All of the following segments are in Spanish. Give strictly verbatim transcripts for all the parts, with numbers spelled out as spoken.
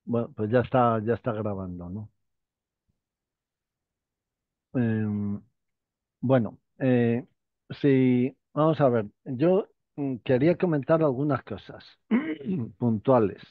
Bueno, pues ya está, ya está grabando, ¿no? Em, bueno, eh, sí, vamos a ver. Yo mm, quería comentar algunas cosas puntuales.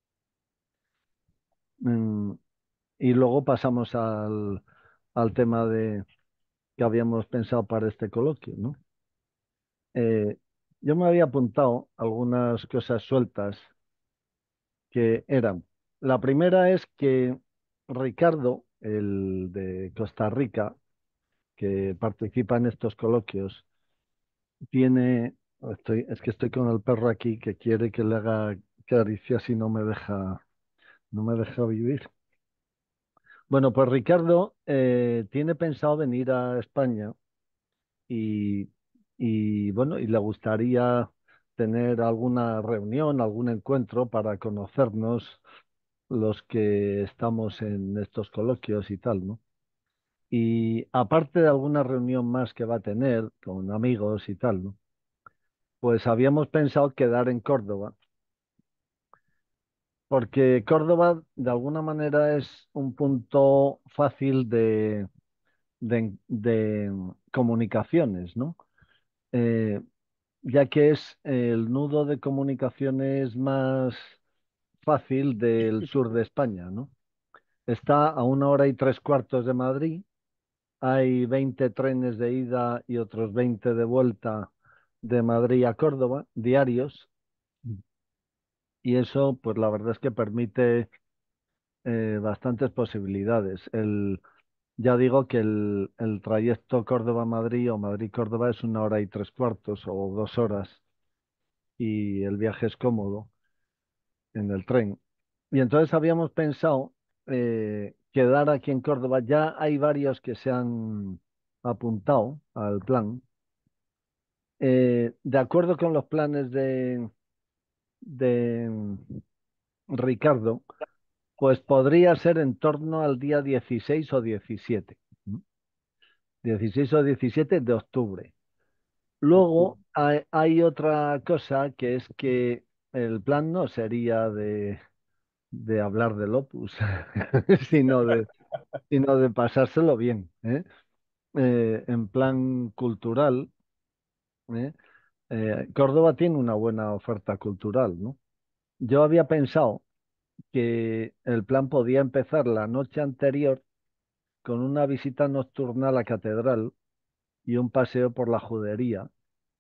Mm, y luego pasamos al, al tema de que habíamos pensado para este coloquio, ¿no? Eh, yo me había apuntado algunas cosas sueltas que eran. La primera es que Ricardo, el de Costa Rica, que participa en estos coloquios, tiene, estoy, es que estoy con el perro aquí que quiere que le haga caricias y no me deja, no me deja vivir. Bueno, pues Ricardo eh, tiene pensado venir a España y, y bueno, y le gustaría tener alguna reunión, algún encuentro para conocernos los que estamos en estos coloquios y tal, ¿no? Y aparte de alguna reunión más que va a tener con amigos y tal, ¿no? Pues habíamos pensado quedar en Córdoba, porque Córdoba de alguna manera es un punto fácil de, de- de comunicaciones, ¿no? Eh, ya que es el nudo de comunicaciones más fácil del sur de España, ¿no? Está a una hora y tres cuartos de Madrid. Hay veinte trenes de ida y otros veinte de vuelta de Madrid a Córdoba diarios, y eso, pues la verdad es que permite eh, bastantes posibilidades. El, ya digo que el, el trayecto Córdoba-Madrid o Madrid-Córdoba es una hora y tres cuartos o dos horas, y el viaje es cómodo en el tren. Y entonces habíamos pensado eh, quedar aquí en Córdoba. Ya hay varios que se han apuntado al plan. Eh, de acuerdo con los planes de, de Ricardo, pues podría ser en torno al día dieciséis o diecisiete, ¿no? dieciséis o diecisiete de octubre. Luego hay, hay otra cosa, que es que el plan no sería de, de hablar del Opus, sino de, sino de pasárselo bien, ¿eh? Eh, en plan cultural, ¿eh? Eh, Córdoba tiene una buena oferta cultural, ¿no? Yo había pensado que el plan podía empezar la noche anterior con una visita nocturna a la catedral y un paseo por la judería.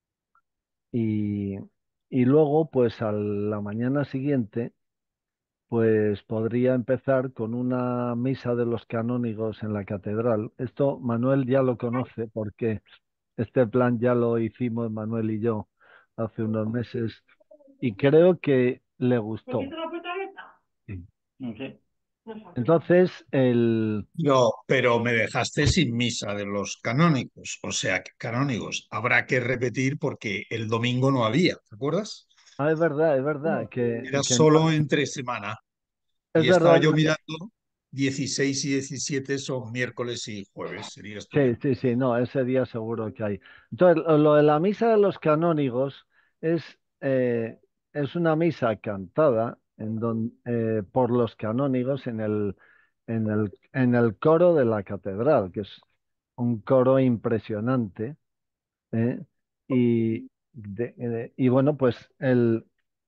Y, y luego, pues a la mañana siguiente, pues podría empezar con una misa de los canónigos en la catedral. Esto Manuel ya lo conoce porque este plan ya lo hicimos Manuel y yo hace unos meses y creo que le gustó. Sí. No sé. Entonces, el... Yo, pero me dejaste sin misa de los canónicos, o sea, que canónigos. Habrá que repetir porque el domingo no había, ¿te acuerdas? Ah, es verdad, es verdad, que, Era que no... solo entre semana. Es Y estaba verdad, yo mirando, dieciséis y diecisiete son miércoles y jueves, sería sí, estupendo. sí, sí, no, ese día seguro que hay. Entonces, lo lo de la misa de los canónigos es, eh, es una misa cantada en don- eh, por los canónigos en el, en el, en el coro de la catedral, que es un coro impresionante, ¿eh? Y, de- eh, y bueno, pues el,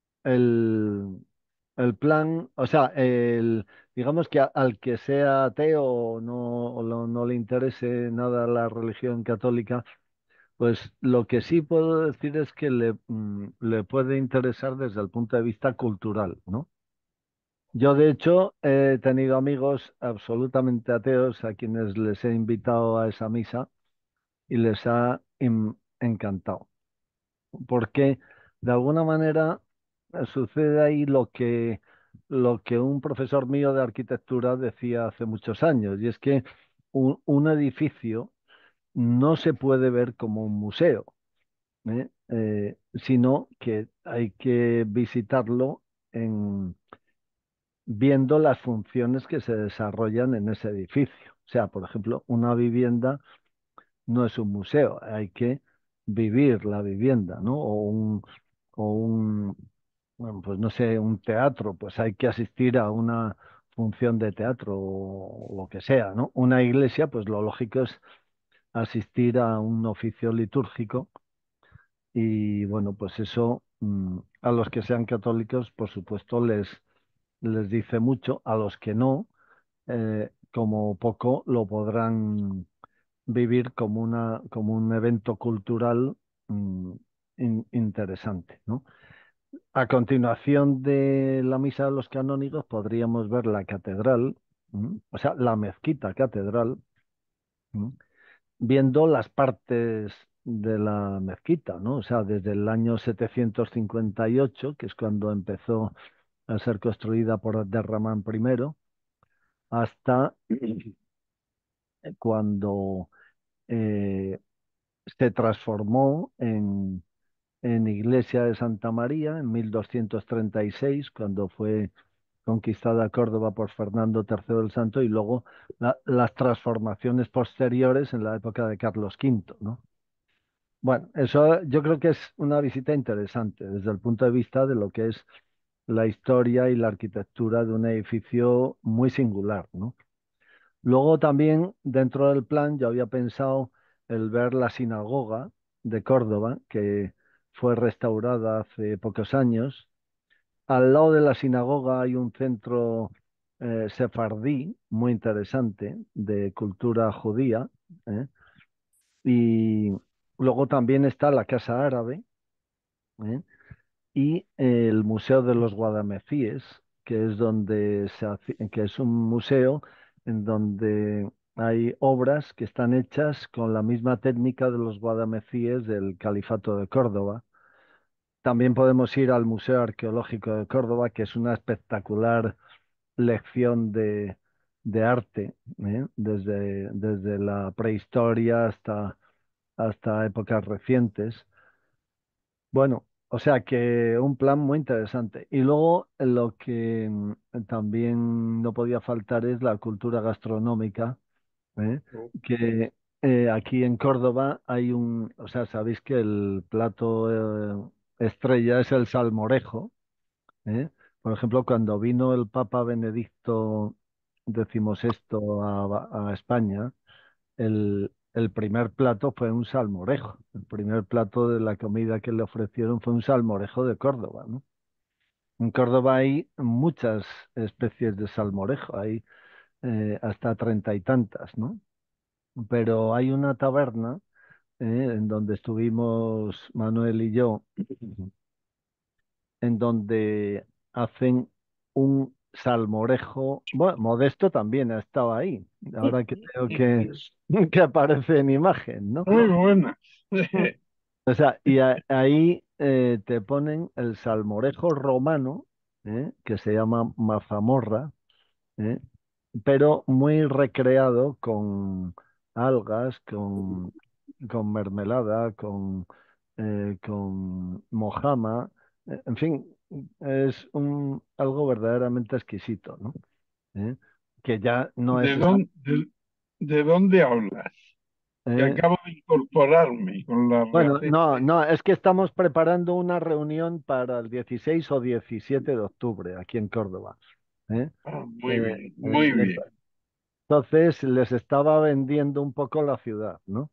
el, el plan, o sea, el, digamos que a- al que sea ateo o no, o no, no le interese nada la religión católica, pues lo que sí puedo decir es que le, mm, le puede interesar desde el punto de vista cultural, ¿no? Yo, de hecho, he tenido amigos absolutamente ateos a quienes les he invitado a esa misa y les ha em- encantado, porque de alguna manera eh, sucede ahí lo que, lo que un profesor mío de arquitectura decía hace muchos años, y es que un, un edificio no se puede ver como un museo, ¿eh? Eh, sino que hay que visitarlo en, viendo las funciones que se desarrollan en ese edificio. O sea, por ejemplo, una vivienda no es un museo, hay que vivir la vivienda, ¿no? O un, o un, bueno, pues no sé, un teatro, pues hay que asistir a una función de teatro o lo que sea, ¿no? Una iglesia, pues lo lógico es asistir a un oficio litúrgico y bueno, pues eso mm, a los que sean católicos, por supuesto, les, les dice mucho, a los que no, eh, como poco lo podrán vivir como una, como un evento cultural mm, in- interesante, ¿no? A continuación de la misa de los canónigos podríamos ver la catedral, ¿m? O sea, la mezquita catedral, ¿m? Viendo las partes de la mezquita, ¿no? O sea, desde el año setecientos cincuenta y ocho, que es cuando empezó a ser construida por Abderramán primero, hasta cuando eh, se transformó en, en iglesia de Santa María en mil doscientos treinta y seis, cuando fue conquistada Córdoba por Fernando tercero el Santo, y luego la- las transformaciones posteriores en la época de Carlos quinto, ¿no? Bueno, eso yo creo que es una visita interesante desde el punto de vista de lo que es la historia y la arquitectura de un edificio muy singular, ¿no? Luego también dentro del plan yo había pensado el ver la sinagoga de Córdoba, que fue restaurada hace pocos años. Al lado de la sinagoga hay un centro eh, sefardí muy interesante de cultura judía, ¿eh? Y luego también está la Casa Árabe, ¿eh? Y el Museo de los Guadamecíes, que es donde se hace- que es un museo en donde hay obras que están hechas con la misma técnica de los guadamecíes del Califato de Córdoba. También podemos ir al Museo Arqueológico de Córdoba, que es una espectacular lección de, de arte, ¿eh? Desde, desde la prehistoria hasta, hasta épocas recientes. Bueno, o sea que un plan muy interesante. Y luego lo que mm, también no podía faltar es la cultura gastronómica, ¿eh? Que eh, aquí en Córdoba hay un, o sea, sabéis que el plato eh, estrella es el salmorejo, ¿eh? Por ejemplo, cuando vino el Papa Benedicto decimosexto a, a España, el, el primer plato fue un salmorejo. El primer plato de la comida que le ofrecieron fue un salmorejo de Córdoba, ¿no? En Córdoba hay muchas especies de salmorejo, hay eh, hasta treinta y tantas, ¿no? Pero hay una taberna eh, en donde estuvimos Manuel y yo, en donde hacen un salmorejo, bueno, Modesto también ha estado ahí, ahora que veo que, que aparece en imagen, ¿no? Muy buena. O sea, y a- ahí eh, te ponen el salmorejo romano, ¿eh? Que se llama mazamorra, ¿eh? Pero muy recreado con algas, con, con mermelada, con, eh, con mojama, eh, en fin, es un, algo verdaderamente exquisito, ¿no? ¿Eh? Que ya no ¿De es esa... dónde, de, de dónde hablas? Que eh, acabo de incorporarme con la bueno, receta. no, no, es que estamos preparando una reunión para el dieciséis o diecisiete de octubre aquí en Córdoba. ¿Eh? Ah, muy Eh, bien, muy eh, bien. entonces les estaba vendiendo un poco la ciudad, ¿no?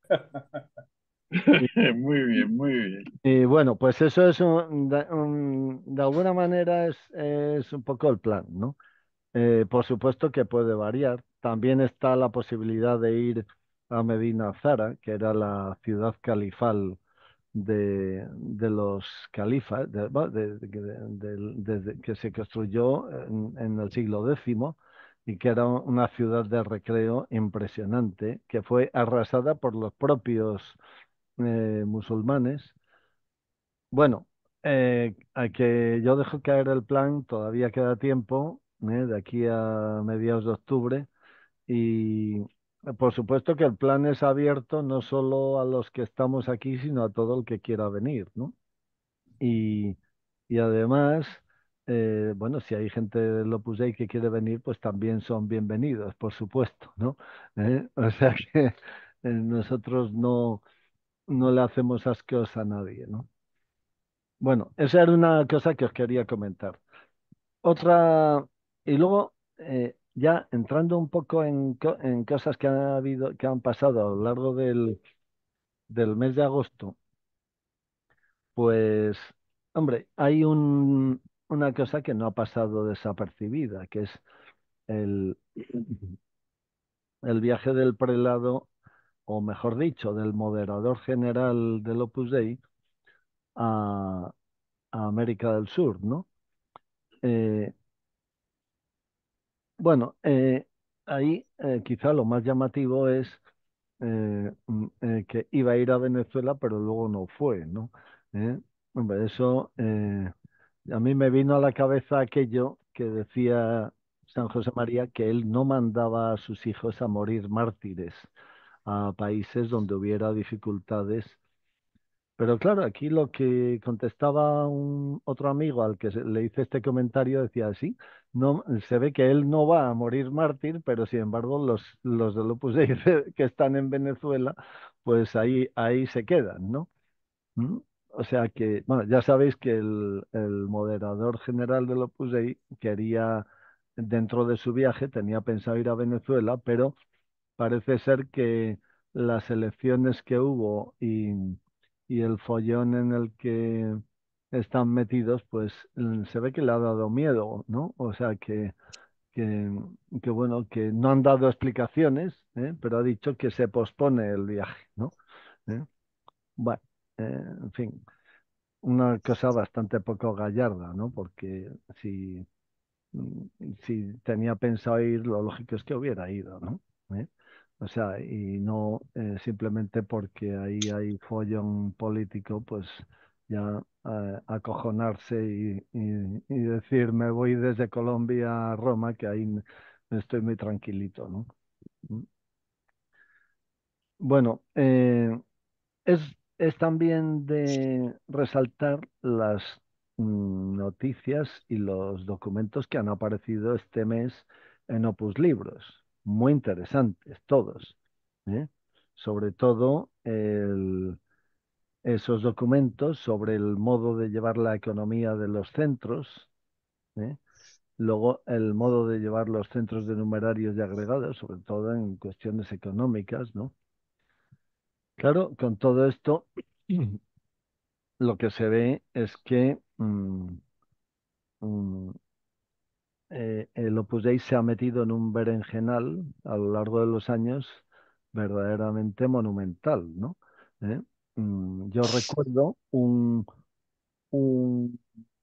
Y, Muy bien, muy bien. y bueno, pues eso es un- de, un- de alguna manera es, es un poco el plan, ¿no? Eh, por supuesto que puede variar. También está la posibilidad de ir a Medina Zara, que era la ciudad califal de, de los califas, de- bueno, de- de- de- de- desde que se construyó en, en el siglo décimo y que era una ciudad de recreo impresionante, que fue arrasada por los propios eh, musulmanes. Bueno, eh, a que yo dejo caer el plan, todavía queda tiempo, ¿eh? De aquí a mediados de octubre. Y eh, por supuesto que el plan es abierto no solo a los que estamos aquí, sino a todo el que quiera venir, ¿no? Y, y además, eh, bueno, si hay gente del Opus Dei que quiere venir, pues también son bienvenidos, por supuesto, ¿no? ¿Eh? O sea que eh, nosotros no, no le hacemos ascos a nadie, ¿no? Bueno, esa era una cosa que os quería comentar. Otra, y luego, eh, ya entrando un poco en, co- en cosas que han habido, que han pasado a lo largo del, del mes de agosto, pues, hombre, hay un, una cosa que no ha pasado desapercibida, que es el, el viaje del prelado, o mejor dicho, del moderador general del Opus Dei a, a América del Sur, ¿no? Eh, bueno, eh, ahí eh, quizá lo más llamativo es eh, mm, eh, que iba a ir a Venezuela, pero luego no fue, ¿no? Eh, Hombre, eso eh, a mí me vino a la cabeza aquello que decía San José María, que él no mandaba a sus hijos a morir mártires a países donde hubiera dificultades. Pero claro, aquí lo que contestaba un otro amigo al que se- le hice este comentario decía, sí, no, se ve que él no va a morir mártir, pero sin embargo los, los del Opus Dei que están en Venezuela, pues ahí, ahí se quedan, ¿no? ¿Mm? O sea que, bueno, ya sabéis que el, el moderador general del Opus Dei quería, dentro de su viaje, tenía pensado ir a Venezuela, pero parece ser que las elecciones que hubo y, y el follón en el que están metidos, pues mm, se ve que le ha dado miedo, ¿no? O sea que, que, que bueno, que no han dado explicaciones, ¿eh? Pero ha dicho que se pospone el viaje, ¿no? ¿Eh? Bueno, eh, en fin, una cosa bastante poco gallarda, ¿no? Porque si mm, si tenía pensado ir, lo lógico es que hubiera ido, ¿no? ¿Eh? O sea, y no eh, simplemente porque ahí hay follón político, pues ya eh, acojonarse y, y- y decir me voy desde Colombia a Roma, que ahí n- estoy muy tranquilito, ¿no? Mm. Bueno, eh, es, es también de resaltar las mm, noticias y los documentos que han aparecido este mes en Opus Libros. Muy interesantes, todos. ¿Eh? Sobre todo el- esos documentos sobre el modo de llevar la economía de los centros. ¿Eh? Luego, el modo de llevar los centros de numerarios y agregados, sobre todo en cuestiones económicas, ¿no? Claro, con todo esto, lo que se ve es que mm, mm, eh, el Opus Dei se ha metido en un berenjenal a lo largo de los años verdaderamente monumental, ¿no? ¿Eh? Mm, yo recuerdo un, un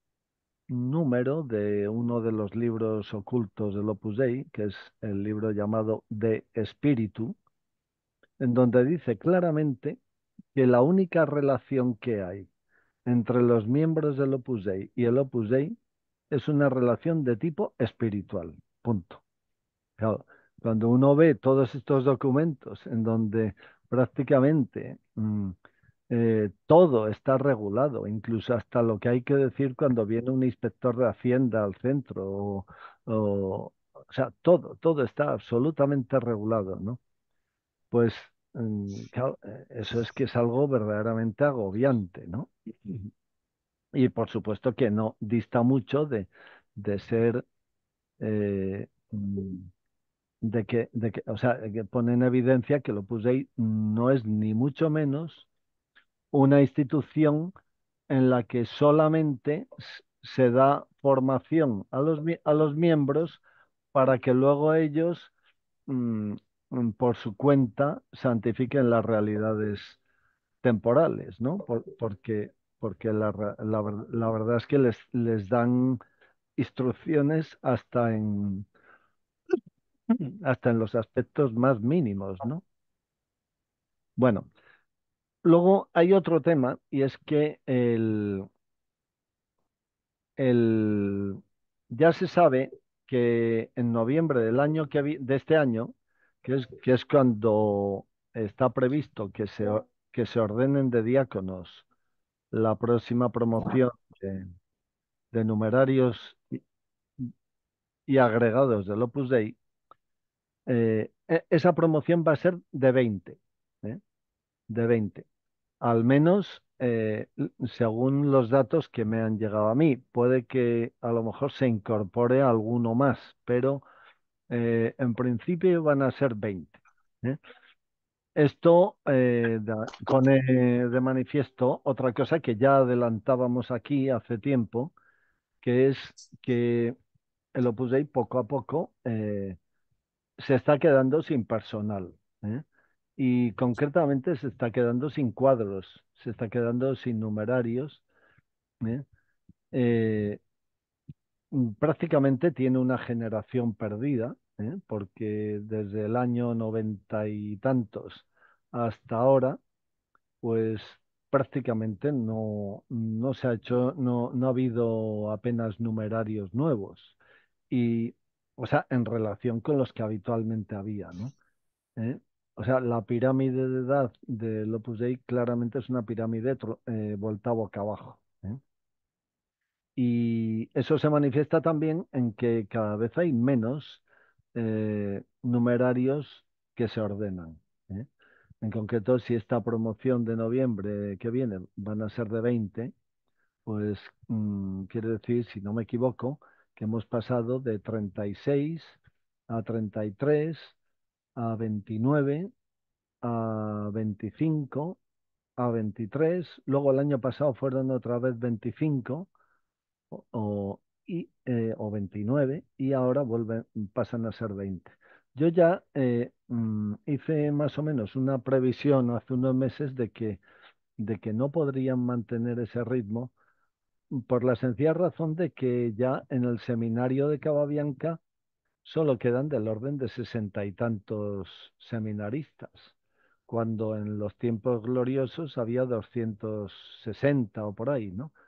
número de uno de los libros ocultos del Opus Dei, que es el libro llamado De Espíritu, en donde dice claramente que la única relación que hay entre los miembros del Opus Dei y el Opus Dei es una relación de tipo espiritual. Punto. Claro, cuando uno ve todos estos documentos en donde prácticamente mm, eh, todo está regulado, incluso hasta lo que hay que decir cuando viene un inspector de Hacienda al centro, o, o, o sea, todo, todo está absolutamente regulado, ¿no? Pues mm, claro, eh, eso es que es algo verdaderamente agobiante, ¿no? Y por supuesto que no dista mucho de, de ser, eh, mm, de que, de que, o sea, que pone en evidencia que el Opus Dei no es ni mucho menos una institución en la que solamente s- se da formación a los, mi- a los miembros para que luego ellos, mm, mm, por su cuenta, santifiquen las realidades temporales, ¿no? Por- porque, porque la, ra- la ver- la verdad es que les, les dan instrucciones hasta en, hasta en los aspectos más mínimos, ¿no? Bueno, luego hay otro tema y es que el, el, ya se sabe que en noviembre del año que vi- de este año, que es, que es cuando está previsto que se, o- que se ordenen de diáconos la próxima promoción de, de numerarios y, y agregados del Opus Dei, eh, e- esa promoción va a ser de veinte, ¿eh? De veinte. Al menos eh, según los datos que me han llegado a mí. Puede que a lo mejor se incorpore alguno más, pero eh, en principio van a ser veinte. ¿eh? Esto eh, da- pone de manifiesto otra cosa que ya adelantábamos aquí hace tiempo, que es que el Opus Dei poco a poco eh, se está quedando sin personal. ¿eh? Y concretamente se está quedando sin cuadros, se está quedando sin numerarios. ¿eh? Eh, mm, Prácticamente tiene una generación perdida, ¿eh? Porque desde el año noventa y tantos hasta ahora, pues prácticamente no, no se ha hecho, no, no ha habido apenas numerarios nuevos. Y, o sea, en relación con los que habitualmente había, ¿no? ¿Eh? O sea, la pirámide de edad del Opus Dei claramente es una pirámide tro- eh, volta boca abajo. ¿eh? Y eso se manifiesta también en que cada vez hay menos eh, numerarios que se ordenan. ¿eh? En concreto, si esta promoción de noviembre que viene van a ser de veinte, pues mm, quiere decir, si no me equivoco, que hemos pasado de treinta y seis a treinta y tres a veintinueve a veinticinco a veintitrés. Luego el año pasado fueron otra vez veinticinco o, o- y, eh, o veintinueve y ahora vuelven, pasan a ser veinte. Yo ya eh, mm, hice más o menos una previsión hace unos meses de que, de que no podrían mantener ese ritmo por la sencilla razón de que ya en el seminario de Cababianca solo quedan del orden de sesenta y tantos seminaristas, cuando en los tiempos gloriosos había doscientos sesenta o por ahí, ¿no?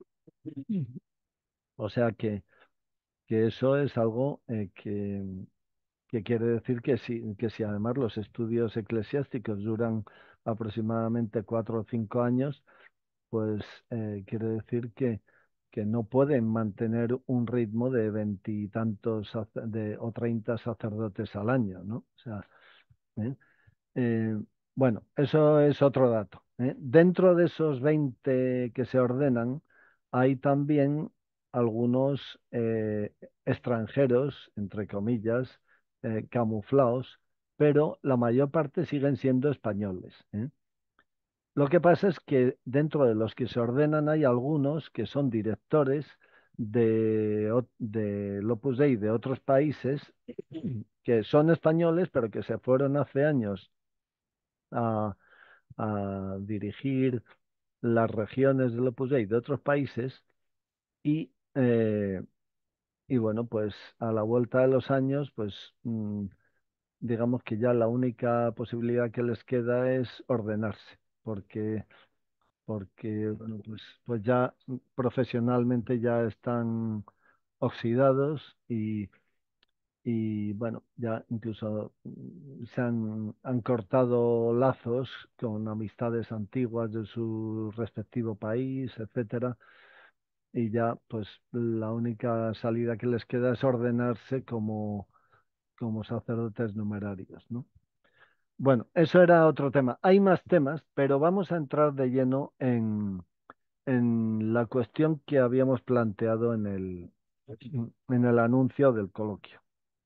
O sea que, que eso es algo eh, que, que quiere decir que si, que si además los estudios eclesiásticos duran aproximadamente cuatro o cinco años, pues eh, quiere decir que, que no pueden mantener un ritmo de veintitantos de, o treinta sacerdotes al año, ¿no? O sea, ¿eh? Eh, bueno, eso es otro dato. ¿eh? Dentro de esos veinte que se ordenan, hay también algunos eh, extranjeros, entre comillas, eh, camuflados, pero la mayor parte siguen siendo españoles. ¿eh? Lo que pasa es que dentro de los que se ordenan hay algunos que son directores de, o- de Opus Dei de otros países que son españoles, pero que se fueron hace años a, a dirigir las regiones del Opus Dei de otros países y, eh, y bueno, pues a la vuelta de los años, pues mm, digamos que ya la única posibilidad que les queda es ordenarse, porque porque bueno, pues, pues ya profesionalmente ya están oxidados y, y, bueno, ya incluso mm, se han, han cortado lazos con amistades antiguas de su respectivo país, etcétera, y ya pues la única salida que les queda es ordenarse como, como sacerdotes numerarios, ¿no? Bueno, eso era otro tema. Hay más temas, pero vamos a entrar de lleno en en la cuestión que habíamos planteado en el, en el anuncio del coloquio,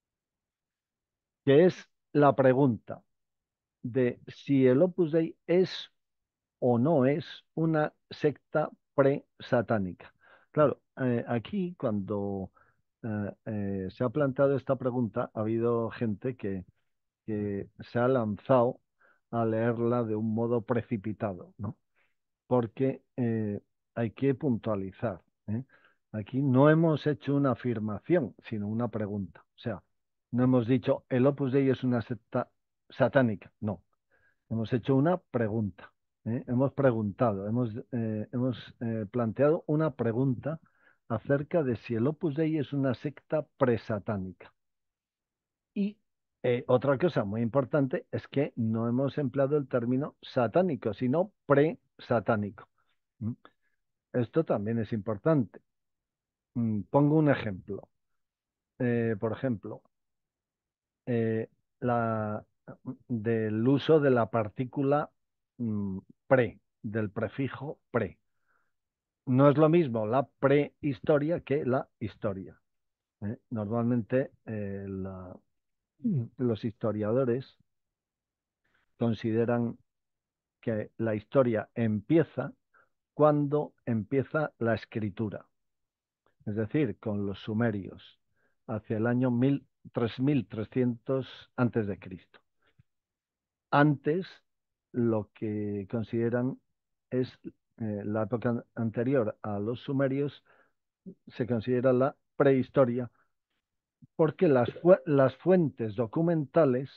que es la pregunta de si el Opus Dei es o no es una secta pre-satánica. Claro, eh, aquí cuando eh, eh, se ha planteado esta pregunta, ha habido gente que, que se ha lanzado a leerla de un modo precipitado, ¿no? Porque eh, hay que puntualizar. ¿eh? Aquí no hemos hecho una afirmación, sino una pregunta. O sea, no hemos dicho el Opus Dei es una secta satánica. No, hemos hecho una pregunta. ¿eh? Hemos preguntado, hemos, eh, hemos eh, planteado una pregunta acerca de si el Opus Dei es una secta presatánica. Y eh, otra cosa muy importante es que no hemos empleado el término satánico, sino pre-satánico. ¿Mm? Esto también es importante. Mm, Pongo un ejemplo. Eh, por ejemplo, eh, la, del uso de la partícula mm, pre. del prefijo pre. No es lo mismo la prehistoria que la historia. ¿eh? Normalmente eh, la, los historiadores consideran que la historia empieza cuando empieza la escritura, es decir, con los sumerios, hacia el año tres mil trescientos antes de Cristo. Antes, lo que consideran es eh, la época anterior a los sumerios, se considera la prehistoria, porque las, las fuentes documentales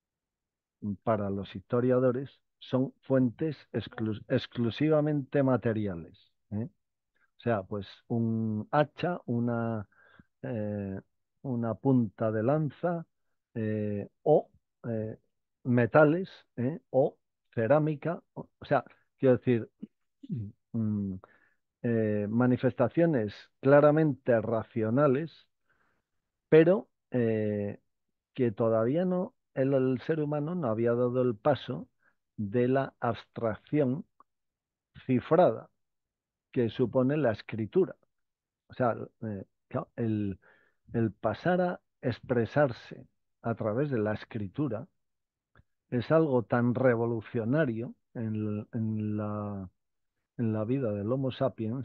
para los historiadores son fuentes exclu exclusivamente materiales. ¿eh? O sea, pues un hacha, una, eh, una punta de lanza eh, o eh, metales ¿eh? o cerámica. O, o sea, quiero decir, mm, eh, manifestaciones claramente racionales, pero eh, que todavía no, el, el ser humano no había dado el paso de la abstracción cifrada que supone la escritura. O sea, eh, claro, el, el pasar a expresarse a través de la escritura es algo tan revolucionario en, en la, en la vida del Homo sapiens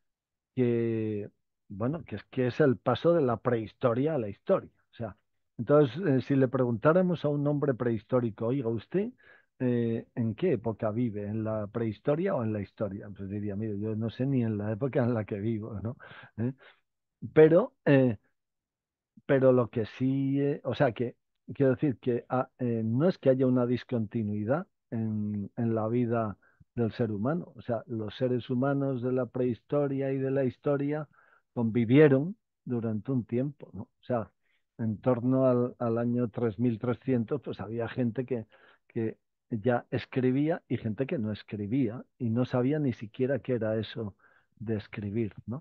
que, bueno, que es, que es el paso de la prehistoria a la historia. O sea, entonces, eh, si le preguntáramos a un hombre prehistórico, oiga, ¿usted eh, en qué época vive? ¿En la prehistoria o en la historia? Pues diría, mire, yo no sé ni en la época en la que vivo, ¿no? ¿Eh? Pero eh, pero lo que sí, eh, o sea, que quiero decir que ah, eh, no es que haya una discontinuidad en, en la vida del ser humano. O sea, los seres humanos de la prehistoria y de la historia convivieron durante un tiempo, ¿no? O sea, en torno al, al año tres mil trescientos, pues había gente que, que ya escribía y gente que no escribía y no sabía ni siquiera qué era eso de escribir, ¿no?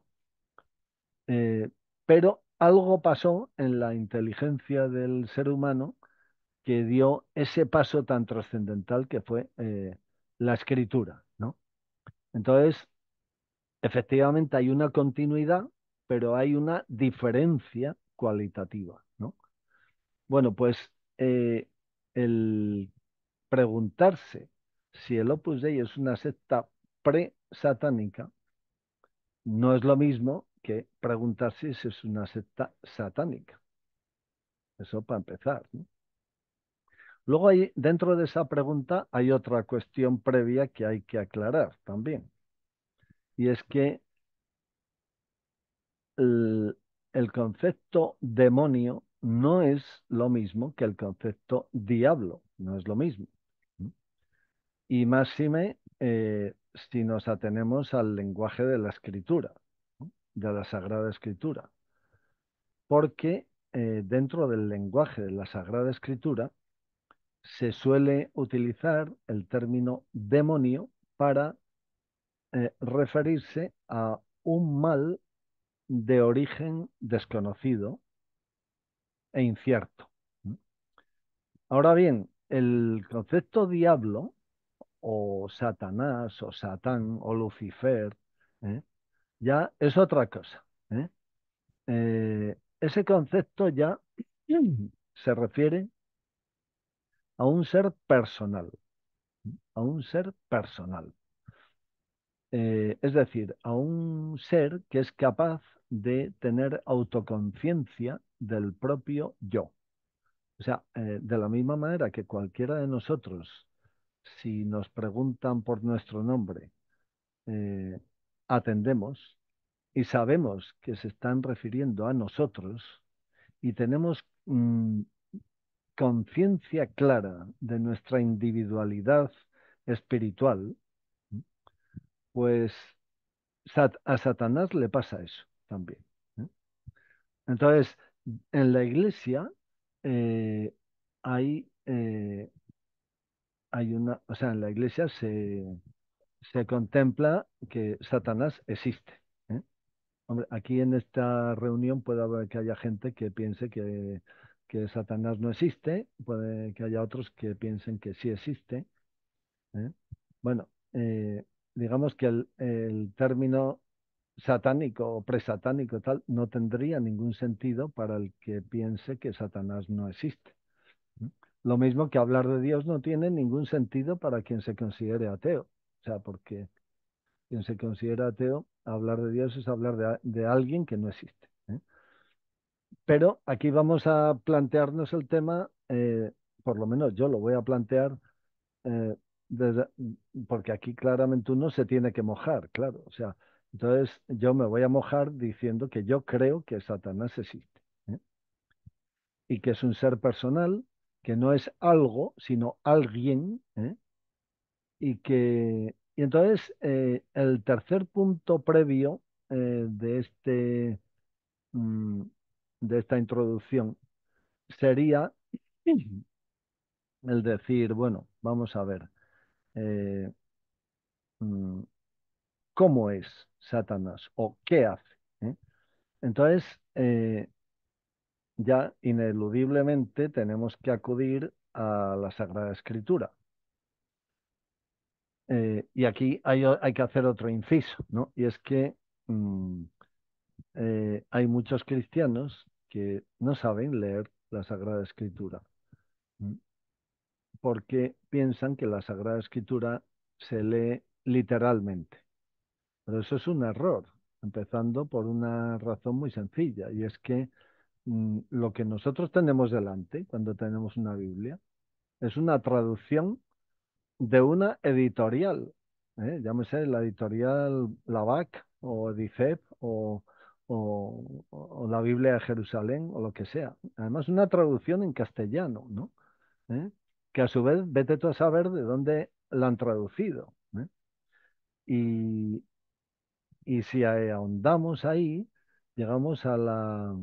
Eh, pero algo pasó en la inteligencia del ser humano que dio ese paso tan trascendental que fue eh, la escritura, ¿no? Entonces, efectivamente hay una continuidad, pero hay una diferencia cualitativa, ¿no? Bueno, pues eh, el preguntarse si el Opus Dei es una secta pre-satánica no es lo mismo que preguntarse si es una secta satánica. Eso para empezar, ¿no? Luego hay, dentro de esa pregunta hay otra cuestión previa que hay que aclarar también. Y es que el, el concepto demonio no es lo mismo que el concepto diablo, no es lo mismo. Y máxime eh, si nos atenemos al lenguaje de la escritura, ¿no? De la Sagrada Escritura. Porque eh, dentro del lenguaje de la Sagrada Escritura se suele utilizar el término demonio para eh, referirse a un mal de origen desconocido e incierto. Ahora bien, el concepto diablo o Satanás o Satán o Lucifer ¿eh? ya es otra cosa. ¿eh? Eh, ese concepto ya se refiere a un ser personal, a un ser personal. Eh, es decir, a un ser que es capaz de tener autoconciencia del propio yo. O sea, eh, de la misma manera que cualquiera de nosotros, si nos preguntan por nuestro nombre, eh, atendemos y sabemos que se están refiriendo a nosotros y tenemos mm, conciencia clara de nuestra individualidad espiritual, pues Sat- a Satanás le pasa eso también. ¿eh? Entonces, en la iglesia eh, hay, eh, hay una, o sea, en la iglesia se, se contempla que Satanás existe. ¿eh? Hombre, aquí en esta reunión puede haber que haya gente que piense que, que Satanás no existe, puede que haya otros que piensen que sí existe. ¿eh? Bueno, eh, digamos que el, el término satánico o presatánico tal no tendría ningún sentido para el que piense que Satanás no existe. ¿Mm? Lo mismo que hablar de Dios no tiene ningún sentido para quien se considere ateo. O sea, porque quien se considera ateo, hablar de Dios es hablar de, a- de alguien que no existe. ¿Eh? Pero aquí vamos a plantearnos el tema, eh, por lo menos yo lo voy a plantear, eh, desde- porque aquí claramente uno se tiene que mojar, claro. O sea, entonces yo me voy a mojar diciendo que yo creo que Satanás existe, ¿eh? Y que es un ser personal, que no es algo, sino alguien, ¿eh? Y que, y entonces eh, el tercer punto previo eh, de este, mm, de esta introducción sería el decir, bueno, vamos a ver, eh, mm, ¿cómo es Satanás o qué hace? ¿Eh? Entonces, eh, ya ineludiblemente tenemos que acudir a la Sagrada Escritura. Eh, y aquí hay, o- hay que hacer otro inciso, ¿no? Y es que mm, eh, hay muchos cristianos que no saben leer la Sagrada Escritura, ¿m? Porque piensan que la Sagrada Escritura se lee literalmente. Pero eso es un error, empezando por una razón muy sencilla, y es que mm, lo que nosotros tenemos delante cuando tenemos una Biblia es una traducción de una editorial, ¿eh? Llámese la editorial Lavac o Edicep o, o- o la Biblia de Jerusalén o lo que sea. Además, una traducción en castellano, ¿no? ¿Eh? Que a su vez vete tú a saber de dónde la han traducido, ¿eh? Y, y si ahondamos ahí, llegamos a la,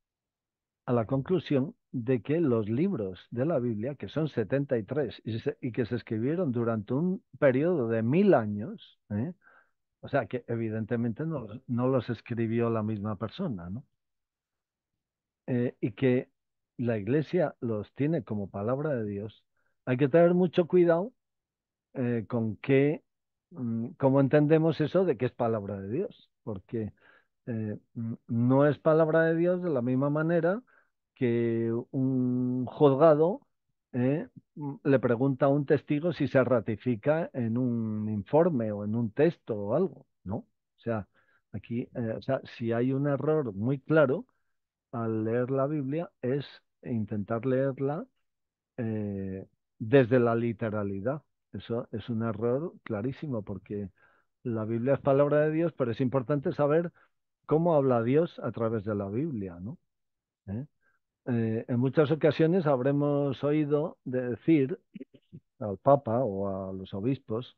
a la conclusión de que los libros de la Biblia, que son setenta y tres y, se- y que se escribieron durante un periodo de mil años, ¿eh? O sea que evidentemente no, los- no los escribió la misma persona, ¿no? Eh, y que la Iglesia los tiene como palabra de Dios, hay que tener mucho cuidado eh, con qué, mm, cómo entendemos eso de que es palabra de Dios, porque eh, mm, no es palabra de Dios de la misma manera que un juzgado eh, mm, le pregunta a un testigo si se ratifica en un informe o en un texto o algo, ¿no? O sea, aquí, eh, o sea, si hay un error muy claro al leer la Biblia es intentar leerla eh, desde la literalidad. Eso es un error clarísimo porque la Biblia es palabra de Dios, pero es importante saber cómo habla Dios a través de la Biblia, ¿no? ¿Eh? Eh, en muchas ocasiones habremos oído de decir al Papa o a los obispos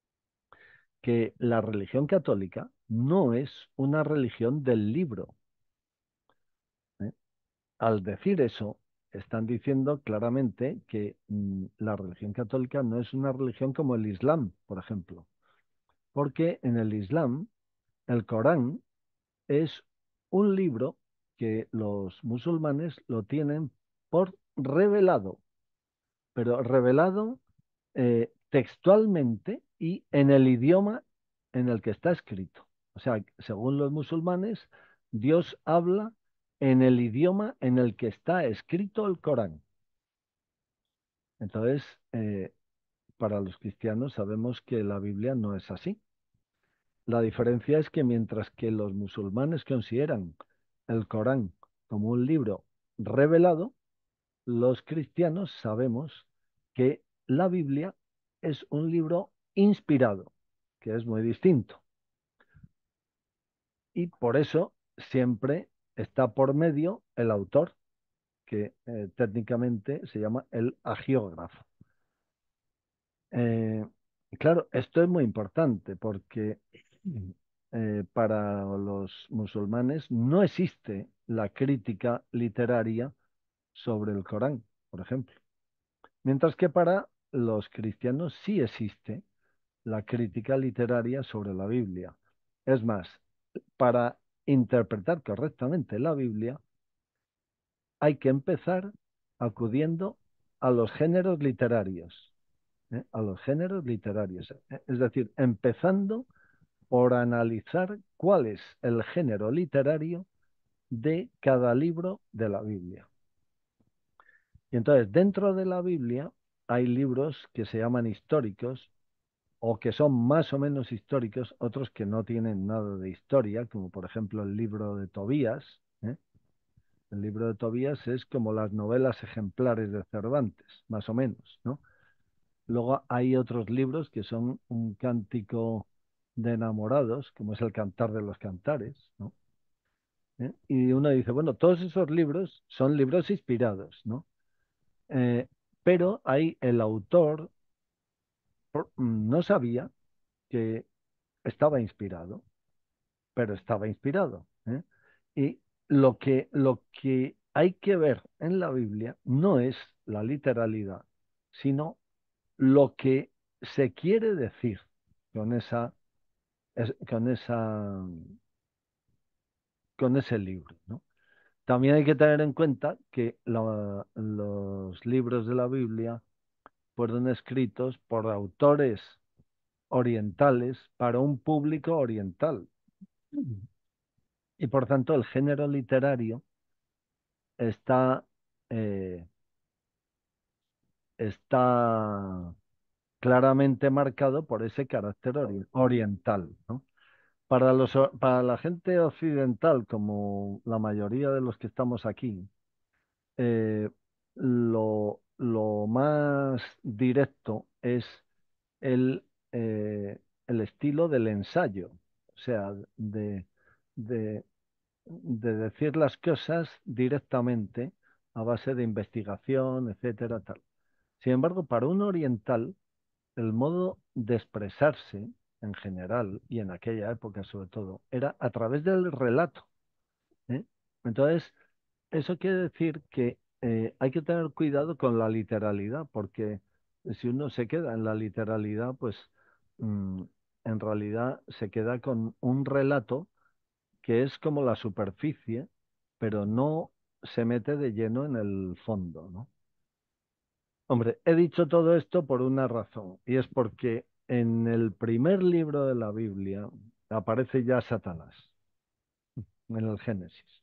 que la religión católica no es una religión del libro, ¿eh? Al decir eso, están diciendo claramente que mm, la religión católica no es una religión como el Islam, por ejemplo, porque en el Islam el Corán es un libro que los musulmanes lo tienen por revelado, pero revelado eh, textualmente y en el idioma en el que está escrito. O sea, según los musulmanes, Dios habla en el idioma en el que está escrito el Corán. Entonces, eh, para los cristianos sabemos que la Biblia no es así. La diferencia es que mientras que los musulmanes consideran el Corán como un libro revelado, los cristianos sabemos que la Biblia es un libro inspirado, que es muy distinto. Y por eso siempre está por medio el autor, que eh, técnicamente se llama el agiógrafo. Eh, claro, esto es muy importante porque eh, para los musulmanes no existe la crítica literaria sobre el Corán, por ejemplo. Mientras que para los cristianos sí existe la crítica literaria sobre la Biblia. Es más, para interpretar correctamente la Biblia hay que empezar acudiendo a los géneros literarios. ¿eh? A los géneros literarios. ¿eh? Es decir, empezando por analizar cuál es el género literario de cada libro de la Biblia. Y entonces, dentro de la Biblia hay libros que se llaman históricos o que son más o menos históricos, otros que no tienen nada de historia, como por ejemplo el libro de Tobías. ¿eh? El libro de Tobías es como las novelas ejemplares de Cervantes, más o menos, ¿no? Luego hay otros libros que son un cántico de enamorados, como es el Cantar de los Cantares, ¿no? ¿Eh? Y uno dice, bueno, todos esos libros son libros inspirados, ¿no? Eh, pero ahí el autor por- no sabía que estaba inspirado, pero estaba inspirado. ¿eh? Y lo que, lo que hay que ver en la Biblia no es la literalidad, sino lo que se quiere decir con esa, es- con esa, con ese libro, ¿no? También hay que tener en cuenta que la- los libros de la Biblia fueron escritos por autores orientales para un público oriental. Y por tanto, el género literario está, eh, está claramente marcado por ese carácter ori- oriental, ¿no? Para los, o- para la gente occidental, como la mayoría de los que estamos aquí, eh, lo, lo más directo es el, eh, el estilo del ensayo, o sea, de, de, de decir las cosas directamente a base de investigación, etcétera, tal. Sin embargo, para un oriental, el modo de expresarse en general y en aquella época sobre todo era a través del relato. ¿eh? Entonces, eso quiere decir que eh, hay que tener cuidado con la literalidad, porque si uno se queda en la literalidad, pues mm, en realidad se queda con un relato que es como la superficie, pero no se mete de lleno en el fondo, ¿no? Hombre, he dicho todo esto por una razón, y es porque en el primer libro de la Biblia aparece ya Satanás, en el Génesis.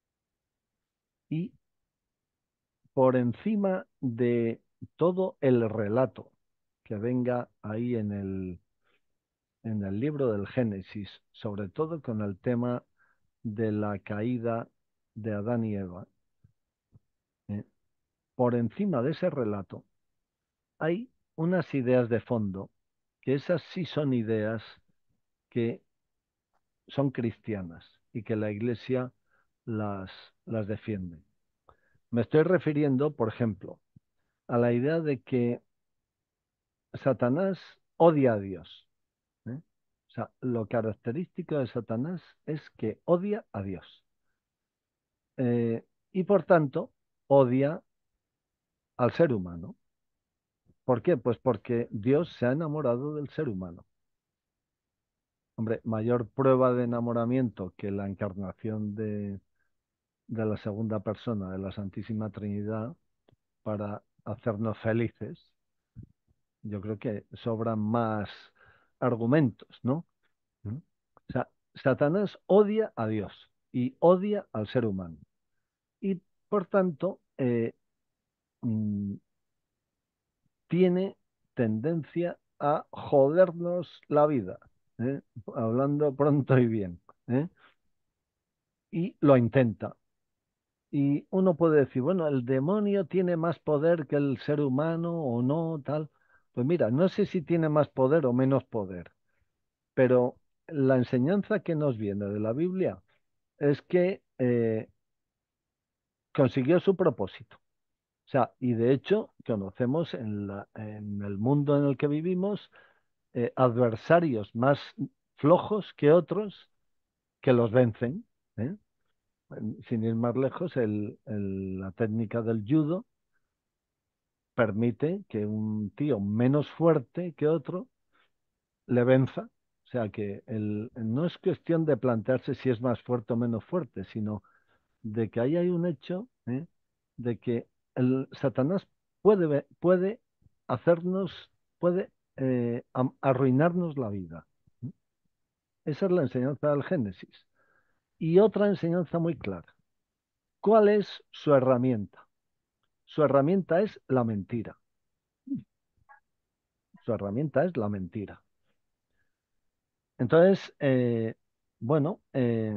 Y por encima de todo el relato que venga ahí en el, en el libro del Génesis, sobre todo con el tema de la caída de Adán y Eva, ¿eh? Por encima de ese relato hay unas ideas de fondo, que esas sí son ideas que son cristianas y que la Iglesia las, las defiende. Me estoy refiriendo, por ejemplo, a la idea de que Satanás odia a Dios. ¿eh? O sea, lo característico de Satanás es que odia a Dios. Eh, y por tanto, odia al ser humano. ¿Por qué? Pues porque Dios se ha enamorado del ser humano. Hombre, mayor prueba de enamoramiento que la encarnación de, de la segunda persona de la Santísima Trinidad para hacernos felices. Yo creo que sobran más argumentos, ¿no? ¿Mm? O sea, Satanás odia a Dios y odia al ser humano. Y por tanto, eh, mm, tiene tendencia a jodernos la vida, ¿eh? Hablando pronto y bien. ¿eh? Y lo intenta. Y uno puede decir, bueno, el demonio tiene más poder que el ser humano o no, tal. Pues mira, no sé si tiene más poder o menos poder, pero la enseñanza que nos viene de la Biblia es que eh, consiguió su propósito. O sea, y de hecho conocemos en, la- en el mundo en el que vivimos eh, adversarios más flojos que otros que los vencen. ¿eh? Sin ir más lejos, el- el- la técnica del judo permite que un tío menos fuerte que otro le venza. O sea que el, no es cuestión de plantearse si es más fuerte o menos fuerte, sino de que ahí hay un hecho, ¿eh? de que el Satanás puede, puede hacernos puede eh, arruinarnos la vida. Esa es la enseñanza del Génesis. Y otra enseñanza muy clara. ¿Cuál es su herramienta? Su herramienta es la mentira. Su herramienta es la mentira. Entonces, eh, bueno, eh,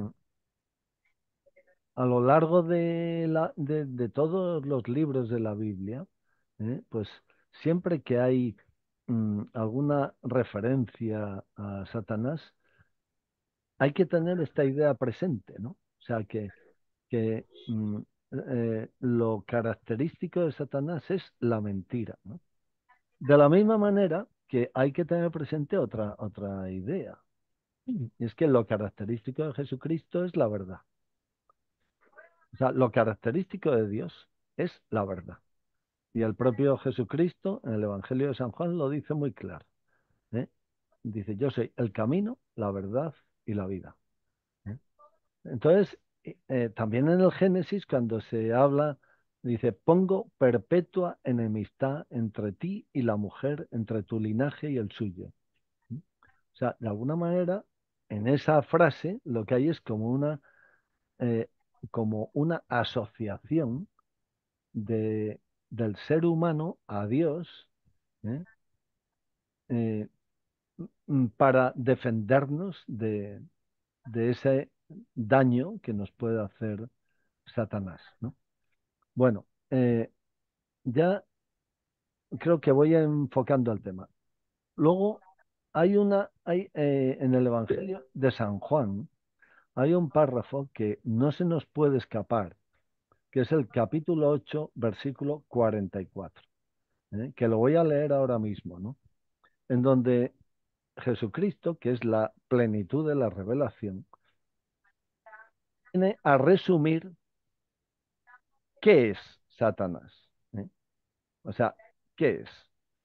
a lo largo de, la, de, de, todos los libros de la Biblia, ¿eh? Pues siempre que hay mmm, alguna referencia a Satanás, hay que tener esta idea presente, ¿no? O sea, que, que mmm, eh, lo característico de Satanás es la mentira, ¿no? De la misma manera que hay que tener presente otra, otra idea, y es que lo característico de Jesucristo es la verdad. O sea, lo característico de Dios es la verdad. Y el propio Jesucristo en el Evangelio de San Juan lo dice muy claro, ¿eh? Dice, yo soy el camino, la verdad y la vida, ¿eh? Entonces, eh, también en el Génesis, cuando se habla, dice, pongo perpetua enemistad entre ti y la mujer, entre tu linaje y el suyo. ¿Mm? O sea, de alguna manera, en esa frase lo que hay es como una, eh, como una asociación de, del ser humano a Dios, ¿eh? Eh, para defendernos de, de ese daño que nos puede hacer Satanás, ¿no? Bueno, eh, ya creo que voy enfocando al tema. Luego hay una, hay eh, en el Evangelio de San Juan, hay un párrafo que no se nos puede escapar, que es el capítulo ocho, versículo cuarenta y cuatro, ¿eh? Que lo voy a leer ahora mismo, ¿no? En donde Jesucristo, que es la plenitud de la revelación, viene a resumir qué es Satanás, ¿eh? O sea, ¿qué es?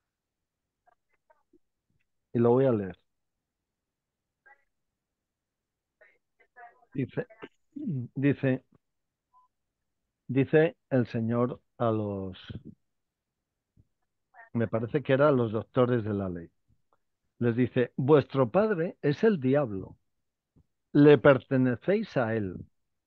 Y lo voy a leer. Dice, dice, dice el Señor a los, me parece que eran los doctores de la ley. Les dice, vuestro padre es el diablo, le pertenecéis a él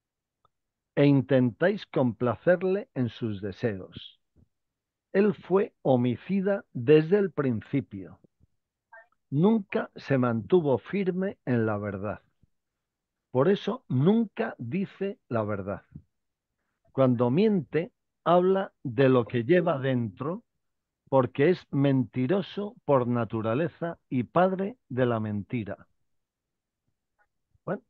e intentáis complacerle en sus deseos. Él fue homicida desde el principio. Nunca se mantuvo firme en la verdad. Por eso nunca dice la verdad. Cuando miente, habla de lo que lleva dentro, porque es mentiroso por naturaleza y padre de la mentira. Bueno,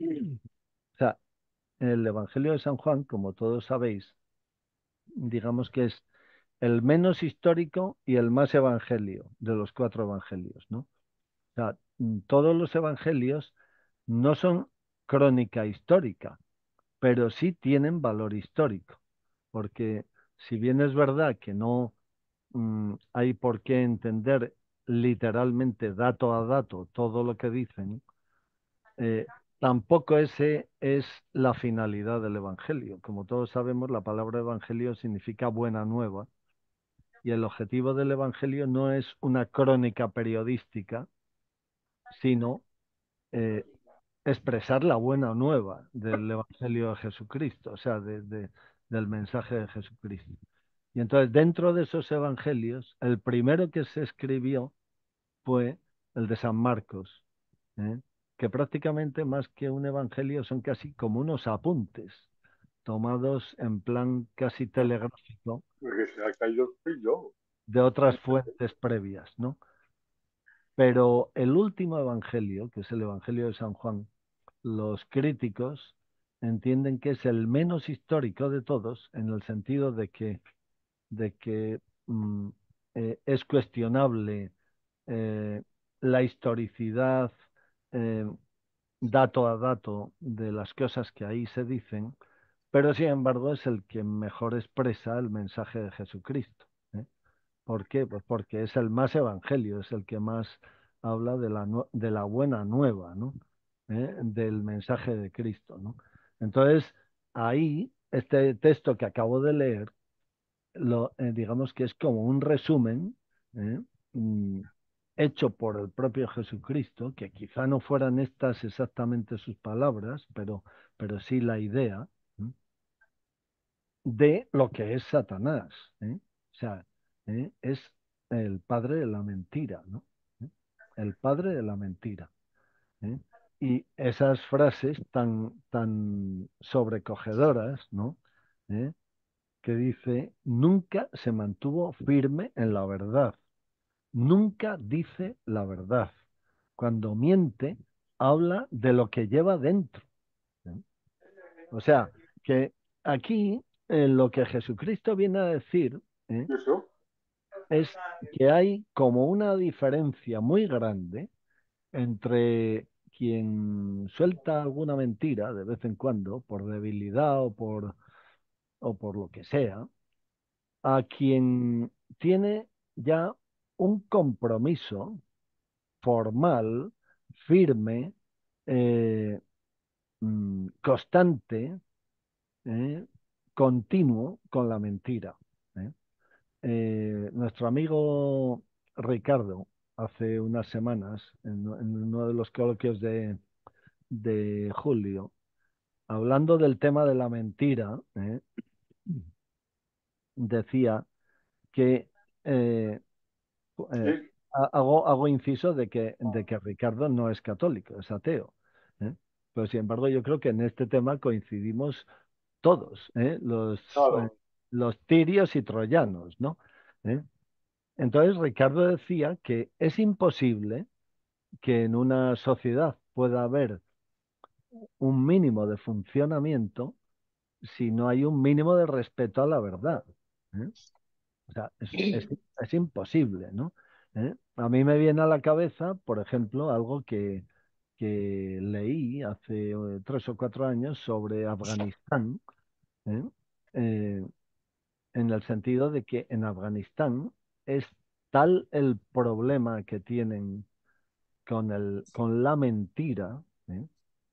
o sea, el Evangelio de San Juan, como todos sabéis, digamos que es el menos histórico y el más evangelio de los cuatro evangelios, ¿no? O sea, todos los evangelios no son crónica histórica, pero sí tienen valor histórico, porque si bien es verdad que no mm, hay por qué entender literalmente dato a dato todo lo que dicen, eh, tampoco ese es la finalidad del Evangelio. Como todos sabemos, la palabra Evangelio significa buena nueva, y el objetivo del Evangelio no es una crónica periodística, sino eh, expresar la buena nueva del Evangelio de Jesucristo, o sea, de, de, del mensaje de Jesucristo. Y entonces, dentro de esos evangelios, el primero que se escribió fue el de San Marcos, ¿eh? Que prácticamente más que un evangelio son casi como unos apuntes, tomados en plan casi telegráfico Porque se ha caído soy yo. de otras fuentes previas, ¿no? Pero el último evangelio, que es el Evangelio de San Juan, los críticos entienden que es el menos histórico de todos, en el sentido de que, de que mm, eh, es cuestionable eh, la historicidad eh, dato a dato de las cosas que ahí se dicen, pero sin embargo es el que mejor expresa el mensaje de Jesucristo, ¿eh? ¿Por qué? Pues porque es el más evangelio, es el que más habla de la, de la buena nueva, ¿no? ¿Eh? Del mensaje de Cristo, ¿no? Entonces, ahí, este texto que acabo de leer, lo, eh, digamos que es como un resumen, ¿eh? mm, hecho por el propio Jesucristo, que quizá no fueran estas exactamente sus palabras, pero, pero sí la idea, ¿m? De lo que es Satanás, ¿eh? O sea, ¿eh? Es el padre de la mentira, ¿no? ¿Eh? El padre de la mentira. ¿Eh? Y esas frases tan, tan sobrecogedoras, ¿no? ¿Eh? Que dice, nunca se mantuvo firme en la verdad, nunca dice la verdad. Cuando miente, habla de lo que lleva dentro. ¿Eh? O sea, que aquí eh, lo que Jesucristo viene a decir, ¿eh? es que hay como una diferencia muy grande entre quien suelta alguna mentira de vez en cuando, por debilidad o por, o por lo que sea, a quien tiene ya un compromiso formal, firme, eh, mm, constante, eh, continuo con la mentira. ¿Eh? Eh, nuestro amigo Ricardo, hace unas semanas, en, en uno de los coloquios de, de Julio, hablando del tema de la mentira, ¿eh? Decía que eh, eh, Sí, hago, hago inciso de que, de que Ricardo no es católico, es ateo. ¿Eh? Pero sin embargo, yo creo que en este tema coincidimos todos, ¿eh? Los, eh, claro. los tirios y troyanos, ¿no? ¿Eh? Entonces, Ricardo decía que es imposible que en una sociedad pueda haber un mínimo de funcionamiento si no hay un mínimo de respeto a la verdad. ¿Eh? O sea, es, es- es imposible, ¿no? ¿Eh? A mí me viene a la cabeza, por ejemplo, algo que, que leí hace eh, tres o cuatro años sobre Afganistán, ¿eh? Eh, en el sentido de que en Afganistán es tal el problema que tienen con el, con la mentira, ¿eh?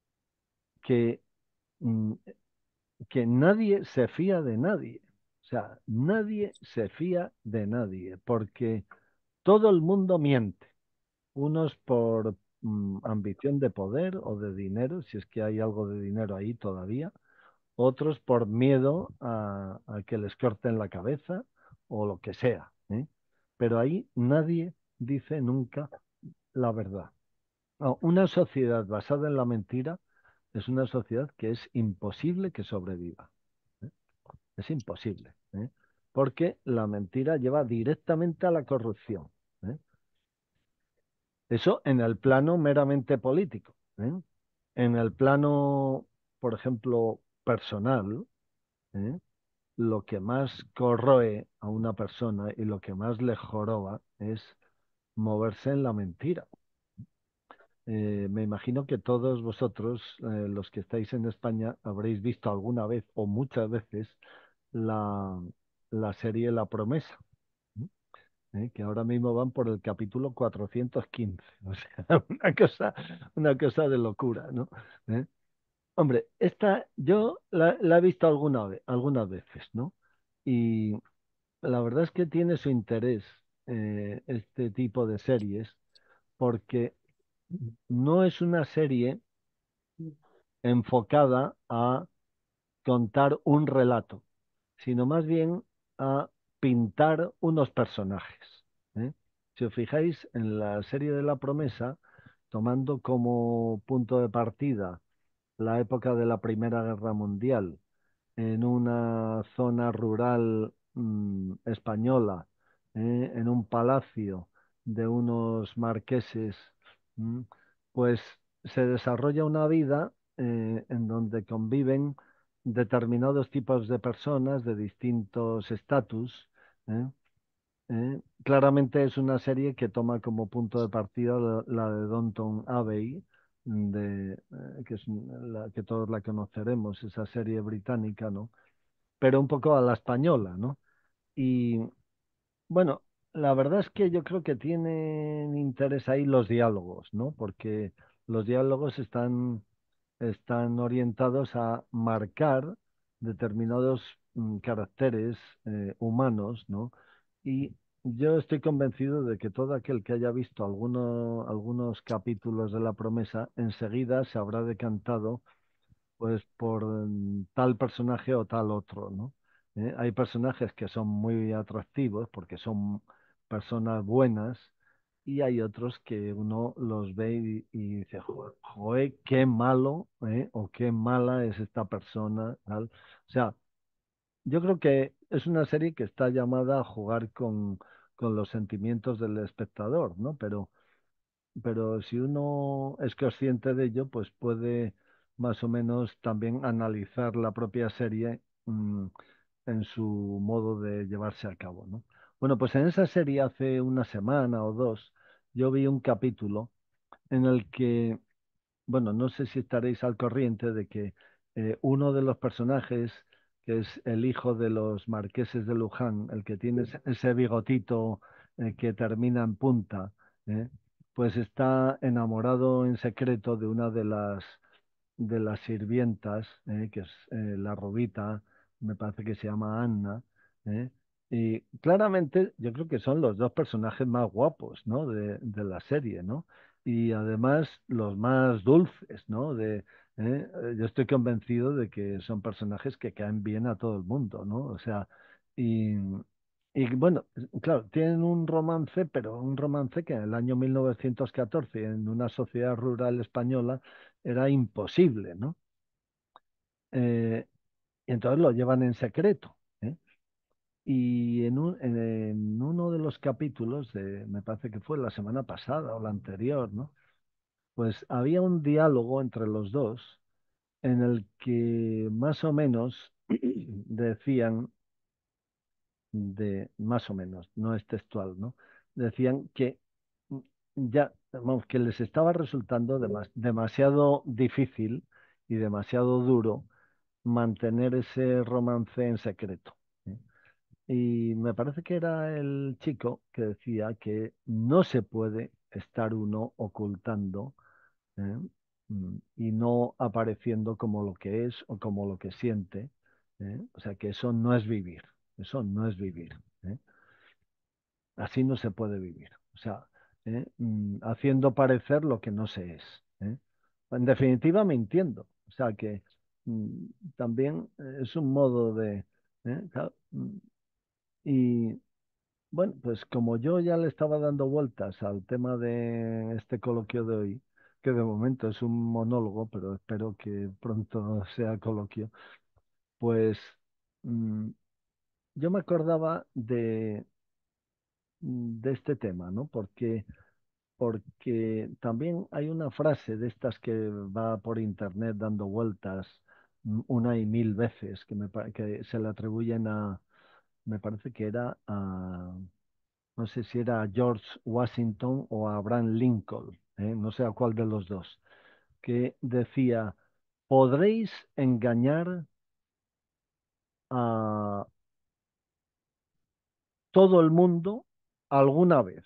que, mm, que nadie se fía de nadie. O sea, nadie se fía de nadie, porque todo el mundo miente, unos por mm, ambición de poder o de dinero, si es que hay algo de dinero ahí todavía, otros por miedo a, a que les corten la cabeza o lo que sea, ¿eh? Pero ahí nadie dice nunca la verdad. No, una sociedad basada en la mentira es una sociedad que es imposible que sobreviva. ¿Eh? Es imposible, ¿eh? Porque la mentira lleva directamente a la corrupción. ¿Eh? Eso en el plano meramente político. ¿Eh? En el plano, por ejemplo, personal, ¿eh? Lo que más corroe a una persona y lo que más le joroba es moverse en la mentira. Eh, me imagino que todos vosotros, eh, los que estáis en España, habréis visto alguna vez o muchas veces la, la serie La Promesa, ¿eh? Que ahora mismo van por el capítulo cuatrocientos quince. O sea, una cosa, una cosa de locura, ¿no? ¿Eh? Hombre, esta yo la, la he visto alguna vez, algunas veces, ¿no? Y la verdad es que tiene su interés eh, este tipo de series porque no es una serie enfocada a contar un relato, sino más bien a pintar unos personajes. ¿Eh? Si os fijáis en la serie de La Promesa, tomando como punto de partida la época de la Primera Guerra Mundial, en una zona rural mm, española, ¿eh? En un palacio de unos marqueses, mm, pues se desarrolla una vida eh, en donde conviven determinados tipos de personas de distintos estatus. ¿Eh? ¿Eh? Claramente es una serie que toma como punto de partida la, la de Downton Abbey, de, eh, que es la que todos la conoceremos, esa serie británica, ¿no? Pero un poco a la española, ¿no? Y bueno, la verdad es que yo creo que tienen interés ahí los diálogos, ¿no? Porque los diálogos están, están orientados a marcar determinados mm, caracteres eh, humanos, ¿no? Y yo estoy convencido de que todo aquel que haya visto alguno- algunos capítulos de La Promesa enseguida se habrá decantado pues por mm, tal personaje o tal otro, ¿no? ¿Eh? Hay personajes que son muy atractivos porque son personas buenas y hay otros que uno los ve y, y dice, "Jo- joder, qué malo, ¿eh? O qué mala es esta persona, tal". O sea, yo creo que es una serie que está llamada a jugar con, con los sentimientos del espectador, ¿no? Pero pero si uno es consciente de ello, pues puede más o menos también analizar la propia serie mm, en su modo de llevarse a cabo, ¿no? Bueno, pues en esa serie hace una semana o dos yo vi un capítulo en el que, bueno, no sé si estaréis al corriente de que eh, uno de los personajes, que es el hijo de los marqueses de Luján, el que tiene ese ese bigotito eh, que termina en punta, ¿eh? Pues está enamorado en secreto de una de las de las sirvientas, ¿eh? Que es eh, la Robita, me parece que se llama Anna, ¿eh? Y claramente yo creo que son los dos personajes más guapos, ¿no? De, de la serie, ¿no? Y además los más dulces, ¿no? De, ¿eh? Eh, Yo estoy convencido de que son personajes que caen bien a todo el mundo, ¿no? O sea, y, y bueno, claro, tienen un romance, pero un romance que en el año mil novecientos catorce, en una sociedad rural española, era imposible, ¿no? Eh, y entonces lo llevan en secreto, ¿eh? Y en, un- en, en uno de los capítulos, de, me parece que fue la semana pasada o la anterior, ¿no? Pues había un diálogo entre los dos en el que más o menos decían, de más o menos, no es textual, ¿no? Decían que mm, ya, vamos, que les estaba resultando demas- demasiado difícil y demasiado duro mantener ese romance en secreto, ¿eh? Y me parece que era el chico que decía que no se puede estar uno ocultando, ¿eh? Mm, y no apareciendo como lo que es o como lo que siente, ¿eh? O sea, que eso no es vivir, eso no es vivir, ¿eh? Así no se puede vivir. O sea, ¿eh? Mm, haciendo parecer lo que no se es, ¿eh? En definitiva, mintiendo. O sea que mm, también eh, es un modo de... ¿eh? Claro, mm, y bueno, pues como yo ya le estaba dando vueltas al tema de este coloquio de hoy, que de momento es un monólogo, pero espero que pronto sea coloquio, pues mm, yo me acordaba de, de este tema, ¿no? Porque porque también hay una frase de estas que va por internet dando vueltas mm, una y mil veces, que, me, pa- que se le atribuyen a, me parece que era a, no sé si era a George Washington o a Abraham Lincoln, ¿eh? No sé a cuál de los dos, que decía, podréis engañar a todo el mundo alguna vez,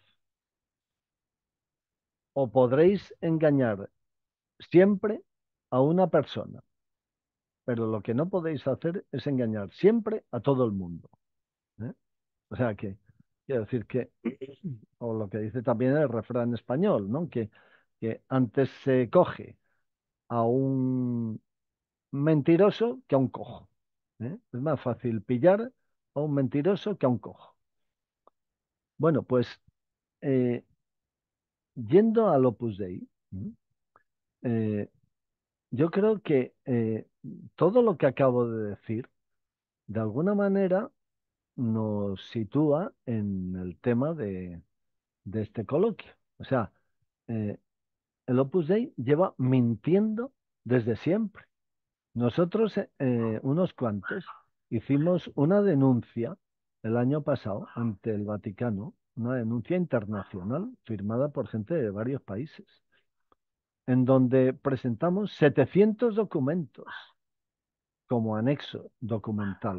o podréis engañar siempre a una persona, pero lo que no podéis hacer es engañar siempre a todo el mundo, ¿eh? O sea que, quiero decir que, o lo que dice también el refrán español, ¿no? Que, que antes se coge a un mentiroso que a un cojo, ¿eh? Es más fácil pillar a un mentiroso que a un cojo. Bueno, pues eh, yendo al Opus Dei, ¿m? eh, yo creo que eh, todo lo que acabo de decir, de alguna manera, nos sitúa en el tema de, de este coloquio. O sea, eh, el Opus Dei lleva mintiendo desde siempre. Nosotros, eh, eh, unos cuantos, hicimos una denuncia el año pasado ante el Vaticano, una denuncia internacional firmada por gente de varios países, en donde presentamos setecientos documentos como anexo documental,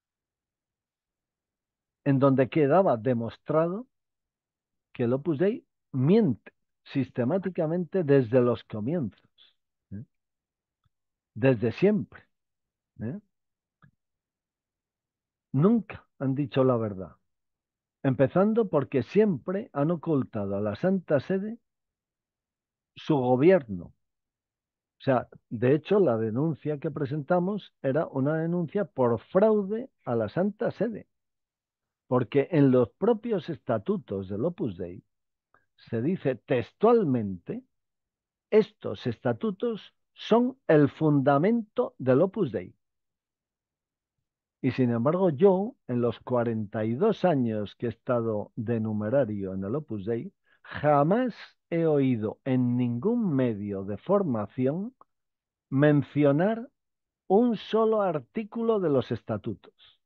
en donde quedaba demostrado que el Opus Dei miente sistemáticamente desde los comienzos, ¿eh? Desde siempre, ¿eh? Nunca han dicho la verdad. Empezando porque siempre han ocultado a la Santa Sede su gobierno. O sea, de hecho, la denuncia que presentamos era una denuncia por fraude a la Santa Sede, porque en los propios estatutos del Opus Dei se dice textualmente, estos estatutos son el fundamento del Opus Dei. Y sin embargo, yo, en los cuarenta y dos años que he estado de numerario en el Opus Dei, jamás he oído en ningún medio de formación mencionar un solo artículo de los estatutos.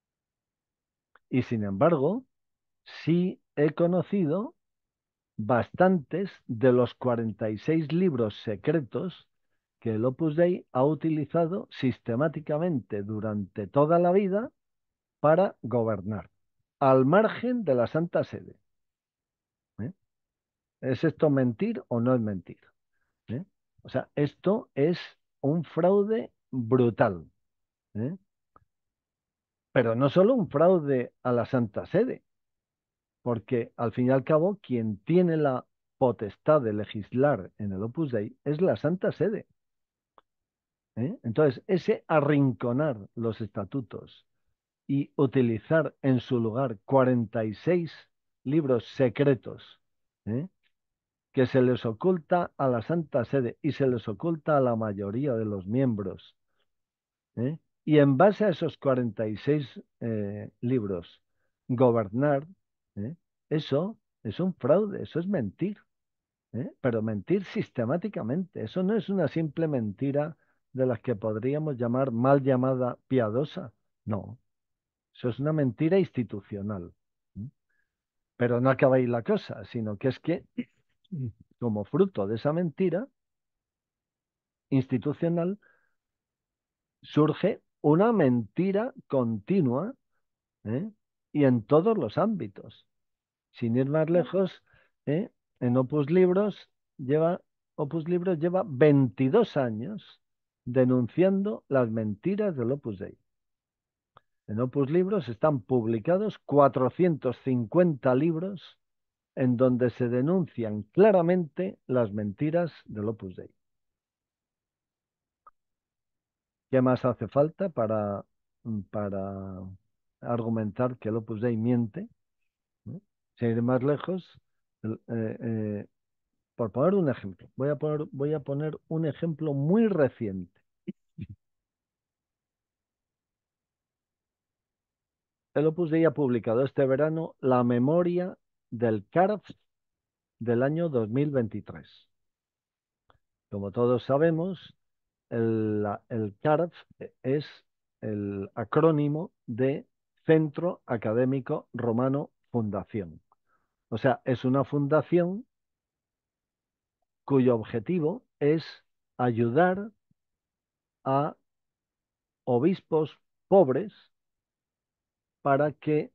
Y sin embargo, sí he conocido bastantes de los cuarenta y seis libros secretos que el Opus Dei ha utilizado sistemáticamente durante toda la vida para gobernar, al margen de la Santa Sede. ¿Eh? ¿Es esto mentir o no es mentir? ¿Eh? O sea, esto es un fraude brutal. ¿Eh? Pero no solo un fraude a la Santa Sede, porque al fin y al cabo quien tiene la potestad de legislar en el Opus Dei es la Santa Sede. ¿Eh? Entonces, ese arrinconar los estatutos y utilizar en su lugar cuarenta y seis libros secretos, ¿eh? que se les oculta a la Santa Sede y se les oculta a la mayoría de los miembros, ¿eh? Y en base a esos cuarenta y seis eh, libros, gobernar, ¿eh? Eso es un fraude, eso es mentir, ¿eh? Pero mentir sistemáticamente. Eso no es una simple mentira de las que podríamos llamar mal llamada piadosa. No, eso es una mentira institucional. ¿Eh? Pero no acaba ahí la cosa, sino que es que, como fruto de esa mentira institucional, surge una mentira continua, ¿eh? Y en todos los ámbitos. Sin ir más lejos, ¿eh? En Opus Libros lleva, Opus Libros lleva veintidós años denunciando las mentiras del Opus Dei. En Opus Libros están publicados cuatrocientos cincuenta libros en donde se denuncian claramente las mentiras del Opus Dei. ¿Qué más hace falta para, para argumentar que el Opus Dei miente? ¿No? Sin ir más lejos, el, eh, eh, por poner un ejemplo, voy a poner, voy a poner un ejemplo muy reciente. El Opus Dei ha publicado este verano la memoria del C A R F del año dos mil veintitrés. Como todos sabemos, el, el C A R F es el acrónimo de Centro Académico Romano Fundación. O sea, es una fundación cuyo objetivo es ayudar a obispos pobres para que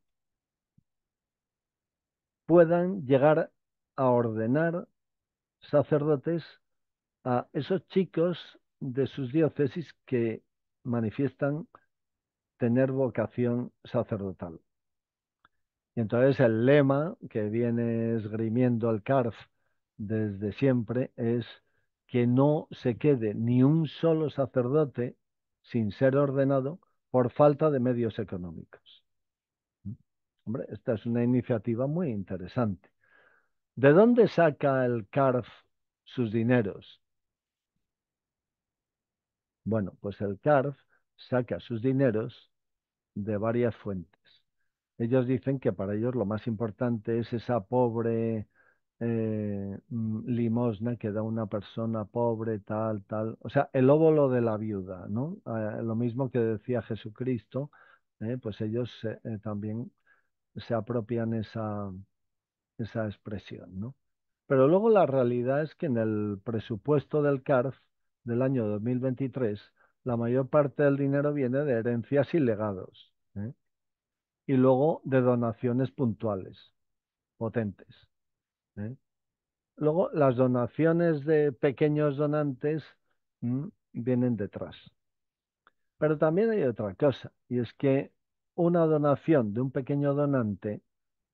puedan llegar a ordenar sacerdotes a esos chicos de sus diócesis que manifiestan tener vocación sacerdotal. Y entonces el lema que viene esgrimiendo el C A R F desde siempre es que no se quede ni un solo sacerdote sin ser ordenado por falta de medios económicos. Hombre, esta es una iniciativa muy interesante. ¿De dónde saca el C A R F sus dineros? Bueno, pues el C A R F saca sus dineros de varias fuentes. Ellos dicen que para ellos lo más importante es esa pobre eh, mm, limosna que da una persona pobre, tal, tal. O sea, el óbolo de la viuda, ¿no? Eh, lo mismo que decía Jesucristo, eh, pues ellos eh, eh, también se apropian esa, esa expresión, ¿no? Pero luego la realidad es que en el presupuesto del C A R F del año dos mil veintitrés, la mayor parte del dinero viene de herencias y legados, ¿eh? Y luego de donaciones puntuales, potentes, ¿eh? Luego las donaciones de pequeños donantes ¿m? Vienen detrás. Pero también hay otra cosa, y es que una donación de un pequeño donante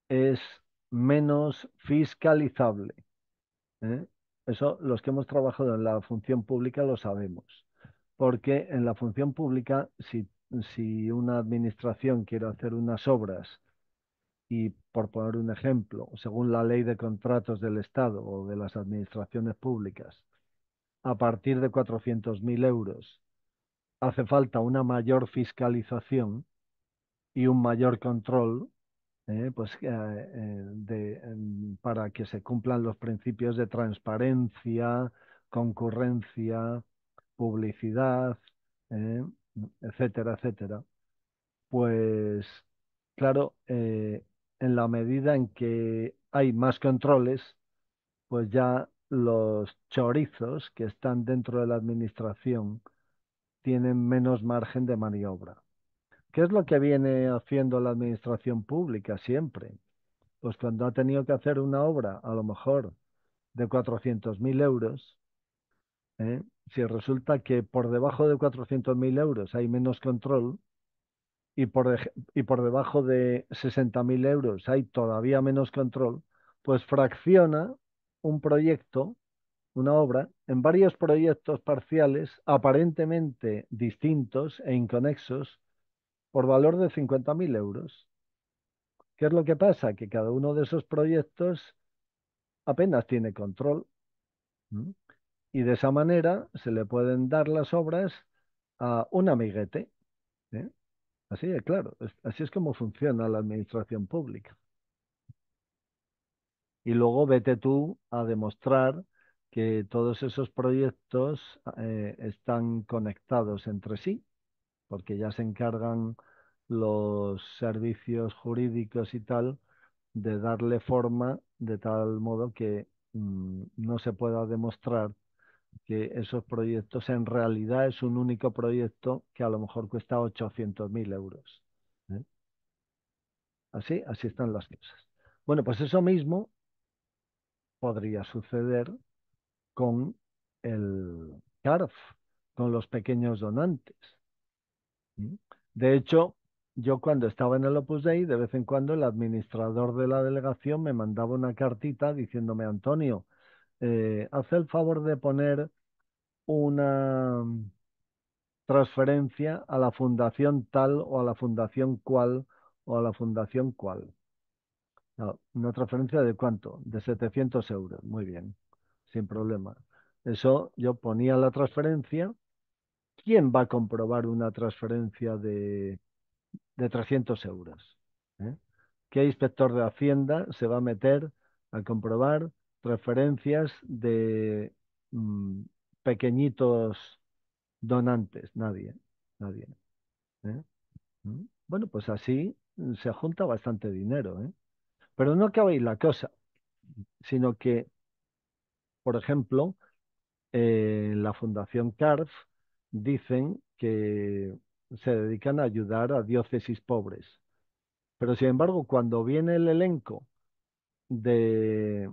es menos fiscalizable, ¿eh? Eso los que hemos trabajado en la función pública lo sabemos, porque en la función pública, si, si una administración quiere hacer unas obras y, por poner un ejemplo, según la ley de contratos del Estado o de las administraciones públicas, a partir de cuatrocientos mil euros hace falta una mayor fiscalización y un mayor control, eh, pues, eh, eh, de, em, para que se cumplan los principios de transparencia, concurrencia, publicidad, eh, etcétera, etcétera. Pues claro, eh, en la medida en que hay más controles, pues ya los chorizos que están dentro de la administración tienen menos margen de maniobra. ¿Qué es lo que viene haciendo la administración pública siempre? Pues cuando ha tenido que hacer una obra, a lo mejor de cuatrocientos mil euros, ¿eh? Si resulta que por debajo de cuatrocientos mil euros hay menos control y por, y por debajo de sesenta mil euros hay todavía menos control, pues fracciona un proyecto, una obra, en varios proyectos parciales aparentemente distintos e inconexos por valor de cincuenta mil euros. ¿Qué es lo que pasa? Que cada uno de esos proyectos apenas tiene control. ¿Mm? Y de esa manera se le pueden dar las obras a un amiguete, ¿eh? Así de claro, así es como funciona la administración pública. Y luego vete tú a demostrar que todos esos proyectos eh, están conectados entre sí, porque ya se encargan los servicios jurídicos y tal de darle forma de tal modo que mm, no se pueda demostrar que esos proyectos en realidad es un único proyecto que a lo mejor cuesta ochocientos mil euros. ¿Eh? Así, así están las cosas. Bueno, pues eso mismo podría suceder con el C A R F, con los pequeños donantes. ¿Mm? De hecho, yo cuando estaba en el Opus Dei, de vez en cuando el administrador de la delegación me mandaba una cartita diciéndome, Antonio, eh, haz el favor de poner una transferencia a la fundación tal o a la fundación cual o a la fundación cual. No, ¿una transferencia de cuánto? De setecientos euros. Muy bien, sin problema. Eso yo ponía la transferencia. ¿Quién va a comprobar una transferencia de, de trescientos euros? ¿Eh? ¿Qué inspector de Hacienda se va a meter a comprobar transferencias de mm, pequeñitos donantes? Nadie, nadie. ¿Eh? ¿Mm? Bueno, pues así mm, se junta bastante dinero, ¿eh? Pero no acaba ahí la cosa, sino que, por ejemplo, eh, en la Fundación C A R F dicen que se dedican a ayudar a diócesis pobres. Pero sin embargo, cuando viene el elenco de,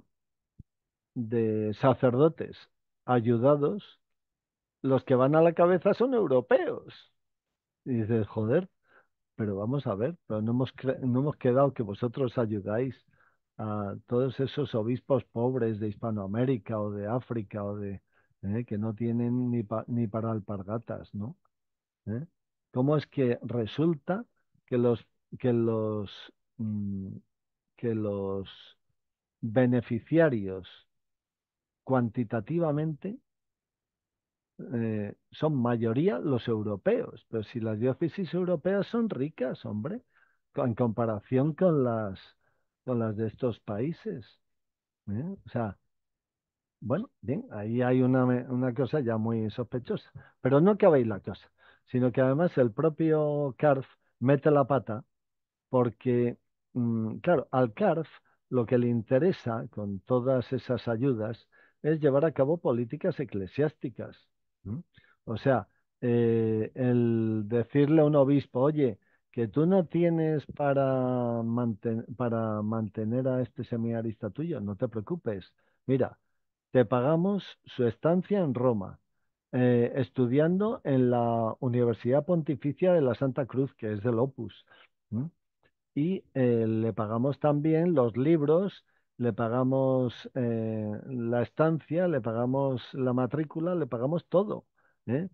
de sacerdotes ayudados, los que van a la cabeza son europeos. Y dices, joder, pero vamos a ver, pero no hemos, no hemos quedado que vosotros ayudáis a todos esos obispos pobres de Hispanoamérica o de África o de eh, que no tienen ni, pa, ni para alpargatas, ¿no? ¿Eh? ¿Cómo es que resulta que los que los mm, que los beneficiarios cuantitativamente eh, son mayoría los europeos? Pero si las diócesis europeas son ricas, hombre, en comparación con las, con las de estos países. ¿Eh? O sea, bueno, bien, ahí hay una, una cosa ya muy sospechosa. Pero no que habéis la cosa, sino que además el propio C A R F mete la pata porque, mm, claro, al C A R F lo que le interesa con todas esas ayudas es llevar a cabo políticas eclesiásticas. ¿M? O sea, eh, el decirle a un obispo, oye, que tú no tienes para, manten- para mantener a este seminarista tuyo, no te preocupes. Mira, te pagamos su estancia en Roma, eh, estudiando en la Universidad Pontificia de la Santa Cruz, que es del Opus. ¿M? y eh, le pagamos también los libros, le pagamos eh, la estancia, le pagamos la matrícula, le pagamos todo, ¿eh?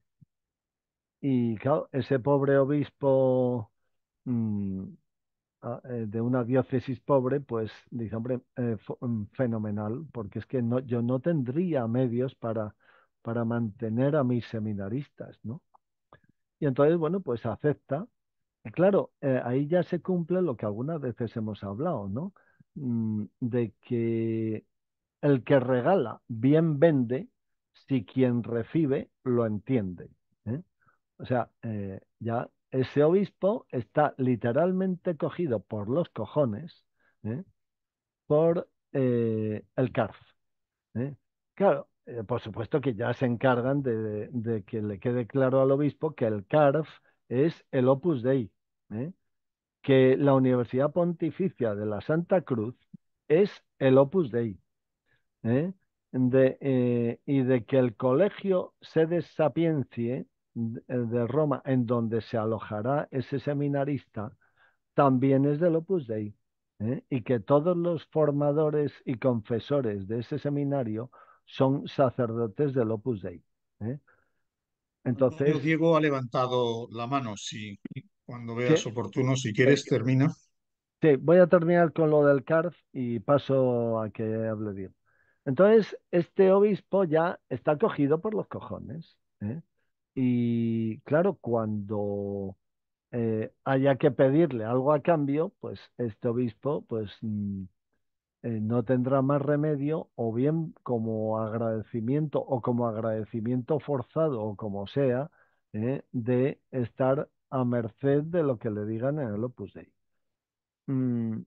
Y claro, ese pobre obispo mm, a- eh, de una diócesis pobre, pues dice, hombre, eh, fo- mm, fenomenal, porque es que no, yo no tendría medios para, para mantener a mis seminaristas, ¿no? Y entonces, bueno, pues acepta. Y claro, eh, ahí ya se cumple lo que algunas veces hemos hablado, ¿no? Mm, de que el que regala bien vende si quien recibe lo entiende, ¿eh? O sea, eh, ya ese obispo está literalmente cogido por los cojones, ¿eh? por eh, el C A R F, ¿eh? Claro, eh, por supuesto que ya se encargan de, de que le quede claro al obispo que el C A R F es el Opus Dei, ¿eh? Que la Universidad Pontificia de la Santa Cruz es el Opus Dei, ¿eh? De, eh, y de que el Colegio Sede Sapientiae de, de Roma, en donde se alojará ese seminarista, también es del Opus Dei, ¿eh? Y que todos los formadores y confesores de ese seminario son sacerdotes del Opus Dei, ¿eh? Antonio Entonces, Diego ha levantado la mano, si cuando sí, veas oportuno, si quieres, venga, termina. sí, voy a terminar con lo del C A R F y paso a que hable bien. Entonces, este obispo ya está cogido por los cojones, ¿eh? Y claro, cuando eh, haya que pedirle algo a cambio, pues este obispo pues mm, eh, no tendrá más remedio, o bien como agradecimiento o como agradecimiento forzado o como sea, ¿eh? De estar a merced de lo que le digan en el Opus Dei. Mm,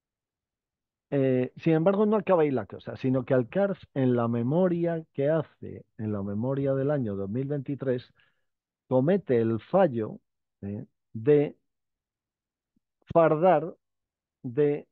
eh, sin embargo, no acaba ahí la cosa, sino que Alcárz, en la memoria que hace, en la memoria del año dos mil veintitrés, comete el fallo, ¿eh? de fardar de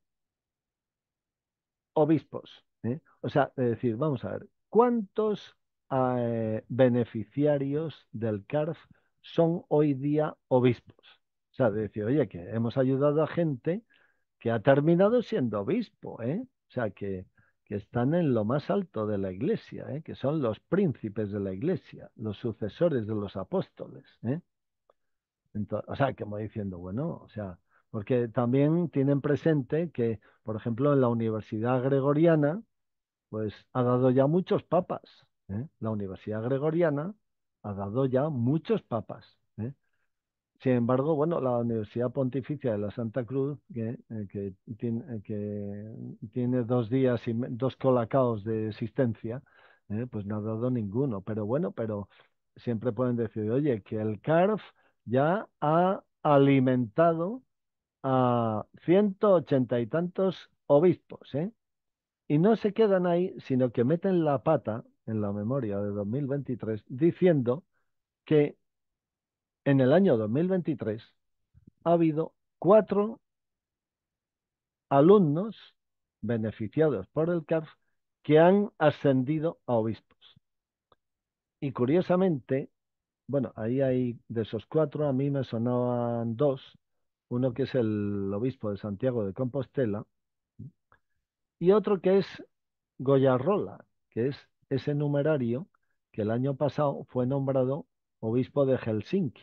obispos, ¿eh? O sea, de decir, vamos a ver, ¿cuántos eh, beneficiarios del C A R F son hoy día obispos? O sea, de decir, oye, que hemos ayudado a gente que ha terminado siendo obispo, ¿eh? O sea, que, que están en lo más alto de la iglesia, ¿eh? Que son los príncipes de la iglesia, los sucesores de los apóstoles, ¿eh? Ento- o sea, como diciendo, bueno, o sea, porque también tienen presente que, por ejemplo, en la Universidad Gregoriana, pues ha dado ya muchos papas, ¿eh? La Universidad Gregoriana ha dado ya muchos papas, ¿eh? Sin embargo, bueno, la Universidad Pontificia de la Santa Cruz, que, eh, que tiene, eh, que tiene dos días y me- dos colacaos de existencia, eh, pues no ha dado ninguno. Pero bueno, pero siempre pueden decir, oye, que el C A R F ya ha alimentado a ciento ochenta y tantos obispos, ¿eh? Y no se quedan ahí, sino que meten la pata en la memoria de dos mil veintitrés diciendo que en el año dos mil veintitrés ha habido cuatro alumnos beneficiados por el C A R F que han ascendido a obispos. Y curiosamente, bueno, ahí hay de esos cuatro, a mí me sonaban dos, uno que es el obispo de Santiago de Compostela y otro que es Goyarrola, que es ese numerario que el año pasado fue nombrado obispo de Helsinki.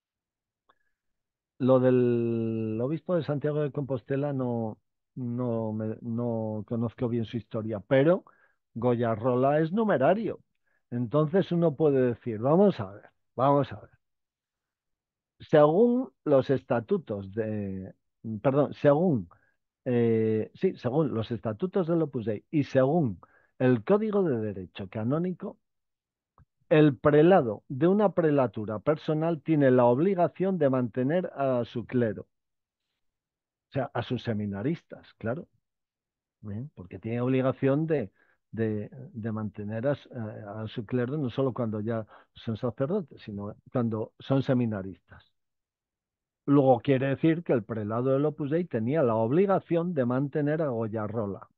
Lo del obispo de Santiago de Compostela no, no, me- no conozco bien su historia, pero Goyarrola es numerario. Entonces uno puede decir, vamos a ver, vamos a ver. Según los estatutos de, perdón, según, eh, sí, según los estatutos del Opus Dei y según el Código de Derecho Canónico, el prelado de una prelatura personal tiene la obligación de mantener a su clero. O sea, a sus seminaristas, claro, ¿eh? Porque tiene obligación de, de, de mantener a, su- a- a su clero no solo cuando ya son sacerdotes, sino cuando son seminaristas. Luego quiere decir que el prelado del Opus Dei tenía la obligación de mantener a Goyarrola.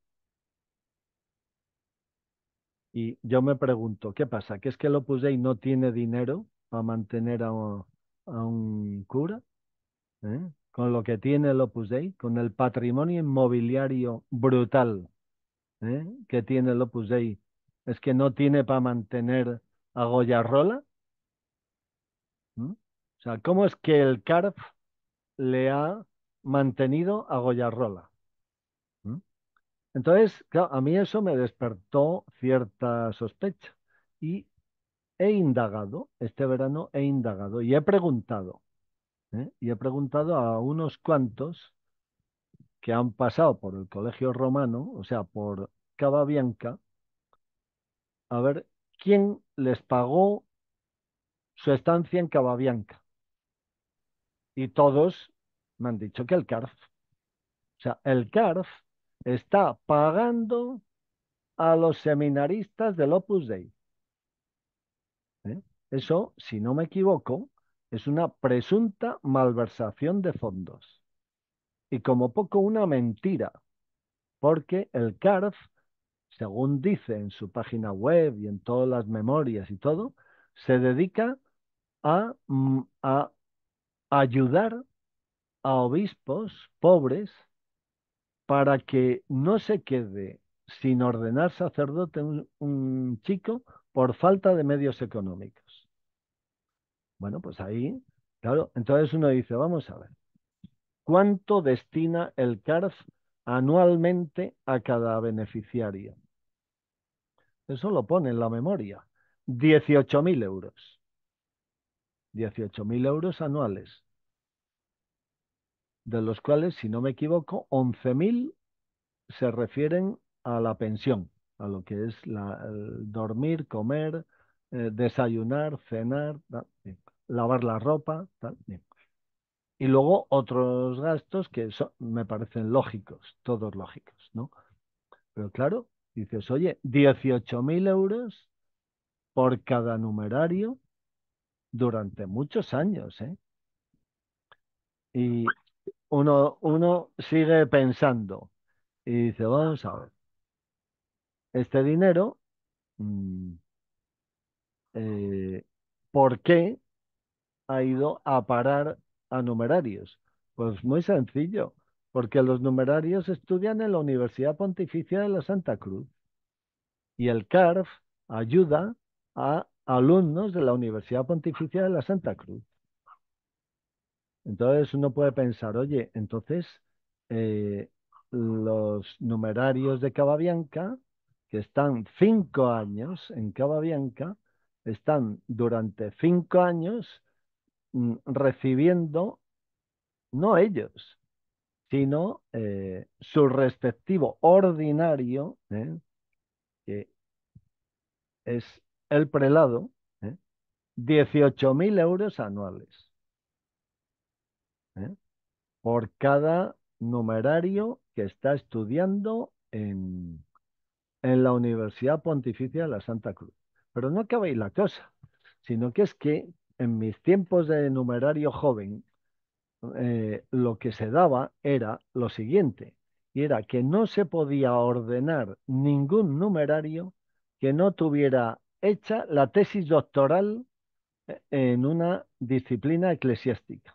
Y yo me pregunto, ¿qué pasa? ¿Que es que el Opus Dei no tiene dinero para mantener a, a un cura? ¿Eh? con lo que tiene el Opus Dei, con el patrimonio inmobiliario brutal, ¿eh? que tiene el Opus Dei, es que no tiene para mantener a Goyarrola. ¿Mm? O sea, ¿cómo es que el C A R F le ha mantenido a Goyarrola? ¿Mm? Entonces, claro, a mí eso me despertó cierta sospecha y he indagado, este verano he indagado y he preguntado, ¿eh? Y he preguntado a unos cuantos que han pasado por el Colegio Romano, o sea, por Cava Bianca, a ver quién les pagó su estancia en Cava Bianca. Y todos me han dicho que el C A R F. O sea, el C A R F está pagando a los seminaristas del Opus Dei. ¿Eh? Eso, si no me equivoco, es una presunta malversación de fondos. Y como poco una mentira, porque el C A R F, según dice en su página web y en todas las memorias y todo, se dedica a, mm, a ayudar a obispos pobres para que no se quede sin ordenar sacerdote un, un chico por falta de medios económicos. Bueno, pues ahí, claro, entonces uno dice, vamos a ver, ¿cuánto destina el C A R F anualmente a cada beneficiario? Eso lo pone en la memoria. dieciocho mil euros. dieciocho mil euros anuales, de los cuales, si no me equivoco, once mil se refieren a la pensión, a lo que es la, el dormir, comer, eh, desayunar, cenar, tal, bien, lavar la ropa, tal, bien. Y luego otros gastos que so- me parecen lógicos, todos lógicos, ¿no? Pero claro, dices, oye, dieciocho mil euros por cada numerario durante muchos años, ¿eh? Y uno, uno sigue pensando y dice, vamos a ver, este dinero, mm, eh, ¿por qué ha ido a parar a numerarios? Pues muy sencillo, porque los numerarios estudian en la Universidad Pontificia de la Santa Cruz y el C A R F ayuda a alumnos de la Universidad Pontificia de la Santa Cruz. Entonces uno puede pensar, oye, entonces eh, los numerarios de Cava Bianca, que están cinco años en Cava Bianca, están durante cinco años mm, recibiendo, no ellos, sino eh, su respectivo ordinario, ¿eh? que es el prelado, ¿eh? dieciocho mil euros anuales, ¿eh? por cada numerario que está estudiando en, en la Universidad Pontificia de la Santa Cruz. Pero no acaba ahí la cosa, sino que es que en mis tiempos de numerario joven, eh, lo que se daba era lo siguiente, y era que no se podía ordenar ningún numerario que no tuviera hecha la tesis doctoral eh, en una disciplina eclesiástica.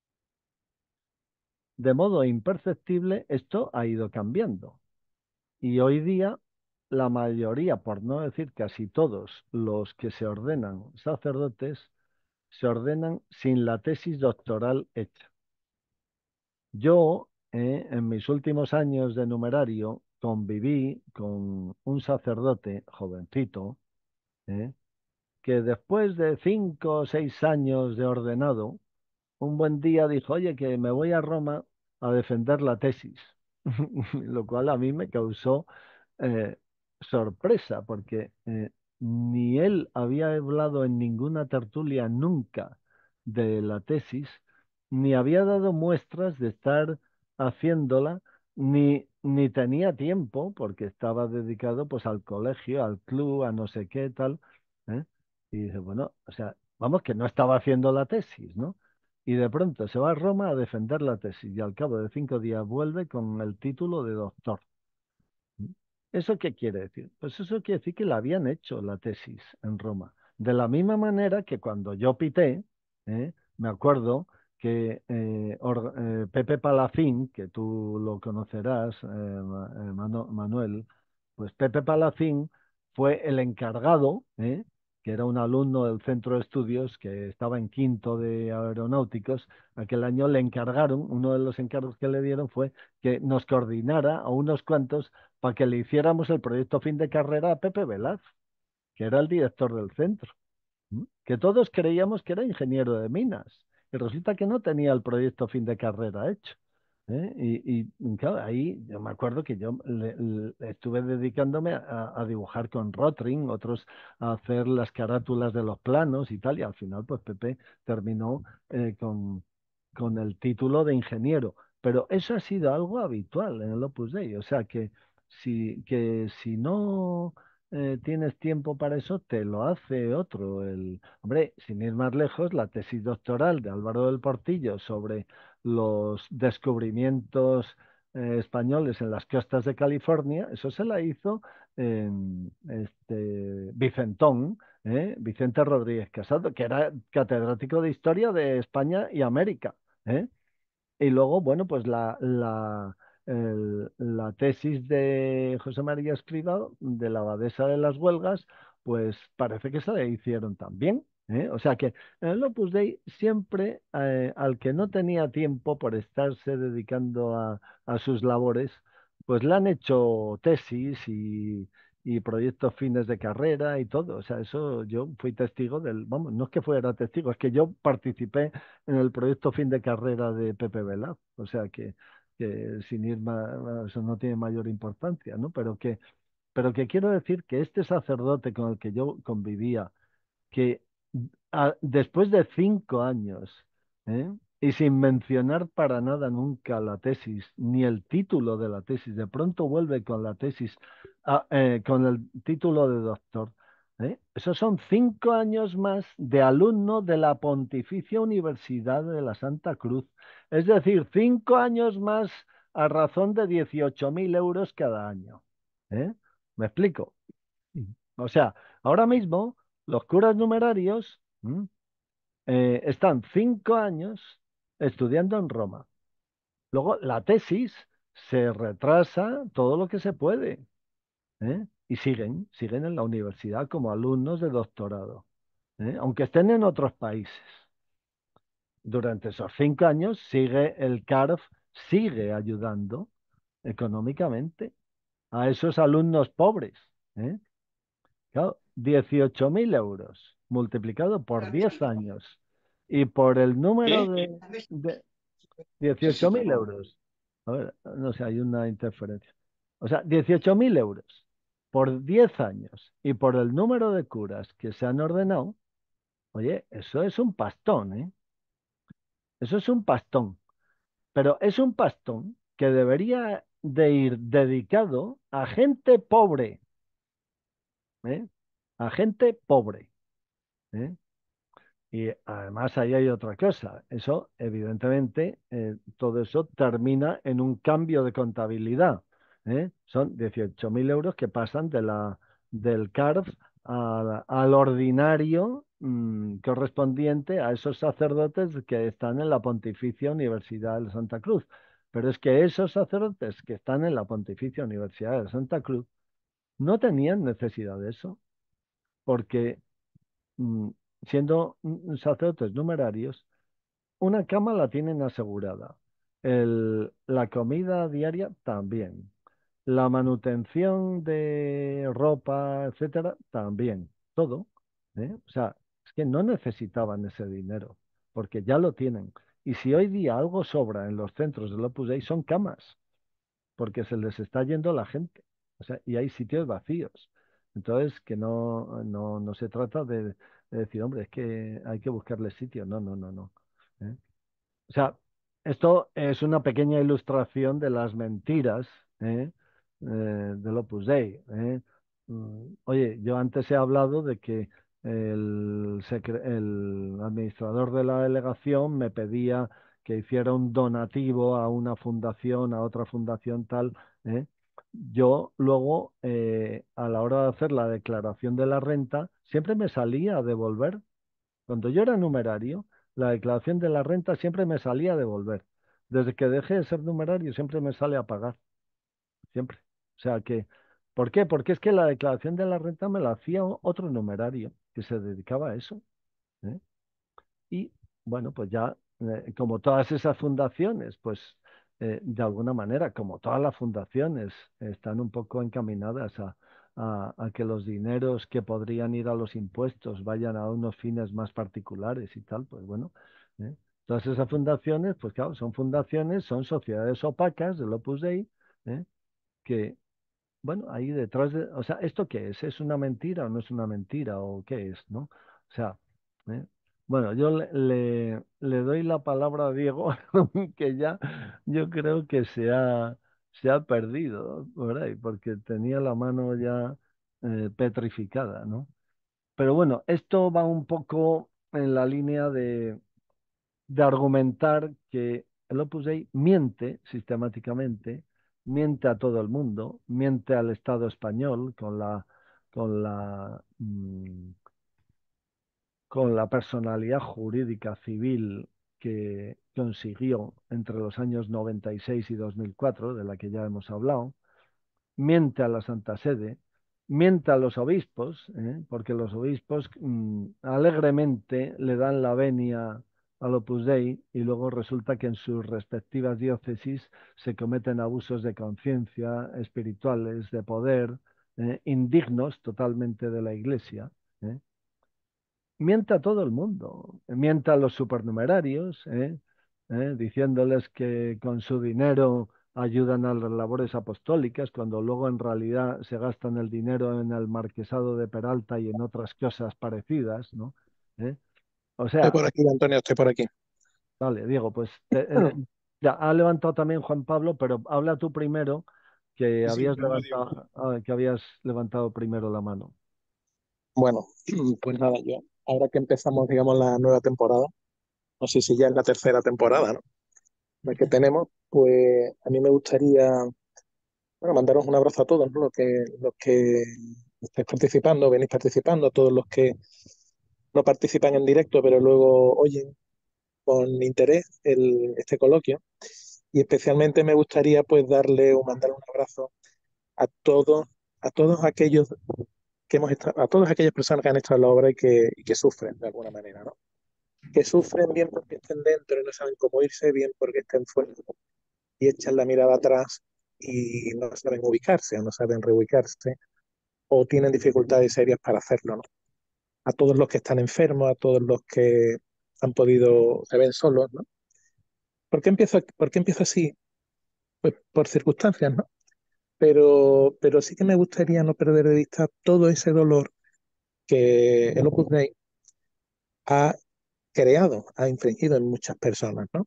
De modo imperceptible, esto ha ido cambiando. Y hoy día, la mayoría, por no decir casi todos, los que se ordenan sacerdotes, se ordenan sin la tesis doctoral hecha. Yo, eh, en mis últimos años de numerario, conviví con un sacerdote jovencito, eh, que después de cinco o seis años de ordenado, un buen día dijo, oye, que me voy a Roma a defender la tesis, lo cual a mí me causó eh, sorpresa, porque eh, ni él había hablado en ninguna tertulia nunca de la tesis, ni había dado muestras de estar haciéndola, ni, ni tenía tiempo, porque estaba dedicado pues al colegio, al club, a no sé qué tal, ¿eh? Y dice, bueno, o sea, vamos, que no estaba haciendo la tesis, ¿no? Y de pronto se va a Roma a defender la tesis y al cabo de cinco días vuelve con el título de doctor. ¿Eso qué quiere decir? Pues eso quiere decir que la habían hecho la tesis en Roma. De la misma manera que cuando yo pité, ¿eh? me acuerdo que eh, or- eh, Pepe Palacín, que tú lo conocerás, eh, Ma- eh, Mano- Manuel, pues Pepe Palacín fue el encargado, ¿eh? que era un alumno del centro de estudios que estaba en quinto de aeronáuticos. Aquel año le encargaron, uno de los encargos que le dieron fue que nos coordinara a unos cuantos para que le hiciéramos el proyecto fin de carrera a Pepe Velaz, que era el director del centro. ¿Mm? Que todos creíamos que era ingeniero de minas y resulta que no tenía el proyecto fin de carrera hecho. ¿Eh? Y, y, claro, ahí yo me acuerdo que yo le- le- estuve dedicándome a, a dibujar con Rotring, otros a hacer las carátulas de los planos y tal, y al final pues Pepe terminó eh, con, con el título de ingeniero. Pero eso ha sido algo habitual en el Opus Dei, o sea que si, que si no eh, tienes tiempo para eso, te lo hace otro. El, hombre, sin ir más lejos, la tesis doctoral de Álvaro del Portillo sobre los descubrimientos eh, españoles en las costas de California, eso se la hizo en este, Vicentón, ¿eh? Vicente Rodríguez Casado, que era catedrático de Historia de España y América. ¿Eh? Y luego, bueno, pues la, la, el- la tesis de José María Escrivá, de la Abadesa de las Huelgas, pues parece que se la hicieron también. ¿Eh? O sea que en el Opus Dei siempre eh, al que no tenía tiempo por estarse dedicando a, a sus labores, pues le han hecho tesis y, y proyectos fines de carrera y todo. O sea, eso yo fui testigo del, vamos, no es que fuera testigo, es que yo participé en el proyecto fin de carrera de Pepe Vela. O sea que, que sin ir más, eso no tiene mayor importancia, ¿no? Pero que, pero que quiero decir que este sacerdote con el que yo convivía, que a- después de cinco años, ¿eh? Y sin mencionar para nada nunca la tesis, ni el título de la tesis, de pronto vuelve con la tesis, ah, eh, con el título de doctor. ¿Eh? Esos son cinco años más de alumno de la Pontificia Universidad de la Santa Cruz. Es decir, cinco años más a razón de dieciocho mil euros cada año. ¿Eh? ¿Me explico? O sea, ahora mismo los curas numerarios ¿m? eh, están cinco años estudiando en Roma. Luego la tesis se retrasa todo lo que se puede. ¿Eh? Y siguen, siguen en la universidad como alumnos de doctorado, ¿eh? Aunque estén en otros países. Durante esos cinco años sigue el C A R F, sigue ayudando económicamente a esos alumnos pobres. ¿Eh? Claro, dieciocho mil euros multiplicado por diez años y por el número ¿Qué? de, de dieciocho mil euros. A ver, no sé, hay una interferencia. O sea, dieciocho mil euros por diez años y por el número de curas que se han ordenado, oye, eso es un pastón, ¿eh? Eso es un pastón. Pero es un pastón que debería de ir dedicado a gente pobre, ¿eh? A gente pobre. ¿Eh? Y además ahí hay otra cosa. Eso, evidentemente, eh, todo eso termina en un cambio de contabilidad. ¿Eh? Son dieciocho mil euros que pasan de la, del C A R F a- al ordinario mm, correspondiente a esos sacerdotes que están en la Pontificia Universidad de Santa Cruz. Pero es que esos sacerdotes que están en la Pontificia Universidad de Santa Cruz no tenían necesidad de eso, porque mm, siendo mm, sacerdotes numerarios, una cama la tienen asegurada. El- la comida diaria también. La manutención de ropa, etcétera, también. Todo. ¿Eh? O sea, es que no necesitaban ese dinero, porque ya lo tienen. Y si hoy día algo sobra en los centros del Opus Dei son camas, porque se les está yendo la gente. O sea, y hay sitios vacíos. Entonces, que no, no, no se trata de, de decir, hombre, es que hay que buscarle sitio. No, no, no, no. ¿Eh? O sea, esto es una pequeña ilustración de las mentiras, ¿eh? Eh, del Opus Dei. ¿Eh? Mm, Oye, yo antes he hablado de que el, secre- el administrador de la delegación me pedía que hiciera un donativo a una fundación, a otra fundación tal. ¿Eh? Yo luego, eh, a la hora de hacer la declaración de la renta, siempre me salía a devolver. Cuando yo era numerario, la declaración de la renta siempre me salía a devolver. Desde que dejé de ser numerario siempre me sale a pagar, siempre. O sea que, ¿por qué? Porque es que la declaración de la renta me la hacía o- otro numerario que se dedicaba a eso. ¿Eh? Y bueno, pues ya, eh, como todas esas fundaciones, pues eh, de alguna manera, como todas las fundaciones, están un poco encaminadas a, a- a que los dineros que podrían ir a los impuestos vayan a unos fines más particulares y tal, pues bueno, ¿eh? Todas esas fundaciones, pues claro, son fundaciones, son sociedades opacas del Opus Dei, ¿eh? Que, bueno, ahí detrás de, o sea, ¿esto qué es? ¿Es una mentira o no es una mentira o qué es, ¿no? O sea, ¿eh? Bueno, yo le, le, le doy la palabra a Diego, que ya yo creo que se ha, se ha perdido por ahí, porque tenía la mano ya eh, petrificada, ¿no? Pero bueno, esto va un poco en la línea de, de argumentar que el Opus Dei miente sistemáticamente, miente a todo el mundo, miente al Estado español con la, con la, mm, con la personalidad jurídica civil que consiguió entre los años noventa y seis y dos mil cuatro, de la que ya hemos hablado, miente a la Santa Sede, miente a los obispos, ¿eh? Porque los obispos mmm, alegremente le dan la venia al Opus Dei y luego resulta que en sus respectivas diócesis se cometen abusos de conciencia, espirituales, de poder, eh, indignos totalmente de la Iglesia. ¿Eh? Miente a todo el mundo, miente a los supernumerarios, ¿eh? ¿Eh? Diciéndoles que con su dinero ayudan a las labores apostólicas, cuando luego en realidad se gastan el dinero en el marquesado de Peralta y en otras cosas parecidas, ¿no? ¿Eh? O Estoy sea, por aquí, Antonio, estoy por aquí. vale, Diego, pues te- eh, ya ha levantado también Juan Pablo, pero habla tú primero, que Sí, sí, habías perdón, Diego. levantado, ah, que habías levantado primero la mano. Bueno, pues nada, yo, ahora que empezamos, digamos, la nueva temporada, no sé si ya es la tercera temporada, ¿no? La que tenemos, pues a mí me gustaría, bueno, mandaros un abrazo a todos, ¿no? Los que, los que estáis participando, venís participando, a todos los que no participan en directo, pero luego oyen con interés el, este coloquio. Y especialmente me gustaría, pues, darle o mandar un abrazo a todos, a todos aquellos que hemos estado, a todas aquellas personas que han estado en la obra y que, y que sufren de alguna manera, ¿no? Que sufren bien porque estén dentro y no saben cómo irse, bien porque estén fuera y echan la mirada atrás y no saben ubicarse o no saben reubicarse o tienen dificultades serias para hacerlo, ¿no? A todos los que están enfermos, a todos los que han podido, se ven solos, ¿no? ¿Por qué empiezo, por qué empiezo así? Pues por circunstancias, ¿no? Pero, pero sí que me gustaría no perder de vista todo ese dolor que el Opus Dei ha creado, ha infringido en muchas personas, ¿no?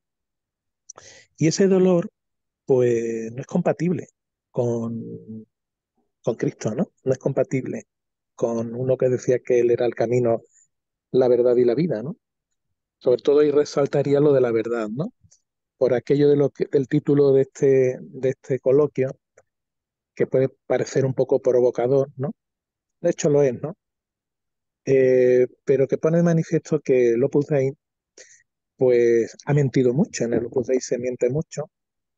Y ese dolor, pues, no es compatible con, con Cristo, ¿no? No es compatible con uno que decía que Él era el camino, la verdad y la vida, ¿no? Sobre todo y resaltaría lo de la verdad, ¿no? Por aquello de lo que, del título de este, de este coloquio, que puede parecer un poco provocador, ¿no? De hecho lo es, ¿no? Eh, pero que pone de manifiesto que el Opus Dei, pues, ha mentido mucho, en el Opus Dei se miente mucho,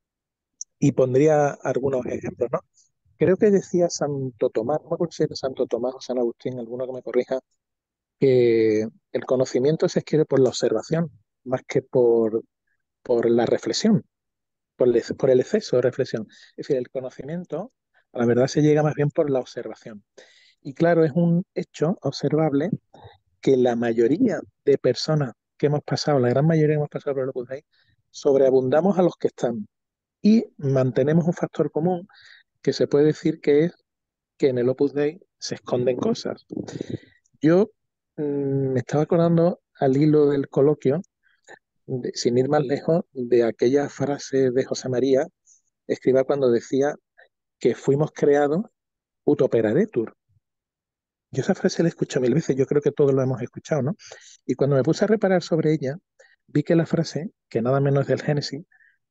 y pondría algunos ejemplos, ¿no? Creo que decía Santo Tomás, no me acuerdo si era Santo Tomás o San Agustín, alguno que me corrija, que el conocimiento se adquiere por la observación, más que por, por la reflexión, por el, por el exceso de reflexión. Es decir, el conocimiento, a la verdad, se llega más bien por la observación. Y claro, es un hecho observable que la mayoría de personas que hemos pasado, la gran mayoría que hemos pasado por el Opus Dei, sobreabundamos a los que están y mantenemos un factor común que se puede decir que es que en el Opus Dei se esconden cosas. Yo mmm, me estaba acordando al hilo del coloquio, de, sin ir más lejos, de aquella frase de José María Escrivá cuando decía que fuimos creados ut operaretur. Yo esa frase la he escuchado mil veces, yo creo que todos la hemos escuchado, ¿no? Y cuando me puse a reparar sobre ella, vi que la frase, que nada menos del Génesis,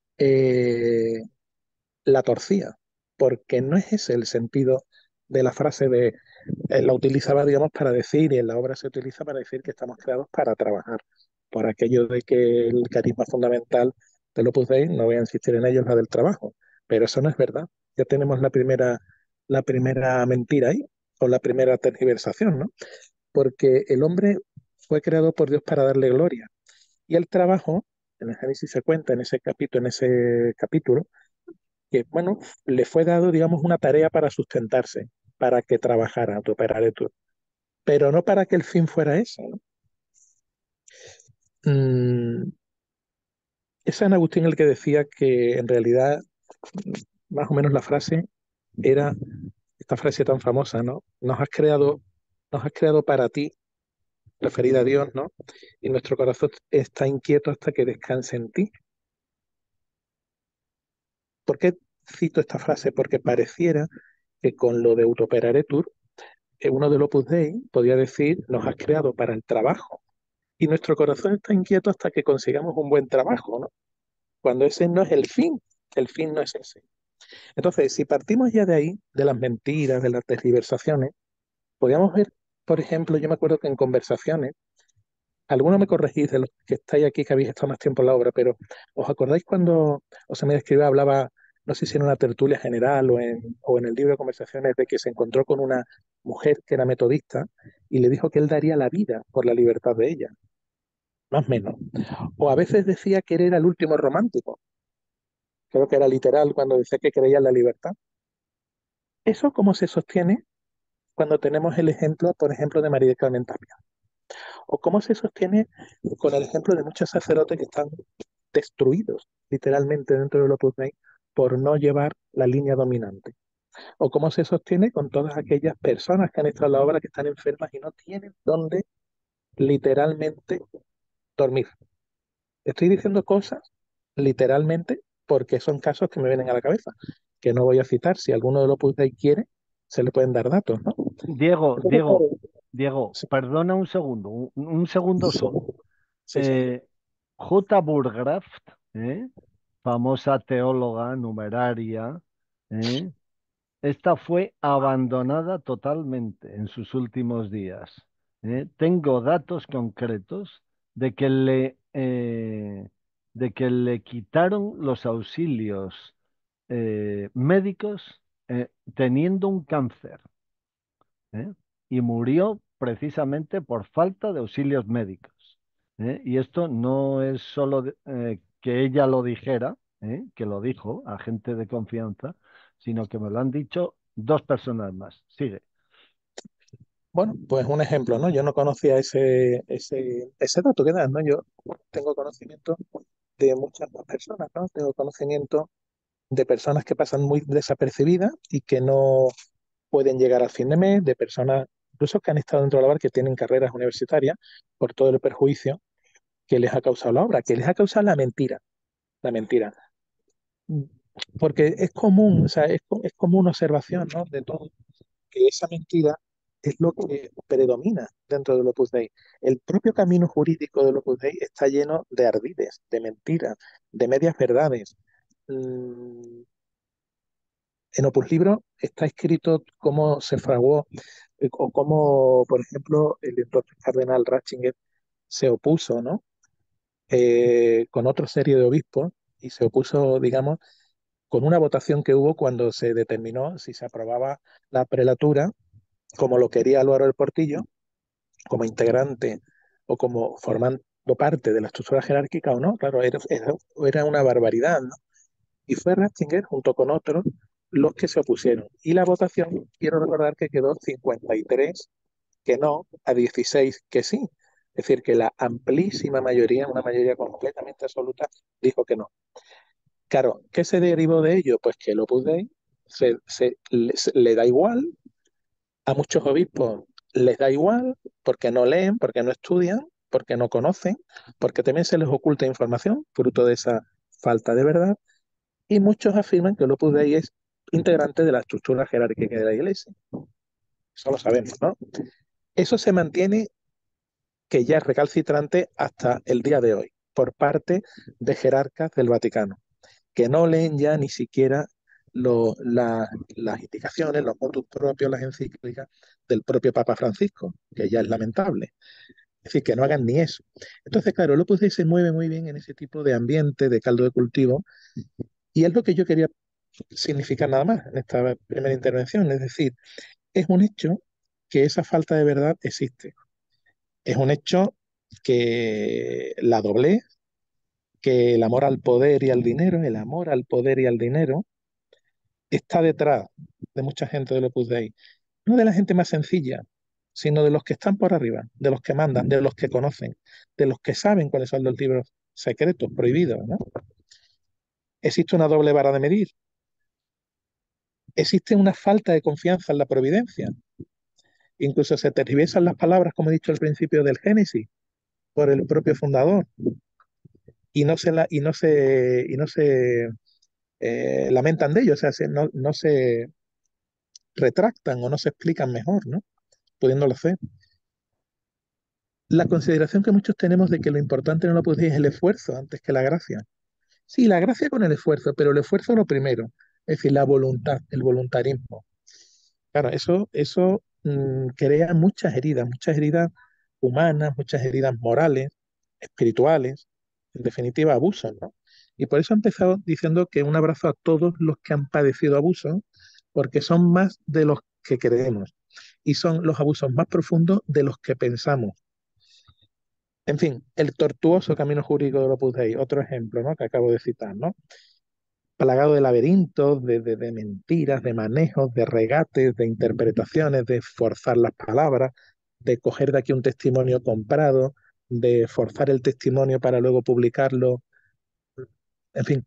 eh, la torcía, porque no es ese el sentido de la frase de, eh, la utilizaba, digamos, para decir, y en la obra se utiliza para decir que estamos creados para trabajar. por aquello de que el carisma fundamental del Opus Dei, no voy a insistir en ello, es la del trabajo, pero eso no es verdad. Ya tenemos la primera, la primera mentira ahí, o la primera tergiversación, ¿no? Porque el hombre fue creado por Dios para darle gloria. Y el trabajo, en el Génesis se cuenta en ese capítulo, en ese capítulo, que bueno, le fue dado, digamos, una tarea para sustentarse, para que trabajara, operara tú, pero no para que el fin fuera ese, ¿no? Mm, es San Agustín el que decía que en realidad, más o menos la frase era esta frase tan famosa, ¿no? Nos has creado, nos has creado para ti, referida a Dios, ¿no? Y nuestro corazón está inquieto hasta que descanse en ti. ¿Por qué cito esta frase? Porque pareciera que con lo de Autoperaretur, eh, uno del Opus Dei podía decir, nos has creado para el trabajo y nuestro corazón está inquieto hasta que consigamos un buen trabajo, ¿no? Cuando ese no es el fin, el fin no es ese. Entonces, si partimos ya de ahí, de las mentiras, de las tergiversaciones, podríamos ver, por ejemplo, yo me acuerdo que en conversaciones, algunos me corregís de los que estáis aquí, que habéis estado más tiempo en la obra, pero ¿os acordáis cuando Osamide Escrivá hablaba, no sé si en una tertulia general o en, o en el libro de conversaciones, de que se encontró con una mujer que era metodista y le dijo que él daría la vida por la libertad de ella, más o menos? O a veces decía que él era el último romántico, creo que era literal cuando decía que creía en la libertad. ¿Eso cómo se sostiene cuando tenemos el ejemplo, por ejemplo, de María del Carmen Tapia? ¿O cómo se sostiene con el ejemplo de muchos sacerdotes que están destruidos literalmente dentro del Opus Dei por no llevar la línea dominante? ¿O cómo se sostiene con todas aquellas personas que han estado en la obra que están enfermas y no tienen dónde literalmente dormir? Estoy diciendo cosas literalmente porque son casos que me vienen a la cabeza, que no voy a citar. Si alguno de los Opus Dei quiere, se le pueden dar datos, ¿no? Diego, Entonces, Diego, Diego, sí, perdona un segundo, un, un segundo solo. sí, sí. Eh, J. Burgraft, ¿eh? Famosa teóloga numeraria, ¿eh? Esta fue abandonada totalmente en sus últimos días. ¿Eh? Tengo datos concretos de que le, eh, de que le quitaron los auxilios eh, médicos eh, teniendo un cáncer, ¿eh? Y murió precisamente por falta de auxilios médicos, ¿eh? Y esto no es solo de- eh, que ella lo dijera, ¿eh? Que lo dijo a gente de confianza, sino que me lo han dicho dos personas más. Sigue. Bueno, pues un ejemplo, ¿no? Yo no conocía ese, ese, ese dato que das, ¿no? Yo tengo conocimiento de muchas más personas, ¿no? Tengo conocimiento de personas que pasan muy desapercibidas y que no pueden llegar al fin de mes, de personas incluso que han estado dentro de la obra que tienen carreras universitarias por todo el perjuicio que les ha causado la obra, que les ha causado la mentira, la mentira. Porque es común, o sea, es, co- es como una observación, ¿no? De todo, que esa mentira es lo que predomina dentro del Opus Dei. El propio camino jurídico del Opus Dei está lleno de ardides, de mentiras, de medias verdades. Mm, En Opus Libro está escrito cómo se fraguó eh, o cómo, por ejemplo, el entonces cardenal Ratzinger se opuso, ¿no? Eh, con otra serie de obispos y se opuso, digamos, con una votación que hubo cuando se determinó si se aprobaba la prelatura, como lo quería Álvaro del Portillo, como integrante o como formando parte de la estructura jerárquica o no. Claro, era, era, era una barbaridad, ¿no? Y fue Ratzinger, junto con otros, los que se opusieron. Y la votación, quiero recordar que quedó cincuenta y tres que no, a dieciséis que sí. Es decir, que la amplísima mayoría, una mayoría completamente absoluta, dijo que no. Claro, ¿qué se derivó de ello? Pues que el Opus Dei se, se, le, se- le da igual, a muchos obispos les da igual, porque no leen, porque no estudian, porque no conocen, porque también se les oculta información, fruto de esa falta de verdad, y muchos afirman que el Opus Dei es integrante de la estructura jerárquica de la Iglesia. Eso lo sabemos, ¿no? Eso se mantiene, que ya es recalcitrante hasta el día de hoy, por parte de jerarcas del Vaticano, que no leen ya ni siquiera lo- la- las indicaciones, los motus propios, las encíclicas del propio Papa Francisco, que ya es lamentable. Es decir, que no hagan ni eso. Entonces, claro, el Opus Dei se mueve muy bien en ese tipo de ambiente, de caldo de cultivo, y es lo que yo quería significar nada más en esta primera intervención. Es decir, es un hecho que esa falta de verdad existe. Es un hecho que la doblez, que el amor al poder y al dinero, el amor al poder y al dinero, está detrás de mucha gente del Opus Dei. No de la gente más sencilla, sino de los que están por arriba, de los que mandan, de los que conocen, de los que saben cuáles son los libros secretos, prohibidos, ¿no? Existe una doble vara de medir. Existe una falta de confianza en la providencia. Incluso se tergiversan las palabras, como he dicho al principio del Génesis, por el propio fundador, y no se, la, y no se, y no se eh, lamentan de ello, o sea, se, no, no se retractan o no se explican mejor, ¿no? Pudiéndolo hacer. La consideración que muchos tenemos de que lo importante no lo puede es el esfuerzo antes que la gracia. Sí, la gracia con el esfuerzo, pero el esfuerzo lo primero, es decir, la voluntad, el voluntarismo. Claro, eso, eso mm, crea muchas heridas, muchas heridas humanas, muchas heridas morales, espirituales, en definitiva, abusos, ¿no? Y por eso he empezado diciendo que un abrazo a todos los que han padecido abusos, porque son más de los que creemos y son los abusos más profundos de los que pensamos. En fin, el tortuoso camino jurídico de Opus Dei, otro ejemplo, ¿no? Que acabo de citar, ¿no? Plagado de laberintos, de, de, de mentiras, de manejos, de regates, de interpretaciones, de forzar las palabras, de coger de aquí un testimonio comprado, de forzar el testimonio para luego publicarlo. En fin,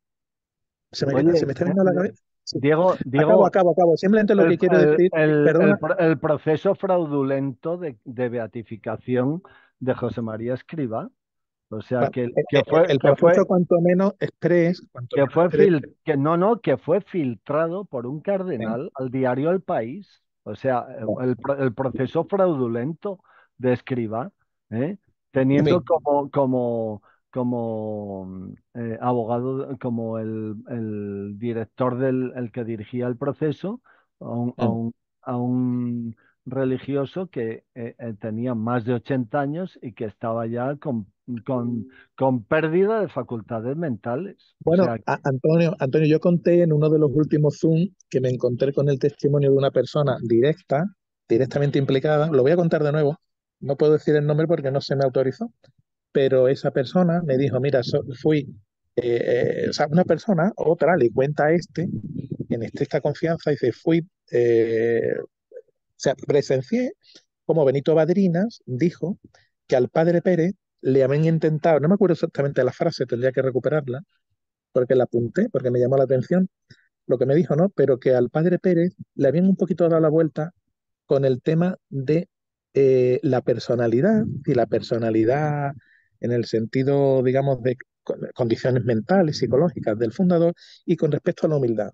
se me, Oye, se me está viendo a la cabeza. Sí. Diego, Acabo, Diego, acabo, acabo. Simplemente lo el, que quiero el- decir, el- el perdona, pro- el proceso fraudulento de, de beatificación de José María Escrivá, o sea, bueno, que, el, que el- fue, el que proceso fue, cuanto menos express, cuanto que menos fue express, fil- que no, no, que fue filtrado por un eh, cardenal al diario El País, o sea, bueno, el, pro- el proceso fraudulento de Escrivá, ¿eh? en Teniendo fin, como, como, como mm, eh, abogado, como el, el director del el que dirigía el proceso, a un, a eh. un- a un religioso que eh, eh, tenía más de ochenta años y que estaba ya con, con con pérdida de facultades mentales. O Bueno, sea, a- Antonio, Antonio, yo conté en uno de los últimos Zoom que me encontré con el testimonio de una persona directa, directamente implicada. Lo voy a contar de nuevo. No puedo decir el nombre porque no se me autorizó, pero esa persona me dijo, mira, so- fui, eh, eh, o sea, una persona, otra, le cuenta a este, en estricta confianza, dice, fui, eh, o sea, presencié como Benito Badrinas dijo que al padre Pérez le habían intentado, no me acuerdo exactamente la frase, tendría que recuperarla porque la apunté, porque me llamó la atención lo que me dijo, ¿no? Pero que al padre Pérez le habían un poquito dado la vuelta con el tema de eh, la personalidad, y la personalidad en el sentido, digamos, de condiciones mentales, psicológicas del fundador, y con respecto a la humildad.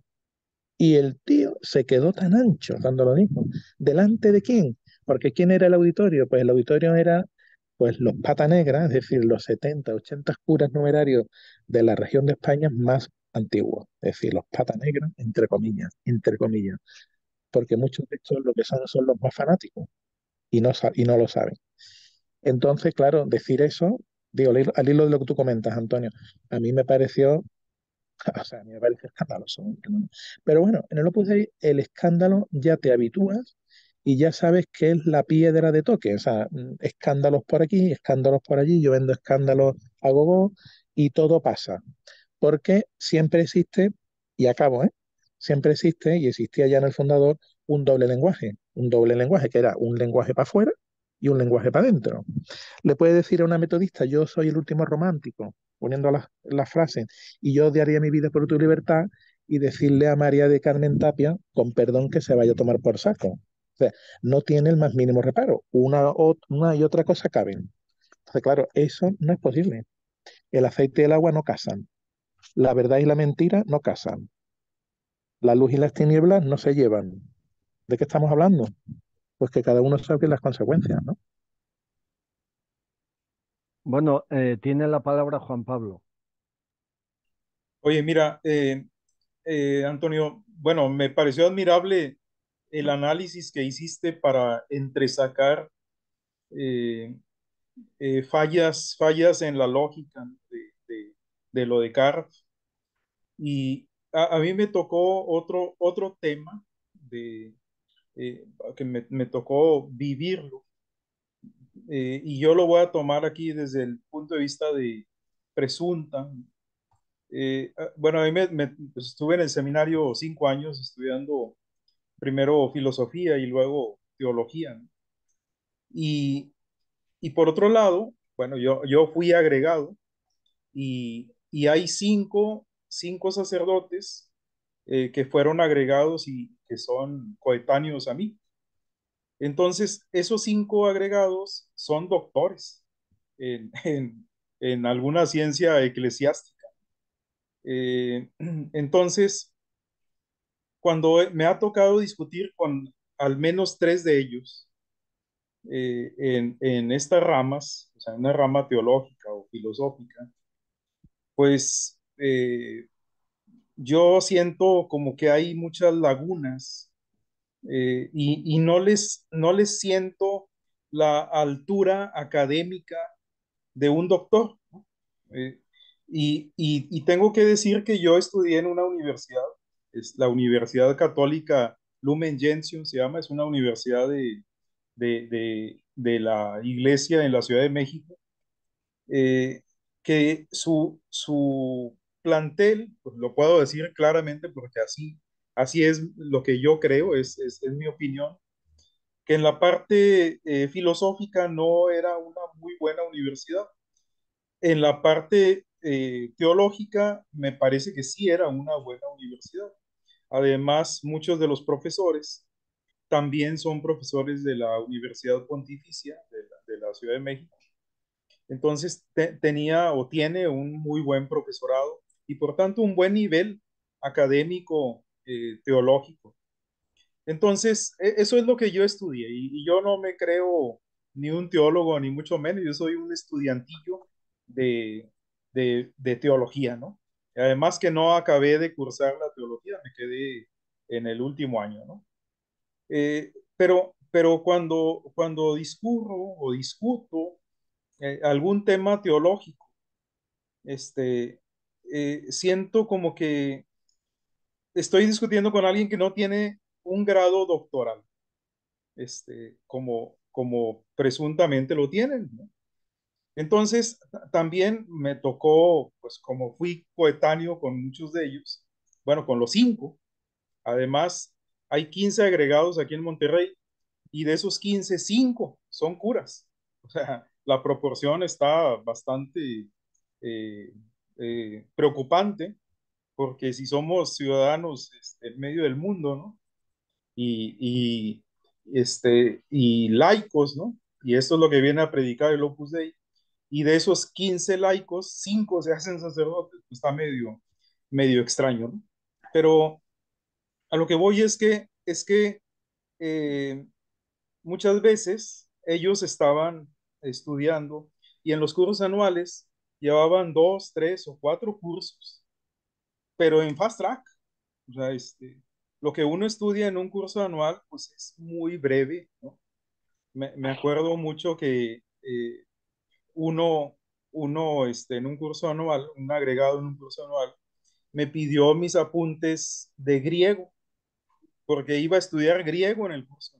Y el tío se quedó tan ancho cuando lo dijo. ¿Delante de quién? Porque ¿quién era el auditorio? Pues el auditorio era pues los pata negras, es decir, los setenta, ochenta curas numerarios de la región de España más antiguos. Es decir, los pata negras, entre comillas, entre comillas. Porque muchos de estos lo que son son los más fanáticos y no, sa- y no lo saben. Entonces, claro, decir eso, digo, al hilo al hilo de lo que tú comentas, Antonio, a mí me pareció o sea, a mí me parece escandaloso, ¿no? Pero bueno, en el Opus Dei el escándalo ya te habitúas y ya sabes que es la piedra de toque. O sea, mm, escándalos por aquí, escándalos por allí, yo vendo escándalos a gogo y todo pasa. Porque siempre existe, y acabo, ¿eh? Siempre existe y existía ya en el fundador un doble lenguaje. Un doble lenguaje que era un lenguaje para afuera y un lenguaje para adentro. Le puede decir a una metodista, yo soy el último romántico, poniendo las la frases, y yo daría mi vida por tu libertad, y decirle a María de Carmen Tapia, con perdón, que se vaya a tomar por saco. O sea, no tiene el más mínimo reparo. Una, o- una y otra cosa caben. Entonces, claro, eso no es posible. El aceite y el agua no casan. La verdad y la mentira no casan. La luz y las tinieblas no se llevan. ¿De qué estamos hablando? Pues que cada uno sabe las consecuencias, ¿no? bueno, eh, tiene la palabra Juan Pablo. Oye, mira, eh, eh, Antonio, bueno, me pareció admirable el análisis que hiciste para entresacar eh, eh, fallas, fallas en la lógica de, de, de lo de Descartes. Y a, a, mí me tocó otro, otro tema de, eh, que me, me, tocó vivirlo. Eh, y yo lo voy a tomar aquí desde el punto de vista de presunta. Eh, bueno, a mí me, me pues estuve en el seminario cinco años estudiando primero filosofía y luego teología, ¿no? Y, y por otro lado, bueno, yo, yo fui agregado y, y hay cinco, cinco sacerdotes eh, que fueron agregados y que son coetáneos a mí. Entonces, esos cinco agregados son doctores en, en, en alguna ciencia eclesiástica. Eh, entonces, cuando me ha tocado discutir con al menos tres de ellos eh, en, en estas ramas, o sea, una rama teológica o filosófica, pues eh, yo siento como que hay muchas lagunas eh, y, y no, les, no les siento la altura académica de un doctor, ¿no? Eh, y, y, y tengo que decir que yo estudié en una universidad, es la Universidad Católica Lumen Gentium, se llama, es una universidad de, de, de, de la iglesia en la Ciudad de México, eh, que su, su plantel, pues lo puedo decir claramente porque así, así es lo que yo creo, es, es, es mi opinión, que en la parte eh, filosófica no era una muy buena universidad. En la parte eh, teológica me parece que sí era una buena universidad. Además, muchos de los profesores también son profesores de la Universidad Pontificia de la, de la Ciudad de México. Entonces te, tenía o tiene un muy buen profesorado y por tanto un buen nivel académico eh, teológico. Entonces, e, eso es lo que yo estudié y, y, yo no me creo ni un teólogo ni mucho menos, yo soy un estudiantillo de, de, de teología, ¿no? Y además que no acabé de cursar la teología, me quedé en el último año, ¿no? Eh, pero, pero cuando, cuando discurro o discuto eh, algún tema teológico, este, eh, siento como que estoy discutiendo con alguien que no tiene un grado doctoral, este, como, como presuntamente lo tienen, ¿no? Entonces, también me tocó, pues como fui coetáneo con muchos de ellos, bueno, con los cinco, además hay quince agregados aquí en Monterrey y de esos quince, cinco son curas. O sea, la proporción está bastante eh, eh, preocupante porque si somos ciudadanos este, en medio del mundo, ¿no? Y, y, este, y laicos, ¿no? Y esto es lo que viene a predicar el Opus Dei. Y de esos quince laicos, cinco se hacen sacerdotes. Pues está medio, medio extraño, ¿no? Pero a lo que voy es que, es que eh, muchas veces ellos estaban estudiando y en los cursos anuales llevaban dos, tres o cuatro cursos, pero en fast track. O sea, este, lo que uno estudia en un curso anual, pues es muy breve, ¿no? Me, me acuerdo mucho que eh, uno, uno este, en un curso anual, un agregado en un curso anual, me pidió mis apuntes de griego, porque iba a estudiar griego en el curso.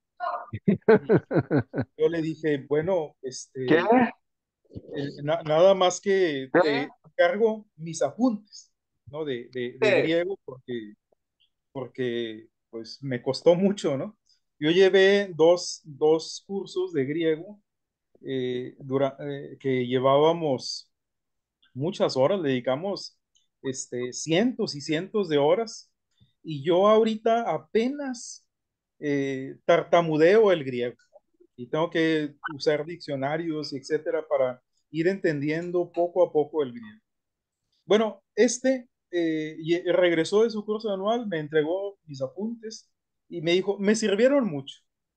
Y yo le dije, bueno, ¿Qué? este, eh, na- nada más que ¿Qué? te cargo mis apuntes, ¿no? De, de, de griego, porque, porque pues me costó mucho, ¿no? Yo llevé dos, dos cursos de griego eh, dura- eh, que llevábamos muchas horas, le dedicamos este, cientos y cientos de horas, y yo ahorita apenas eh, tartamudeo el griego y tengo que usar diccionarios, etcétera, para ir entendiendo poco a poco el griego. Bueno, este eh, regresó de su curso anual, me entregó mis apuntes y me dijo, me sirvieron mucho.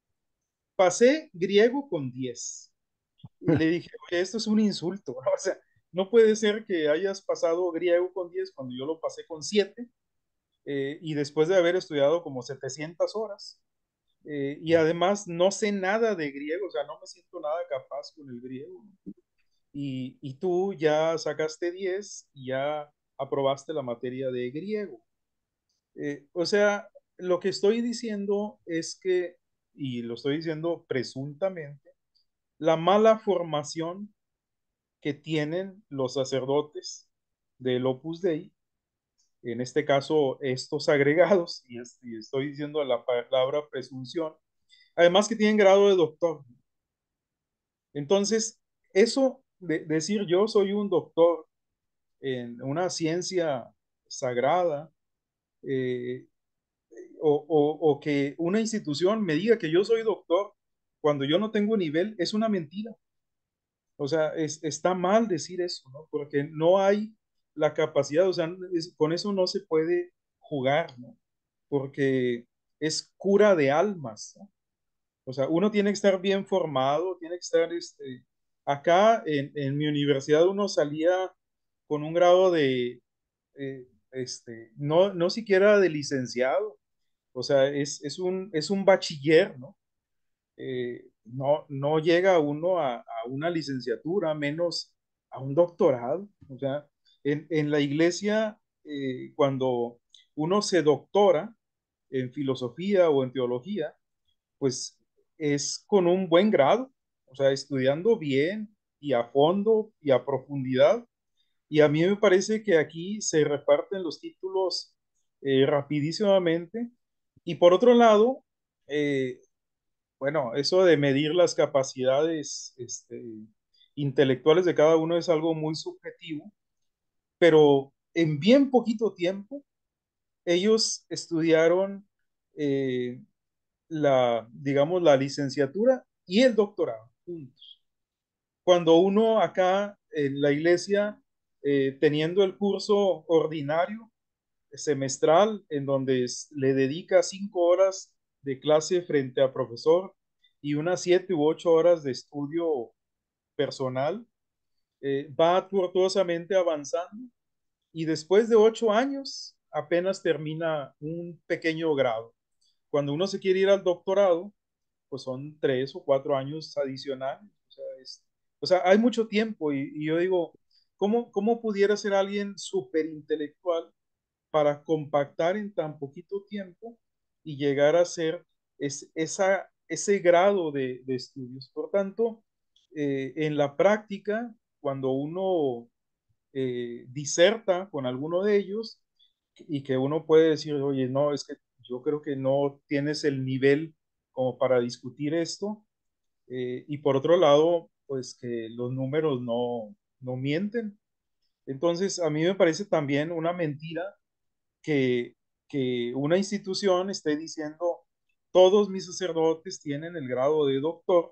Pasé griego con diez. Y le dije, oye, esto es un insulto, ¿no? O sea, no puede ser que hayas pasado griego con diez cuando yo lo pasé con siete eh, y después de haber estudiado como setecientas horas. eh, y además no sé nada de griego, o sea, no me siento nada capaz con el griego. Y, y tú ya sacaste diez y ya aprobaste la materia de griego. Eh, o sea, lo que estoy diciendo es que, y lo estoy diciendo presuntamente, la mala formación que tienen los sacerdotes del Opus Dei, en este caso estos agregados, y, es- y estoy diciendo la palabra presunción, además que tienen grado de doctor. Entonces, eso de decir yo soy un doctor en una ciencia sagrada, eh, o, o- o que una institución me diga que yo soy doctor cuando yo no tengo nivel, es una mentira. O sea, es, está mal decir eso, ¿no? Porque no hay la capacidad, o sea, es- con eso no se puede jugar, ¿no? Porque es cura de almas, ¿no? O sea, uno tiene que estar bien formado, tiene que estar, este, acá en, en mi universidad uno salía con un grado de, eh, este, no, no siquiera de licenciado, o sea, es, es un, es un bachiller, ¿no? Eh, no, no llega uno a, a una licenciatura, menos a un doctorado. O sea, en, en la iglesia, eh, cuando uno se doctora en filosofía o en teología, pues es con un buen grado, o sea, estudiando bien y a fondo y a profundidad. Y a mí me parece que aquí se reparten los títulos eh, rapidísimamente. Y por otro lado, eh, bueno, eso de medir las capacidades este, intelectuales de cada uno es algo muy subjetivo, pero en bien poquito tiempo ellos estudiaron eh, la, digamos, la licenciatura y el doctorado juntos. Cuando uno acá en la iglesia, eh, teniendo el curso ordinario semestral, en donde es- le dedica cinco horas de clase frente a profesor y unas siete u ocho horas de estudio personal, eh, va tortuosamente avanzando y después de ocho años apenas termina un pequeño grado. Cuando uno se quiere ir al doctorado, pues son tres o cuatro años adicionales. O sea, es- o sea, hay mucho tiempo y, y yo digo, ¿cómo, cómo pudiera ser alguien súper intelectual para compactar en tan poquito tiempo y llegar a ser es, esa, ese grado de, de estudios? Por tanto, eh, en la práctica, cuando uno eh, diserta con alguno de ellos y que uno puede decir, oye, no, es que yo creo que no tienes el nivel como para discutir esto. Eh, y por otro lado, pues que los números no, no mienten. Entonces, a mí me parece también una mentira que, que una institución esté diciendo, todos mis sacerdotes tienen el grado de doctor,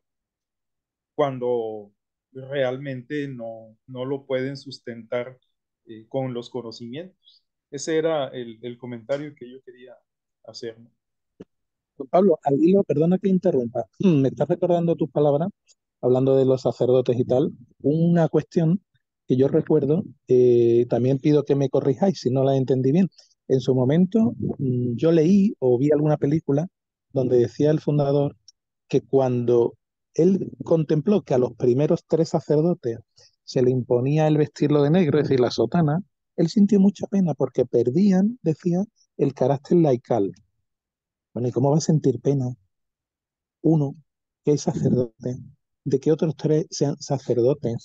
cuando realmente no, no lo pueden sustentar eh, con los conocimientos. Ese era el, el comentario que yo quería hacer, ¿no? Pablo, al hilo, perdona que interrumpa, me estás recordando tus palabras, hablando de los sacerdotes y tal, una cuestión que yo recuerdo, eh, también pido que me corrijáis si no la entendí bien. En su momento, mm, yo leí o vi alguna película donde decía el fundador que cuando él contempló que a los primeros tres sacerdotes se le imponía el vestirlo de negro, es decir, la sotana, él sintió mucha pena porque perdían, decía, el carácter laical. Bueno, ¿y cómo va a sentir pena uno que es sacerdote de que otros tres sean sacerdotes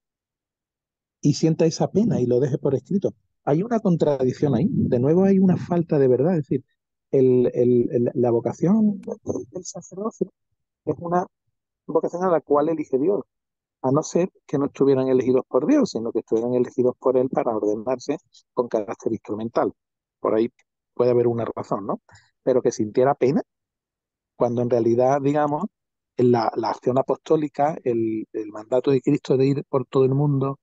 y sienta esa pena y lo deje por escrito? Hay una contradicción ahí. De nuevo hay una falta de verdad. Es decir, el, el, el, la vocación del sacerdocio es una vocación a la cual elige Dios, a no ser que no estuvieran elegidos por Dios, sino que estuvieran elegidos por Él para ordenarse con carácter instrumental. Por ahí puede haber una razón, ¿no? Pero que sintiera pena cuando en realidad, digamos, la, la acción apostólica, el, el mandato de Cristo de ir por todo el mundo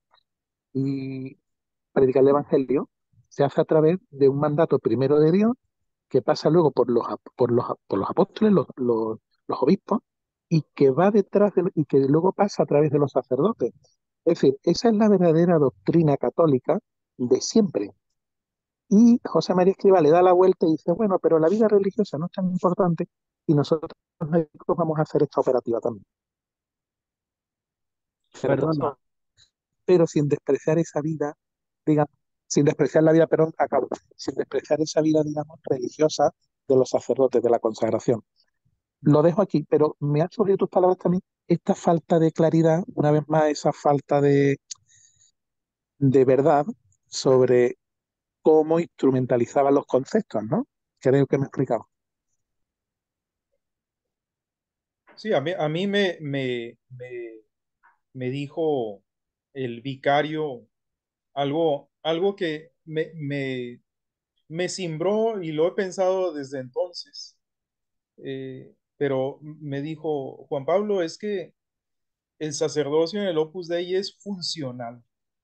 y predicar el Evangelio, se hace a través de un mandato primero de Dios que pasa luego por los, por los, por los apóstoles, los, los, los obispos, y que va detrás de, y que luego pasa a través de los sacerdotes. Es decir, esa es la verdadera doctrina católica de siempre. Y José María Escrivá le da la vuelta y dice, bueno, pero la vida religiosa no es tan importante y nosotros los médicos vamos a hacer esta operativa también. Perdona, Pero sin despreciar esa vida, digamos, sin despreciar la vida, perdón, acabo, sin despreciar esa vida, digamos, religiosa de los sacerdotes, de la consagración. Lo dejo aquí, pero me han surgido tus palabras también, esta falta de claridad, una vez más, esa falta de, de verdad sobre cómo instrumentalizaban los conceptos, ¿no? Creo que me he explicado. Sí, a mí, a mí me, me, me, me dijo el vicario algo, algo que me, me, me cimbró y lo he pensado desde entonces. Eh, pero me dijo, Juan Pablo, es que el sacerdocio en el Opus Dei es funcional.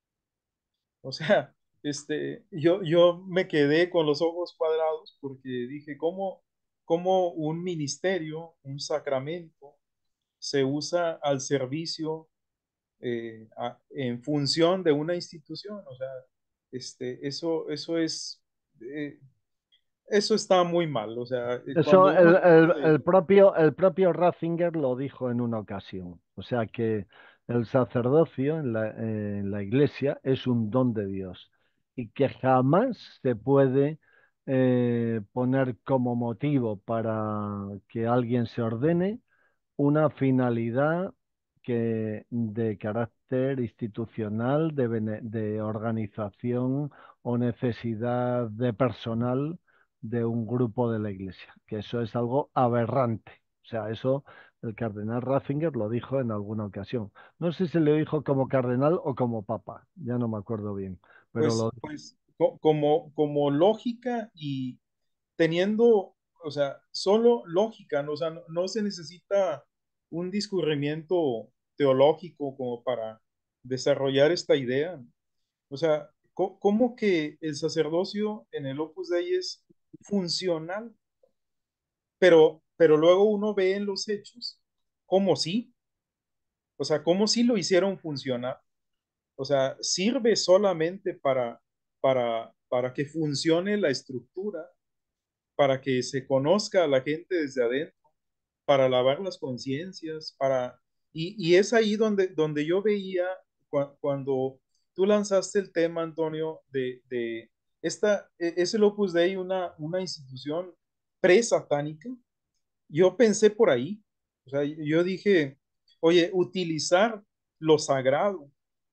O sea, este, yo, yo me quedé con los ojos cuadrados porque dije, ¿cómo, cómo un ministerio, un sacramento, se usa al servicio eh, a- en función de una institución? O sea, este, eso, eso es, eh, eso está muy mal. O sea, eh, eso cuando uno el, trata el- el de, propio, el propio Ratzinger lo dijo en una ocasión. O sea que el sacerdocio en la, en la iglesia es un don de Dios y que jamás se puede eh, poner como motivo para que alguien se ordene una finalidad que, de carácter institucional, de, bene- de organización o necesidad de personal de un grupo de la Iglesia, que eso es algo aberrante. O sea, eso el cardenal Ratzinger lo dijo en alguna ocasión. No sé si lo dijo como cardenal o como papa, ya no me acuerdo bien, pero lo... pues, pues, co- como, como lógica y teniendo, o sea, solo lógica, ¿no? O sea, no, no se necesita un discurrimiento teológico como para desarrollar esta idea. O sea, co- ¿cómo que el sacerdocio en el Opus Dei es funcional? Pero, pero luego uno ve en los hechos cómo sí, o sea, cómo sí lo hicieron funcionar. O sea, sirve solamente para, para, para que funcione la estructura, para que se conozca a la gente desde adentro, para lavar las conciencias, para... Y, y es ahí donde, donde yo veía cua- cuando tú lanzaste el tema, Antonio, de, de esta, e- es el Opus Dei una, una institución pre-satánica. Yo pensé por ahí, o sea, yo dije, oye, utilizar lo sagrado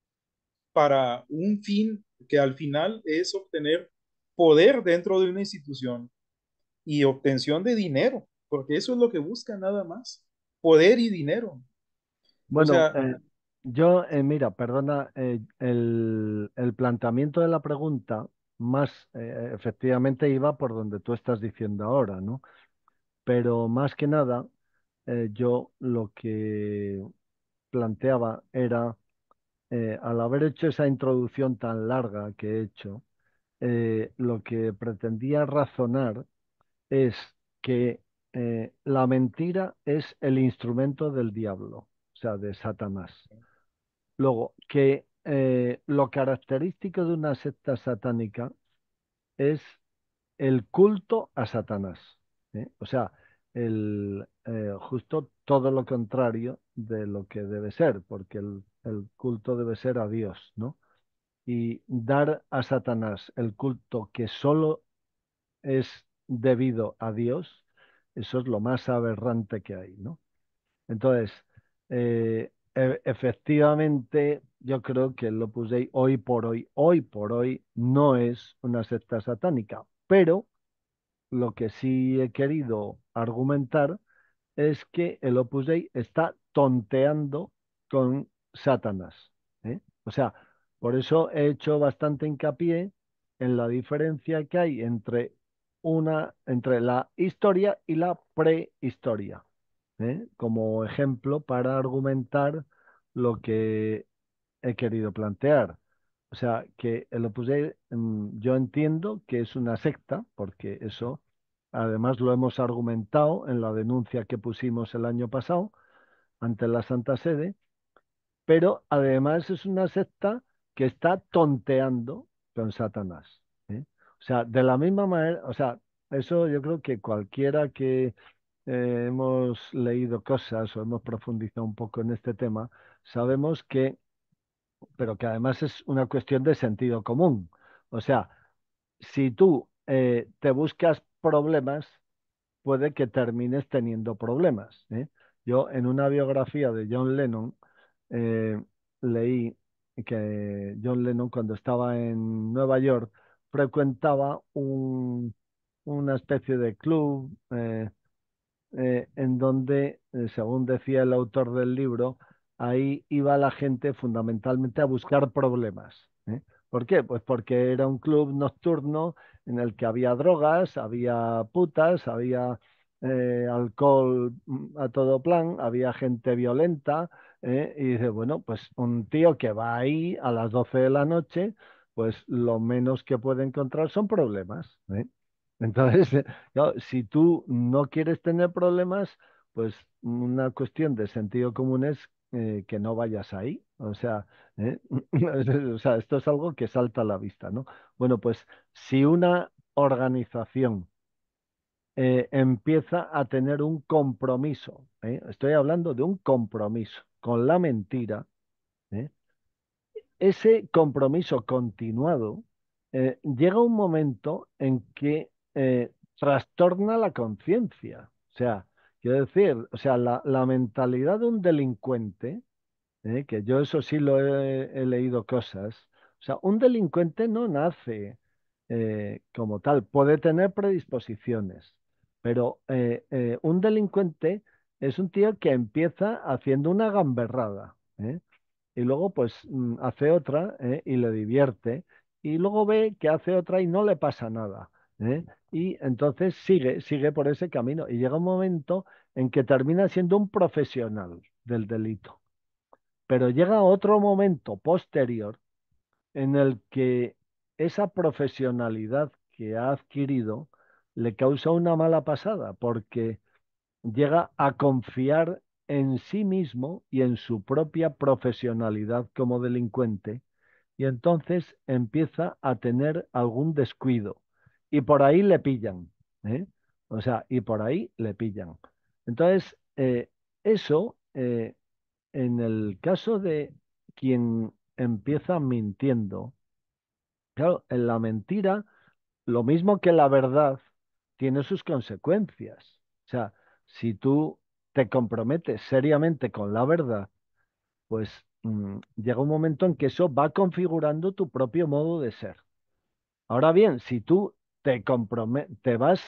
para un fin que al final es obtener poder dentro de una institución y obtención de dinero, porque eso es lo que busca nada más, poder y dinero. O Bueno, sea, eh, yo, eh, mira, perdona, eh, el, el planteamiento de la pregunta más eh, efectivamente iba por donde tú estás diciendo ahora, ¿no? Pero más que nada, eh, yo lo que planteaba era, eh, al haber hecho esa introducción tan larga que he hecho, eh, lo que pretendía razonar es que eh, la mentira es el instrumento del diablo, o sea, de Satanás. Luego, que eh, lo característico de una secta satánica es el culto a Satanás, ¿eh? O sea, el, eh, justo todo lo contrario de lo que debe ser, porque el, el culto debe ser a Dios, ¿no? Y dar a Satanás el culto que solo es debido a Dios, eso es lo más aberrante que hay, ¿no? Entonces, eh, e- efectivamente, yo creo que el Opus Dei hoy por hoy, hoy por hoy, no es una secta satánica, pero lo que sí he querido argumentar es que el Opus Dei está tonteando con Satanás, ¿eh? O sea, por eso he hecho bastante hincapié en la diferencia que hay entre una, entre la historia y la prehistoria, ¿eh? Como ejemplo para argumentar lo que he querido plantear. O sea, que el Opus Dei, mm, yo entiendo que es una secta, porque eso, además lo hemos argumentado en la denuncia que pusimos el año pasado ante la Santa Sede, pero además es una secta que está tonteando con Satanás, ¿eh? O sea, de la misma manera, o sea, eso yo creo que cualquiera que eh, hemos leído cosas o hemos profundizado un poco en este tema, sabemos que, pero que además es una cuestión de sentido común. O sea, si tú eh, te buscas problemas, puede que termines teniendo problemas, ¿eh? Yo en una biografía de John Lennon eh, leí que John Lennon cuando estaba en Nueva York frecuentaba un- una especie de club eh, eh, en donde, eh, según decía el autor del libro, ahí iba la gente fundamentalmente a buscar problemas. ¿Eh? ¿Por qué? Pues porque era un club nocturno en el que había drogas, había putas, había eh, alcohol mm, a todo plan, había gente violenta, ¿eh? Y dice, bueno, pues un tío que va ahí a las doce de la noche, pues lo menos que puede encontrar son problemas. ¿Eh? Entonces, claro, si tú no quieres tener problemas, pues una cuestión de sentido común es eh, que no vayas ahí. O sea, ¿eh? O sea, esto es algo que salta a la vista, ¿no? Bueno, pues si una organización eh, empieza a tener un compromiso, ¿eh? Estoy hablando de un compromiso con la mentira, ¿eh? Ese compromiso continuado, eh, llega un momento en que eh, trastorna la conciencia. O sea, quiero decir, o sea, la, la mentalidad de un delincuente, eh, que yo eso sí lo he, he leído cosas, o sea, un delincuente no nace eh, como tal, puede tener predisposiciones, pero eh, eh, un delincuente es un tío que empieza haciendo una gamberrada, ¿eh? Y luego pues mm, hace otra, ¿eh? Y le divierte, y luego ve que hace otra y no le pasa nada, ¿eh? Y entonces sigue, sigue por ese camino y llega un momento en que termina siendo un profesional del delito. Pero llega otro momento posterior en el que esa profesionalidad que ha adquirido le causa una mala pasada, porque llega a confiar en sí mismo y en su propia profesionalidad como delincuente, y entonces empieza a tener algún descuido y por ahí le pillan, ¿eh? O sea, y por ahí le pillan. Entonces, eh, eso, eh, en el caso de quien empieza mintiendo, claro, en la mentira lo mismo que la verdad tiene sus consecuencias. O sea, si tú te comprometes seriamente con la verdad, pues mm, llega un momento en que eso va configurando tu propio modo de ser. Ahora bien, si tú te, comprome- te vas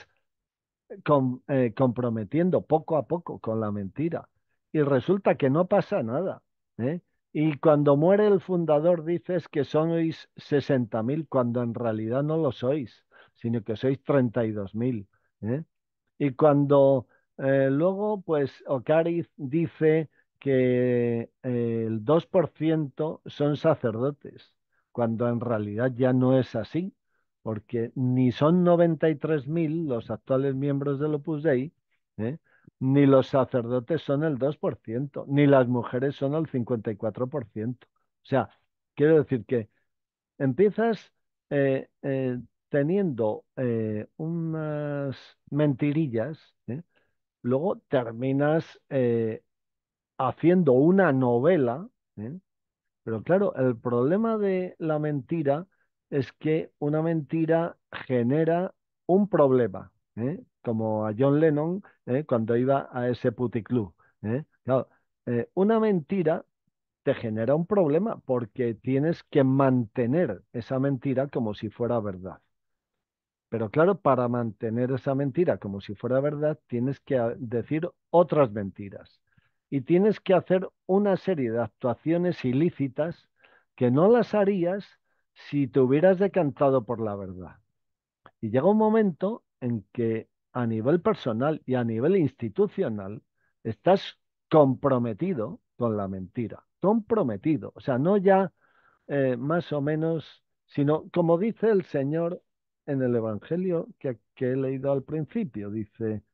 com- eh, comprometiendo poco a poco con la mentira y resulta que no pasa nada, ¿eh? Y cuando muere el fundador dices que sois sesenta mil cuando en realidad no lo sois, sino que sois treinta y dos mil, ¿eh? Y cuando eh, luego, pues Ocariz dice que eh, el dos por ciento son sacerdotes, cuando en realidad ya no es así, porque ni son noventa y tres mil los actuales miembros del Opus Dei, ¿eh? Ni los sacerdotes son el dos por ciento, ni las mujeres son el cincuenta y cuatro por ciento. O sea, quiero decir que empiezas eh, eh, teniendo eh, unas mentirillas, ¿eh? Luego terminas eh, haciendo una novela, ¿eh? Pero claro, el problema de la mentira es que una mentira genera un problema, ¿eh? Como a John Lennon, ¿eh? Cuando iba a ese puticlub, ¿eh? Claro, eh, una mentira te genera un problema porque tienes que mantener esa mentira como si fuera verdad. Pero claro, para mantener esa mentira como si fuera verdad, tienes que a- decir otras mentiras. Y tienes que hacer una serie de actuaciones ilícitas que no las harías si te hubieras decantado por la verdad. Y llega un momento en que a nivel personal y a nivel institucional estás comprometido con la mentira. Comprometido. O sea, no ya eh, más o menos, sino como dice el Señor en el Evangelio que, que he leído al principio, dice,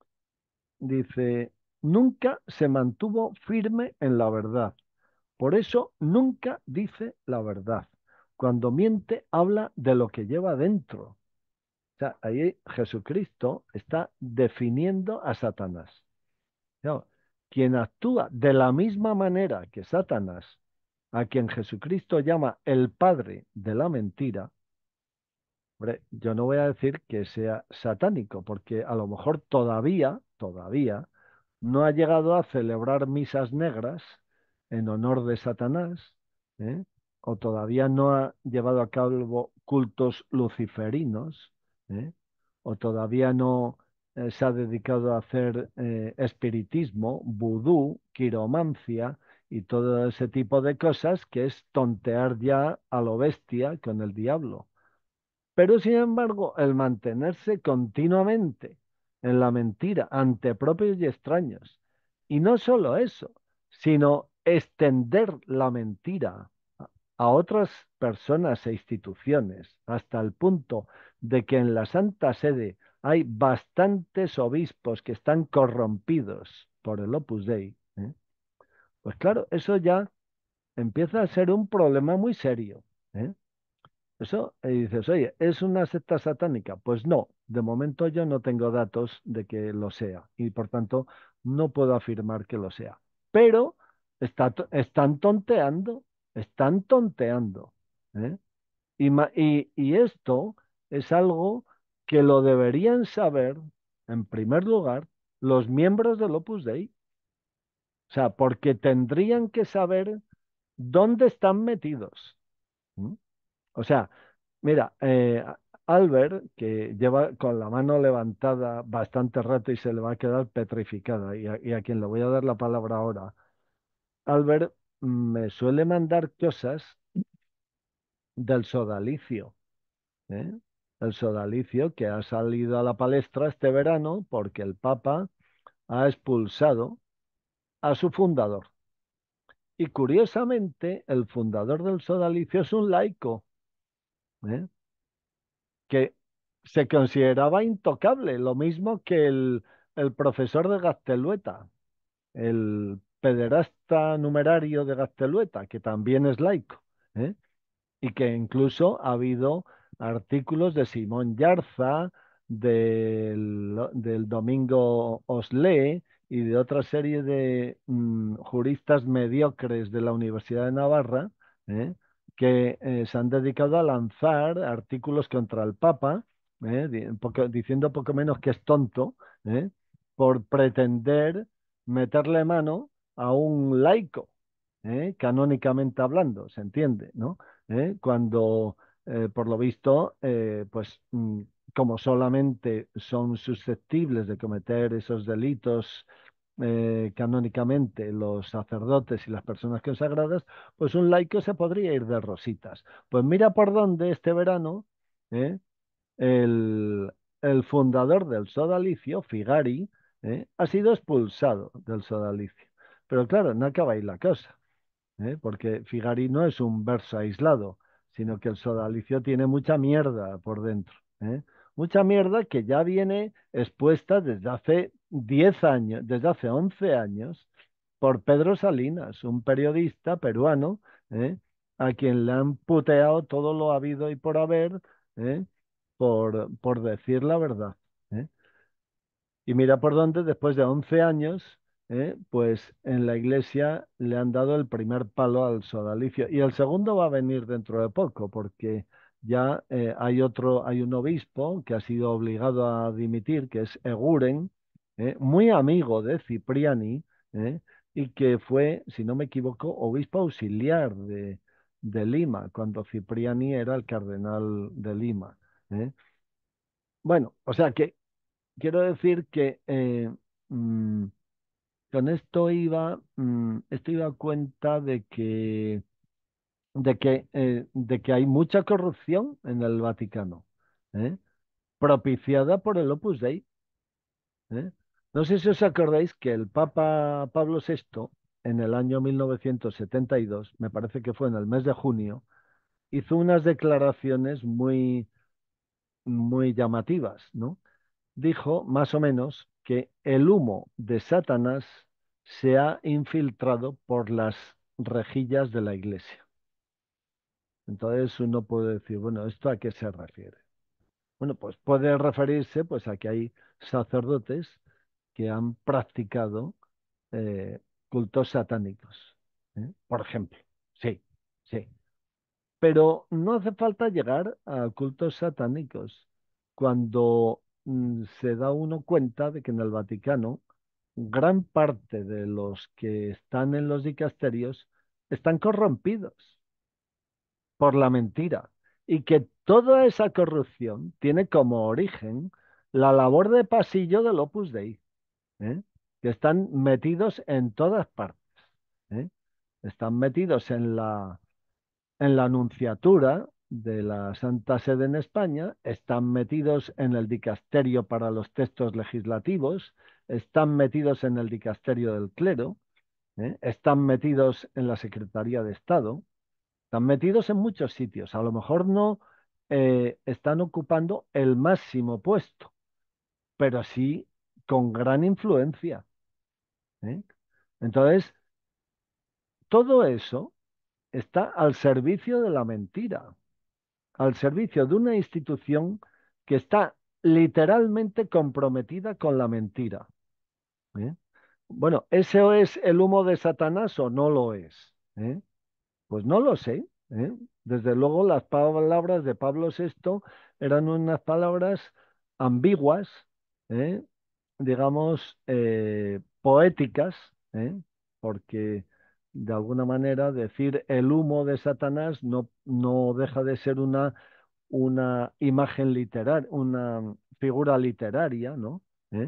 dice, nunca se mantuvo firme en la verdad. Por eso nunca dice la verdad. Cuando miente, habla de lo que lleva dentro. O sea, ahí Jesucristo está definiendo a Satanás. Claro, quien actúa de la misma manera que Satanás, a quien Jesucristo llama el padre de la mentira, hombre, yo no voy a decir que sea satánico, porque a lo mejor todavía, todavía, no ha llegado a celebrar misas negras en honor de Satanás, ¿eh? O todavía no ha llevado a cabo cultos luciferinos, ¿eh? O todavía no eh, se ha dedicado a hacer eh, espiritismo, vudú, quiromancia y todo ese tipo de cosas que es tontear ya a lo bestia con el diablo. Pero sin embargo, el mantenerse continuamente en la mentira ante propios y extraños, y no solo eso, sino extender la mentira a a otras personas e instituciones, hasta el punto de que en la Santa Sede hay bastantes obispos que están corrompidos por el Opus Dei, ¿eh? Pues claro, eso ya empieza a ser un problema muy serio, ¿eh? Eso, y dices, oye, ¿es una secta satánica? Pues no, de momento yo no tengo datos de que lo sea y por tanto no puedo afirmar que lo sea. Pero está, to- están tonteando, están tonteando, ¿eh? Y, ma- y, y esto es algo que lo deberían saber, en primer lugar, los miembros del Opus Dei. O sea, porque tendrían que saber dónde están metidos. ¿M? O sea, mira, eh, Albert, que lleva con la mano levantada bastante rato y se le va a quedar petrificada, y a, y a quien le voy a dar la palabra ahora, Albert mm, me suele mandar cosas del sodalicio, ¿eh? El sodalicio que ha salido a la palestra este verano porque el Papa ha expulsado a su fundador. Y curiosamente, el fundador del sodalicio es un laico, ¿eh? Que se consideraba intocable, lo mismo que el, el profesor de Gaztelueta, el pederasta numerario de Gaztelueta, que también es laico, ¿eh? Y que incluso ha habido artículos de Simón Yarza, del, del Domingo Oslé y de otra serie de mm, juristas mediocres de la Universidad de Navarra, ¿eh? Que eh, se han dedicado a lanzar artículos contra el Papa, ¿eh? Di- poco- diciendo poco menos que es tonto, ¿eh? Por pretender meterle mano a un laico, ¿eh? Canónicamente hablando, ¿se entiende, no? ¿Eh? Cuando, eh, por lo visto, eh, pues mm, como solamente son susceptibles de cometer esos delitos eh, canónicamente los sacerdotes y las personas consagradas, pues un laico se podría ir de rositas. Pues mira por dónde este verano, ¿eh? el, el fundador del sodalicio, Figari, ¿eh? Ha sido expulsado del sodalicio. Pero claro, no acaba ahí la cosa, ¿eh? Porque Figari no es un verso aislado, sino que el sodalicio tiene mucha mierda por dentro, ¿eh? Mucha mierda que ya viene expuesta desde hace diez años, desde hace once años, por Pedro Salinas, un periodista peruano, ¿eh? A quien le han puteado todo lo habido y por haber, ¿eh? Por, por decir la verdad, ¿eh? Y mira por dónde, después de once años, ¿eh? Pues en la iglesia le han dado el primer palo al sodalicio. Y el segundo va a venir dentro de poco, porque ya eh, hay otro, hay un obispo que ha sido obligado a dimitir, que es Eguren, ¿eh? Muy amigo de Cipriani, ¿eh? Y que fue, si no me equivoco, obispo auxiliar de, de Lima, cuando Cipriani era el cardenal de Lima, ¿eh? Bueno, o sea que quiero decir que eh, mm, con esto iba, mm, esto iba a cuenta de que, de que, eh, de que hay mucha corrupción en el Vaticano, ¿eh? Propiciada por el Opus Dei, ¿eh? No sé si os acordáis que el Papa Pablo sexto, en el año mil novecientos setenta y dos, me parece que fue en el mes de junio, hizo unas declaraciones muy, muy llamativas, ¿no? Dijo más o menos que el humo de Satanás se ha infiltrado por las rejillas de la iglesia. Entonces uno puede decir, bueno, ¿esto a qué se refiere? Bueno, pues puede referirse pues, a que hay sacerdotes que han practicado eh, cultos satánicos, ¿eh? Por ejemplo. Sí, sí. Pero no hace falta llegar a cultos satánicos. Cuando mm, se da uno cuenta de que en el Vaticano gran parte de los que están en los dicasterios están corrompidos por la mentira y que toda esa corrupción tiene como origen la labor de pasillo del Opus Dei, ¿eh? Que están metidos en todas partes, ¿eh? Están metidos en la en la nunciatura de la Santa Sede en España, están metidos en el dicasterio para los textos legislativos, están metidos en el dicasterio del clero, ¿eh? Están metidos en la Secretaría de Estado, están metidos en muchos sitios. A lo mejor no eh, están ocupando el máximo puesto, pero sí con gran influencia, ¿eh? Entonces, todo eso está al servicio de la mentira, al servicio de una institución que está literalmente comprometida con la mentira, ¿eh? Bueno, ¿eso es el humo de Satanás o no lo es? ¿Eh? Pues no lo sé, ¿eh? Desde luego las palabras de Pablo sexto eran unas palabras ambiguas, ¿eh? Digamos, eh, poéticas, ¿eh? Porque de alguna manera decir el humo de Satanás no, no deja de ser una una imagen literaria, una figura literaria, ¿no? ¿Eh?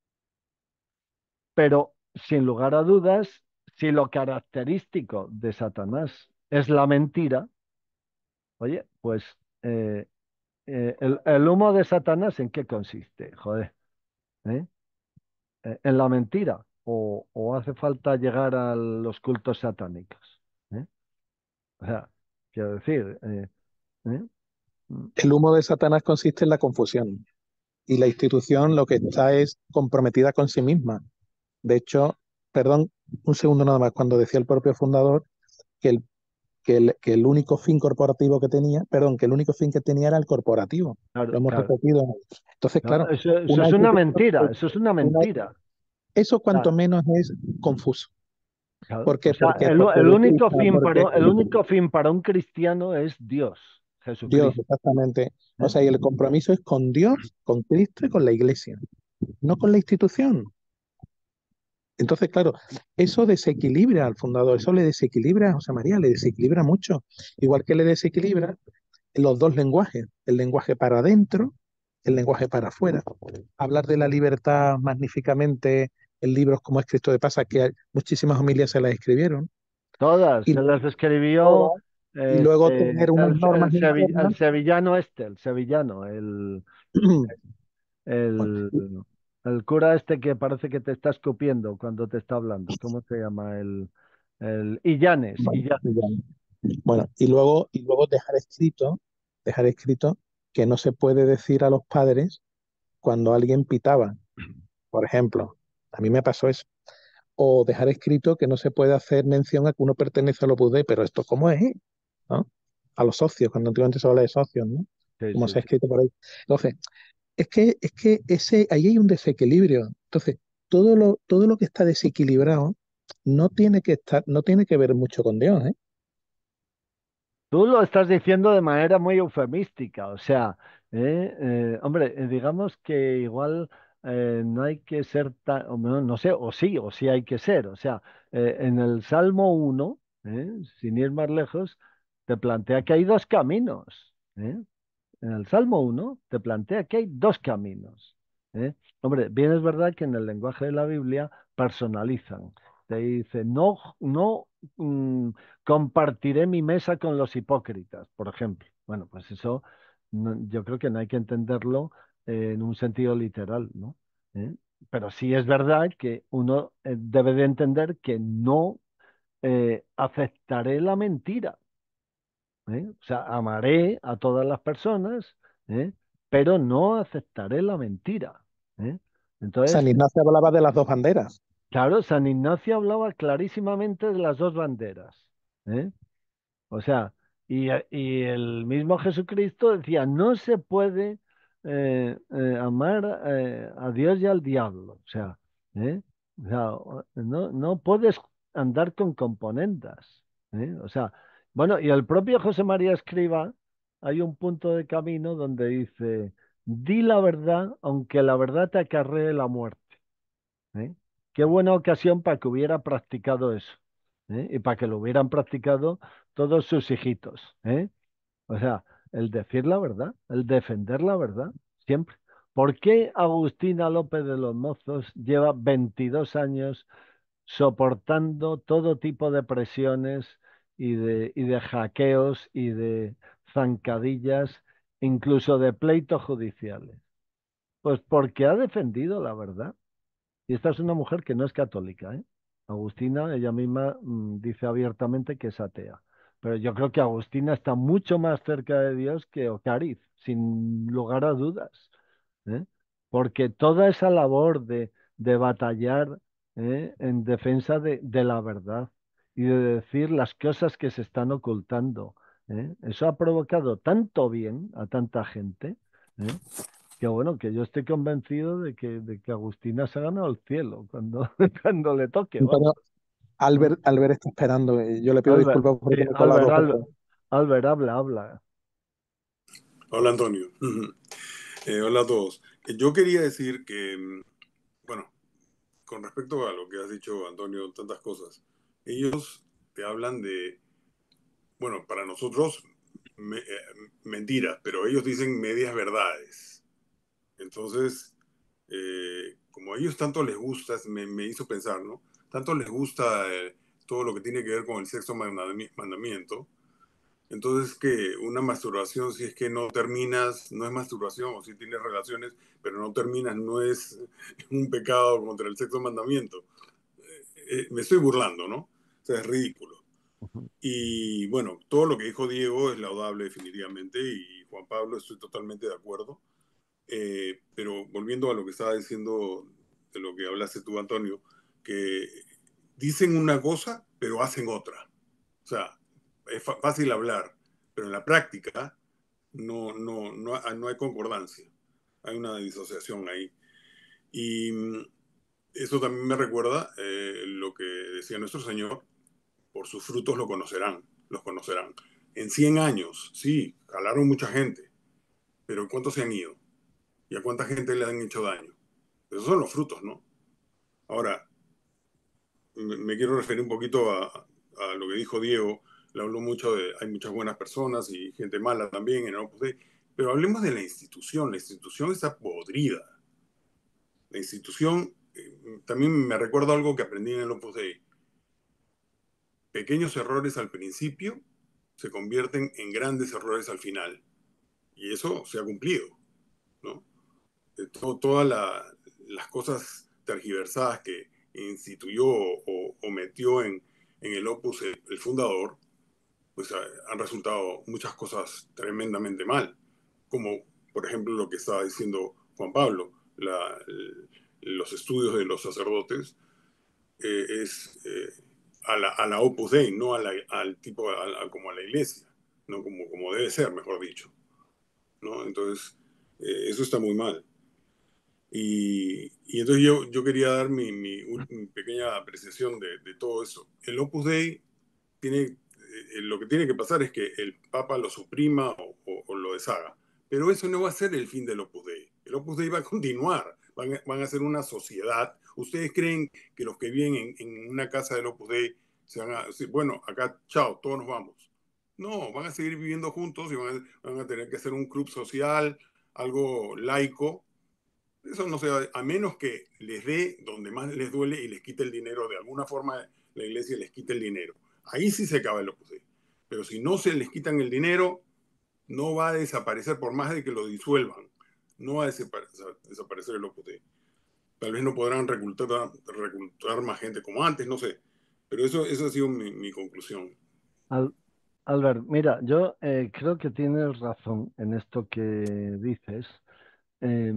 Pero sin lugar a dudas, si lo característico de Satanás es la mentira, oye, pues eh, eh, el, el humo de Satanás, ¿en qué consiste? Joder, ¿eh? Eh, ¿En la mentira? ¿O, o hace falta llegar a los cultos satánicos? ¿Eh? O sea, quiero decir, eh, ¿eh? Mm, El humo de Satanás consiste en la confusión y la institución lo que está es comprometida con sí misma. De hecho, perdón, un segundo nada más, cuando decía el propio fundador que el, que el, que el único fin corporativo que tenía, perdón, que el único fin que tenía era el corporativo. Lo claro, hemos claro. repetido. Entonces, No, claro, eso, eso una es una institución, mentira, eso es una una, mentira. eso cuanto Sea, menos es confuso. claro, ¿Por o qué? sea, Porque, el, porque el único detesta, fin porque para, el único fin para un cristiano es Dios, Dios, Jesucristo. exactamente. O ¿Eh? sea, y el compromiso es con Dios, con Cristo y con la iglesia, no con la institución. Entonces, claro, eso desequilibra al fundador, eso le desequilibra a José María, le desequilibra mucho. Igual que le desequilibra los dos lenguajes, el lenguaje para adentro, el lenguaje para afuera. Hablar de la libertad magníficamente en libros como es Cristo de Pasa, que muchísimas familias se las escribieron, Todas, y, se las escribió luego- y luego este, tener unas el, el normas sevi- el internas. sevillano este, el sevillano, el, el, el cura este que parece que te está escupiendo cuando te está hablando. ¿Cómo se llama? El, el Illanes, Bueno, Illanes. bueno, y luego, y luego dejar escrito, dejar escrito que no se puede decir a los padres cuando alguien pitaba, por ejemplo. A mí me pasó eso. O dejar escrito que no se puede hacer mención a que uno pertenece al Opus Dei, pero esto cómo es, ¿no? A los socios, cuando antiguamente se habla de socios, ¿no? Sí, Como sí, se ha sí. escrito por ahí. Entonces, es que, es que ese, ahí hay un desequilibrio. Entonces, todo lo, todo lo que está desequilibrado no tiene que estar, no tiene que ver mucho con Dios, ¿eh? Tú lo estás diciendo de manera muy eufemística, o sea, eh, eh, hombre, eh, digamos que igual eh, no hay que ser tan, o no, no sé, o sí, o sí hay que ser, o sea, eh, en el Salmo uno, eh, sin ir más lejos, te plantea que hay dos caminos, ¿eh? En el Salmo uno te plantea que hay dos caminos, ¿eh? Hombre, bien es verdad que en el lenguaje de la Biblia personalizan. Te dice, no, no mm, compartiré mi mesa con los hipócritas, por ejemplo. Bueno, pues eso no- yo creo que no hay que entenderlo eh, en un sentido literal, ¿no? ¿Eh? Pero sí es verdad que uno eh, debe de entender que no eh, aceptaré la mentira. ¿Eh? O sea, amaré a todas las personas, ¿eh? Pero no aceptaré la mentira, ¿eh? San Entonces, Ignacio hablaba de las dos banderas. claro, San Ignacio hablaba clarísimamente de las dos banderas, ¿eh? O sea, y, y el mismo Jesucristo decía, no se puede eh, eh, amar eh, a Dios y al diablo. O sea, ¿eh? O sea, o- no, no puedes andar con componendas. ¿Eh? O sea, bueno, y el propio José María Escrivá, hay un punto de camino donde dice, di la verdad, aunque la verdad te acarree la muerte. ¿Eh? Qué buena ocasión para que hubiera practicado eso. ¿Eh? Y para que lo hubieran practicado todos sus hijitos. ¿Eh? O sea, el decir la verdad, el defender la verdad, siempre. ¿Por qué Agustina López de los Mozos lleva veintidós años soportando todo tipo de presiones y de, y de hackeos y de zancadillas, incluso de pleitos judiciales? Pues porque ha defendido la verdad. Y esta es una mujer que no es católica, ¿eh? Agustina, ella misma mm, dice abiertamente que es atea. Pero yo creo que Agustina está mucho más cerca de Dios que Ocariz, sin lugar a dudas. ¿Eh? Porque toda esa labor de, de batallar, ¿eh? En defensa de, de la verdad y de decir las cosas que se están ocultando, ¿eh? Eso ha provocado tanto bien a tanta gente, ¿eh? Que bueno, que yo estoy convencido de que, de que Agustina se ha ganado el cielo cuando, cuando le toque, vamos. Pero Albert, Albert está esperando. Y yo le pido Albert, disculpas sí, porque me he Albert, colado, Albert, pero Albert, habla, habla. Hola Antonio. Ujú. Eh, hola a todos. Eh, Yo quería decir que, mm, bueno, con respecto a lo que has dicho Antonio, tantas cosas, ellos te hablan de, bueno, para nosotros me- eh, mentiras, pero ellos dicen medias verdades. Entonces, eh, como a ellos tanto les gusta, me, me hizo pensar, ¿no? Tanto les gusta eh, todo lo que tiene que ver con el sexto mandami- mandamiento. Entonces, que una masturbación, si es que no terminas, no es masturbación, o si tienes relaciones, pero no terminas, no es un pecado contra el sexto mandamiento. Eh, me estoy burlando, ¿no? O sea, es ridículo. Ujú. Y bueno, todo lo que dijo Diego es laudable definitivamente, y Juan Pablo estoy totalmente de acuerdo. Eh, pero volviendo a lo que estaba diciendo, de lo que hablaste tú, Antonio, que dicen una cosa, pero hacen otra. O sea, es fa- fácil hablar, pero en la práctica no, no, no, ha- no hay concordancia. Hay una disociación ahí. Y mm, eso también me recuerda eh, lo que decía nuestro Señor, por sus frutos lo conocerán, los conocerán. En cien años, sí, jalaron mucha gente, pero ¿cuántos se han ido? ¿Y a cuánta gente le han hecho daño? Esos son los frutos, ¿no? Ahora, me, me quiero referir un poquito a, a lo que dijo Diego. Le habló mucho de, hay muchas buenas personas y gente mala también en el Opus Dei, pero hablemos de la institución. La institución está podrida. La institución, eh, también me recuerdo algo que aprendí en el Opus Dei. Pequeños errores al principio se convierten en grandes errores al final. Y eso se ha cumplido, ¿no? De to- todas la- las cosas tergiversadas que instituyó o, o metió en, en el Opus el, el fundador, pues ha- han resultado muchas cosas tremendamente mal, como por ejemplo lo que estaba diciendo Juan Pablo, la- el- los estudios de los sacerdotes eh, es eh, a, la, a la Opus Dei, no a la- al tipo, a- a- como a la iglesia, no como, como debe ser, mejor dicho, ¿no? Entonces, eh, eso está muy mal. Y, y entonces yo, yo quería dar mi, mi, mi pequeña apreciación de, de todo eso. El Opus Dei tiene, eh, lo que tiene que pasar es que el Papa lo suprima o, o- o lo deshaga. Pero eso no va a ser el fin del Opus Dei. El Opus Dei va a continuar. Van a, van a ser una sociedad. ¿Ustedes creen que los que viven en, en una casa del Opus Dei se van a decir, bueno, acá, chao, todos nos vamos? No, van a seguir viviendo juntos y van a, van a tener que hacer un club social, algo laico. Eso no se va, a menos que les dé donde más les duele y les quite el dinero, de alguna forma la iglesia les quite el dinero. Ahí sí se acaba el Opus Dei. Pero si no se les quitan el dinero, no va a desaparecer por más de que lo disuelvan. No va a desaparecer, desaparecer el Opus Dei. Tal vez no podrán reclutar, reclutar más gente como antes, no sé. Pero eso, eso ha sido mi, mi conclusión. Al- Albert, mira, yo eh, creo que tienes razón en esto que dices. Eh,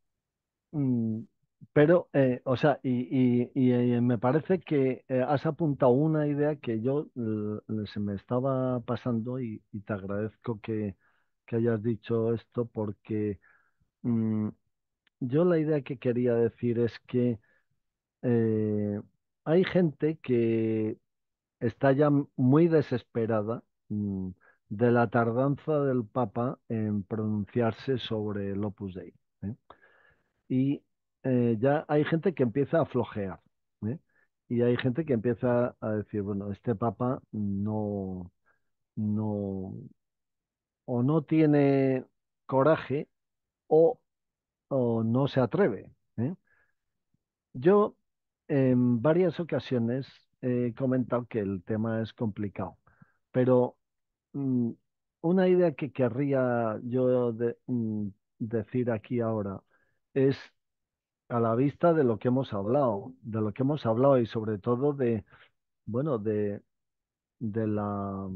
mm, pero, eh, o sea, y, y- y, eh, me parece que eh, has apuntado una idea que yo eh, se me estaba pasando y, y te agradezco que, que hayas dicho esto porque mm, yo la idea que quería decir es que eh, hay gente que está ya muy desesperada mm, de la tardanza del Papa en pronunciarse sobre el Opus Dei, ¿eh? Y eh, ya hay gente que empieza a flojear, ¿eh? Y hay gente que empieza a decir, bueno, este Papa no, no, o no tiene coraje o, o no se atreve, ¿eh? Yo en varias ocasiones he comentado que el tema es complicado, pero mm, una idea que querría yo de- mm, decir aquí ahora es a la vista de lo que hemos hablado, de lo que hemos hablado y sobre todo de, bueno, de, de la,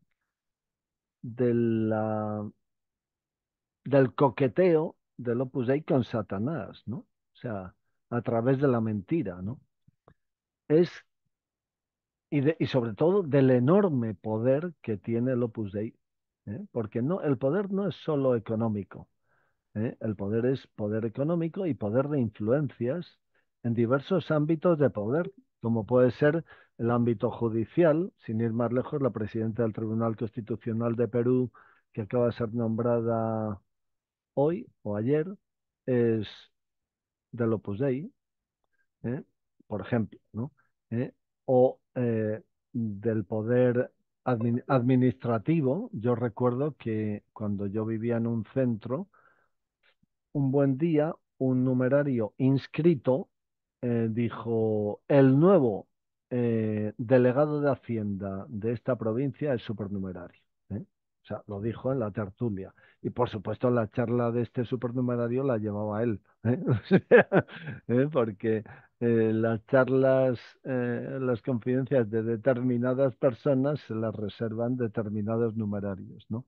de la, del coqueteo del Opus Dei con Satanás, ¿no? O sea, a través de la mentira, ¿no? Es y, de- y sobre todo del enorme poder que tiene el Opus Dei, ¿eh? Porque no, el poder no es solo económico, ¿eh? El poder es poder económico y poder de influencias en diversos ámbitos de poder, como puede ser el ámbito judicial, sin ir más lejos, la presidenta del Tribunal Constitucional de Perú, que acaba de ser nombrada hoy o ayer, es del Opus Dei, ¿eh? Por ejemplo, ¿no? ¿Eh? O eh, del poder admin- administrativo. Yo recuerdo que cuando yo vivía en un centro, un buen día, un numerario inscrito eh, dijo, el nuevo eh, delegado de Hacienda de esta provincia es supernumerario, ¿eh? O sea, lo dijo en la tertulia. Y por supuesto la charla de este supernumerario la llevaba él, ¿eh? O sea, ¿eh? Porque eh, las charlas, eh, las confidencias de determinadas personas se las reservan determinados numerarios, ¿no?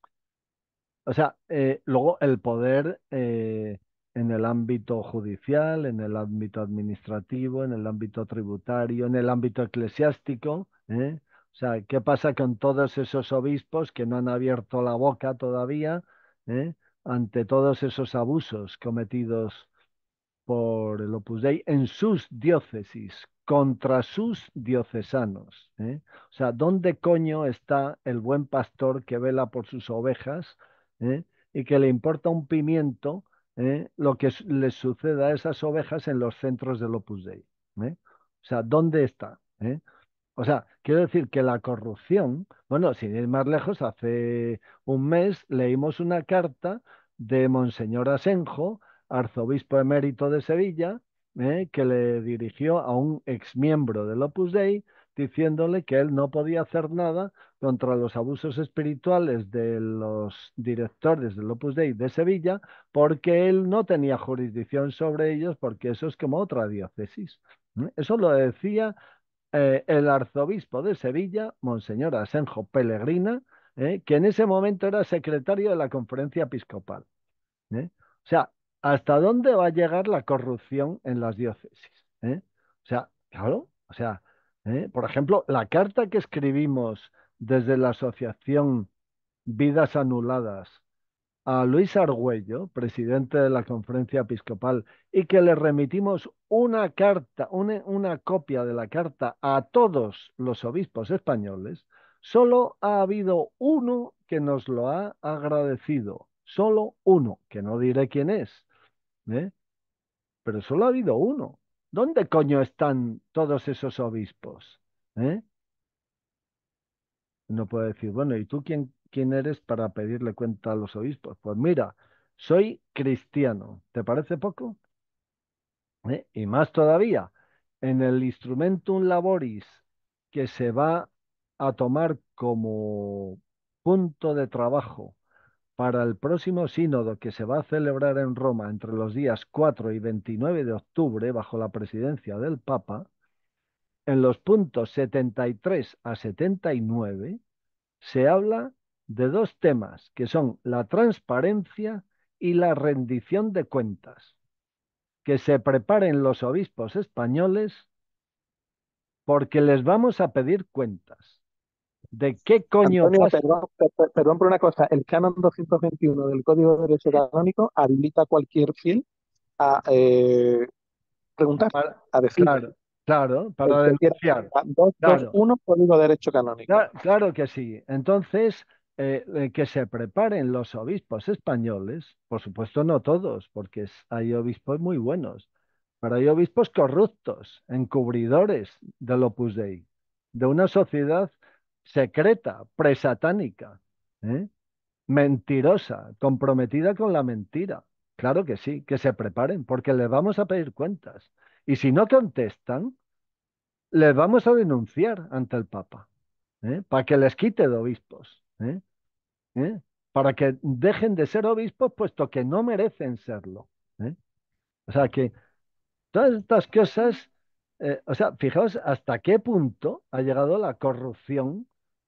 O sea, eh, luego el poder eh, en el ámbito judicial, en el ámbito administrativo, en el ámbito tributario, en el ámbito eclesiástico, ¿eh? O sea, ¿qué pasa con todos esos obispos que no han abierto la boca todavía, ¿eh? Ante todos esos abusos cometidos por el Opus Dei en sus diócesis, contra sus diocesanos, ¿eh? O sea, ¿dónde coño está el buen pastor que vela por sus ovejas, ¿eh? Y que le importa un pimiento, ¿eh? Lo que s- les suceda a esas ovejas en los centros del Opus Dei, ¿eh? O sea, ¿dónde está? ¿Eh? O sea, quiero decir que la corrupción, bueno, sin ir más lejos, hace un mes leímos una carta de Monseñor Asenjo, arzobispo emérito de Sevilla, eh, que le dirigió a un exmiembro del Opus Dei, diciéndole que él no podía hacer nada contra los abusos espirituales de los directores del Opus Dei de Sevilla, porque él no tenía jurisdicción sobre ellos, porque eso es como otra diócesis. ¿Eh? Eso lo decía eh, el arzobispo de Sevilla, Monseñor Asenjo Pellegrina, eh, que en ese momento era secretario de la conferencia episcopal, ¿eh? O sea, ¿hasta dónde va a llegar la corrupción en las diócesis? ¿Eh? O sea, claro, o sea, ¿eh? Por ejemplo, la carta que escribimos desde la asociación Vidas Anuladas a Luis Argüello, presidente de la conferencia episcopal, y que le remitimos una carta, una, una copia de la carta a todos los obispos españoles, solo ha habido uno que nos lo ha agradecido, solo uno, que no diré quién es, ¿eh? Pero solo ha habido uno. ¿Dónde coño están todos esos obispos? ¿Eh? No puede decir, bueno, ¿y tú quién, quién eres para pedirle cuenta a los obispos? Pues mira, soy cristiano. ¿Te parece poco? ¿Eh? Y más todavía, en el instrumentum laboris que se va a tomar como punto de trabajo para el próximo sínodo que se va a celebrar en Roma entre los días cuatro y veintinueve de octubre bajo la presidencia del Papa, en los puntos setenta y tres a setenta y nueve se habla de dos temas, que son la transparencia y la rendición de cuentas. Que se preparen los obispos españoles porque les vamos a pedir cuentas. ¿De qué coño Antonio, pasa? perdón, per- per- perdón por una cosa. El canon doscientos veintiuno del Código de Derecho Canónico habilita a cualquier fiel a eh, preguntar, Para- a decir, claro, claro, el para que quiera. denunciar. Claro, doscientos veintiuno, Código de Derecho Canónico. cla- claro que sí. Entonces, eh, eh, que se preparen los obispos españoles, por supuesto no todos, porque es- hay obispos muy buenos, pero hay obispos corruptos, encubridores del Opus Dei, de una sociedad secreta, presatánica, ¿eh? Mentirosa, comprometida con la mentira. Claro que sí, que se preparen, porque les vamos a pedir cuentas. Y si no contestan, les vamos a denunciar ante el Papa, ¿eh? Para que les quite de obispos, ¿eh? ¿Eh? Para que dejen de ser obispos, puesto que no merecen serlo, ¿eh? O sea que todas estas cosas, eh, o sea, fijaos hasta qué punto ha llegado la corrupción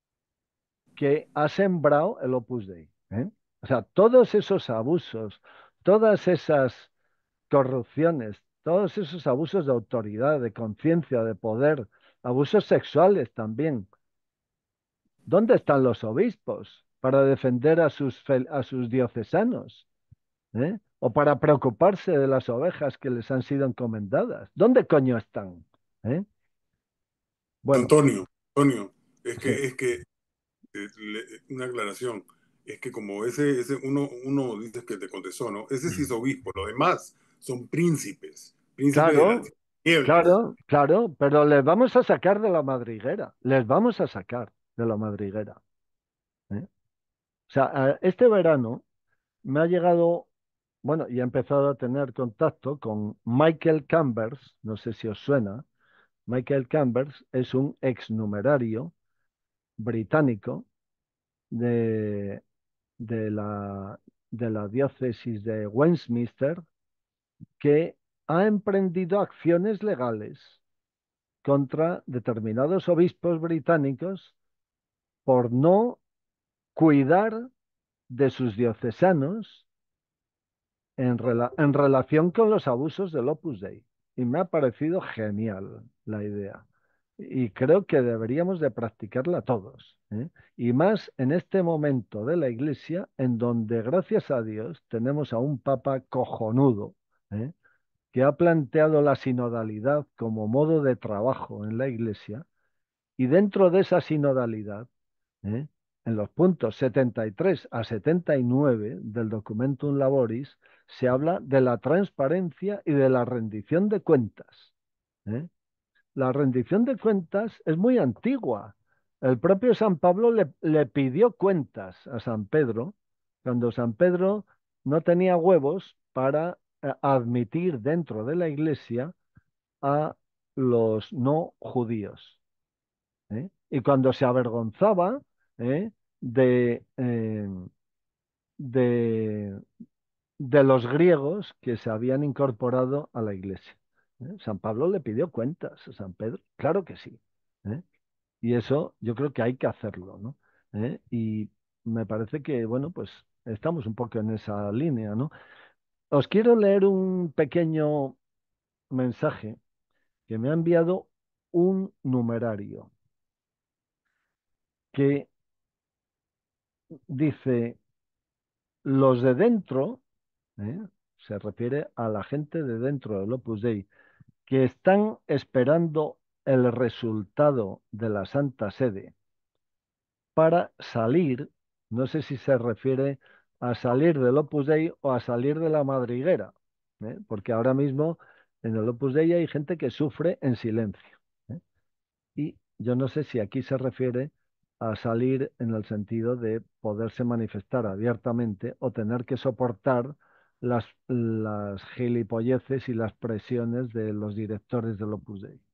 que ha sembrado el Opus Dei, ¿eh? O sea, todos esos abusos, todas esas corrupciones, todos esos abusos de autoridad, de conciencia, de poder, abusos sexuales también. ¿Dónde están los obispos para defender a sus, fel- a sus diocesanos? ¿Eh? O para preocuparse de las ovejas que les han sido encomendadas. ¿Dónde coño están? ¿Eh? Bueno, Antonio, Antonio, es sí, que, es que eh, le- una aclaración, es que como ese, ese uno, uno dice que te contestó, ¿no? Ese sí es obispo, los demás son príncipes, príncipes de las claro, tinieblas. claro, claro, pero les vamos a sacar de la madriguera, les vamos a sacar de la madriguera. ¿Eh? O sea, a- este verano me ha llegado, bueno, y he empezado a tener contacto con Michael Chambers, no sé si os suena. Michael Chambers es un exnumerario británico de, de la, de la diócesis de Westminster que ha emprendido acciones legales contra determinados obispos británicos por no cuidar de sus diocesanos en, rela- en relación con los abusos del Opus Dei. Y me ha parecido genial la idea. Y creo que deberíamos de practicarla todos, ¿eh? Y más en este momento de la Iglesia, en donde, gracias a Dios, tenemos a un Papa cojonudo, ¿eh? Que ha planteado la sinodalidad como modo de trabajo en la Iglesia, y dentro de esa sinodalidad, ¿eh? En los puntos setenta y tres a setenta y nueve del Documentum Laboris se habla de la transparencia y de la rendición de cuentas, ¿eh? La rendición de cuentas es muy antigua. El propio San Pablo le, le pidió cuentas a San Pedro cuando San Pedro no tenía huevos para eh, admitir dentro de la iglesia a los no judíos, ¿eh? Y cuando se avergonzaba, ¿eh? de, eh, de, de los griegos que se habían incorporado a la iglesia, ¿eh? San Pablo le pidió cuentas a San Pedro, claro que sí, ¿eh? Y eso yo creo que hay que hacerlo, ¿no? ¿Eh? Y me parece que, bueno, pues estamos un poco en esa línea, ¿no? Os quiero leer un pequeño mensaje que me ha enviado un numerario que dice: los de dentro, ¿eh? Se refiere a la gente de dentro del Opus Dei, que están esperando el resultado de la Santa Sede para salir, no sé si se refiere a salir del Opus Dei o a salir de la madriguera, ¿eh? Porque ahora mismo en el Opus Dei hay gente que sufre en silencio, ¿eh? Y yo no sé si aquí se refiere a salir en el sentido de poderse manifestar abiertamente o tener que soportar las, las gilipolleces y las presiones de los directores del Opus Dei.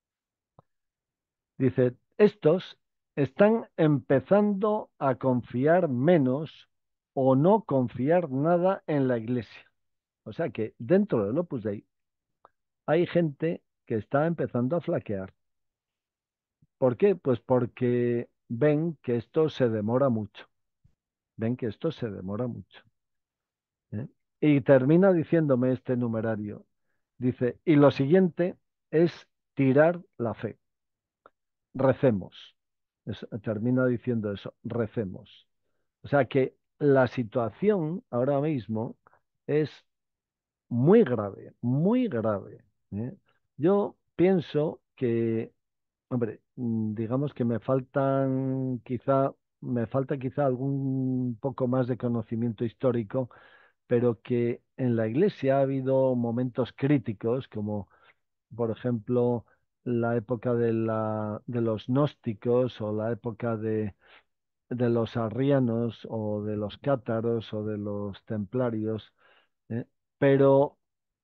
Dice, estos están empezando a confiar menos o no confiar nada en la Iglesia. O sea que dentro del Opus Dei hay gente que está empezando a flaquear. ¿Por qué? Pues porque ven que esto se demora mucho. Ven que esto se demora mucho, ¿eh? Y termina diciéndome este numerario. Dice, y lo siguiente es tirar la fe. Recemos. Es- termina diciendo eso, recemos. O sea que la situación ahora mismo es muy grave, muy grave, ¿eh? Yo pienso que, hombre, mm, digamos que me faltan quizá, me falta quizá algún poco más de conocimiento histórico, pero que en la Iglesia ha habido momentos críticos, como por ejemplo la época de la, de los gnósticos o la época de, de los arrianos o de los cátaros o de los templarios, ¿eh? Pero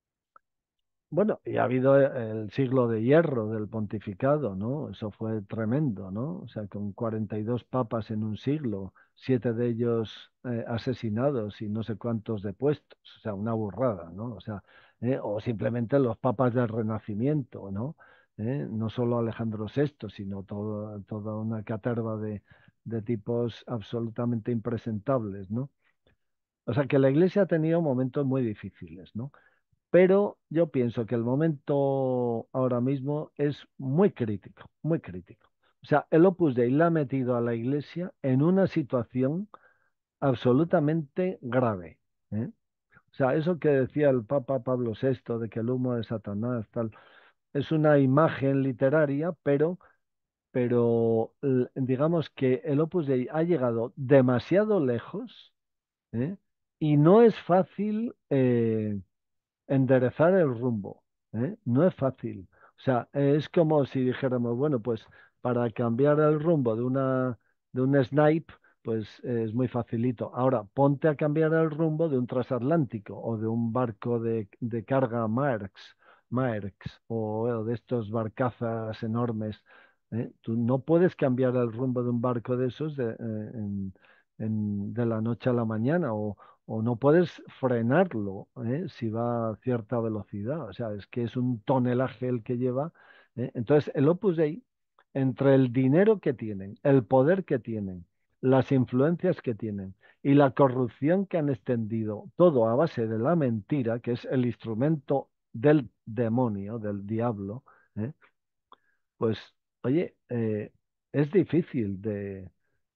bueno, y ha habido eh, el siglo de hierro del pontificado, ¿no? Eso fue tremendo, ¿no? O sea, con cuarenta y dos papas en un siglo, siete de ellos eh, asesinados y no sé cuántos depuestos, o sea, una burrada, ¿no? O sea, eh, o simplemente los papas del Renacimiento, ¿no? Eh, No solo Alejandro sexto, sino todo- toda una caterva de, de tipos absolutamente impresentables, ¿no? O sea, que la Iglesia ha tenido momentos muy difíciles, ¿no? Pero yo pienso que el momento ahora mismo es muy crítico, muy crítico. O sea, el Opus Dei la ha metido a la Iglesia en una situación absolutamente grave, ¿eh? O sea, eso que decía el Papa Pablo sexto de que el humo de Satanás, tal, es una imagen literaria, pero, pero l- digamos que el Opus Dei ha llegado demasiado lejos, ¿eh? Y no es fácil. eh, enderezar el rumbo, ¿eh? No es fácil. O sea, es como si dijéramos, bueno, pues para cambiar el rumbo de una de un snipe, pues eh, es muy facilito. Ahora, ponte a cambiar el rumbo de un transatlántico o de un barco de, de carga Maersk, Maersk o, o de estos barcazas enormes, ¿eh? Tú no puedes cambiar el rumbo de un barco de esos de, eh, en- en- de la noche a la mañana o, o no puedes frenarlo, ¿eh? Si va a cierta velocidad. O sea, es que es un tonelaje el que lleva, ¿eh? Entonces, el Opus Dei, entre el dinero que tienen, el poder que tienen, las influencias que tienen y la corrupción que han extendido, todo a base de la mentira, que es el instrumento del demonio, del diablo, ¿eh? Pues, oye, eh, es difícil de,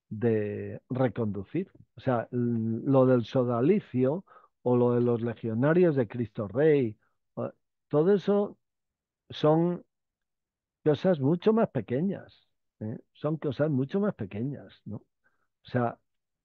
de reconducir. O sea, l- lo del sodalicio o lo de los legionarios de Cristo Rey, o- todo eso son cosas mucho más pequeñas, ¿eh? Son cosas mucho más pequeñas, ¿no? O sea,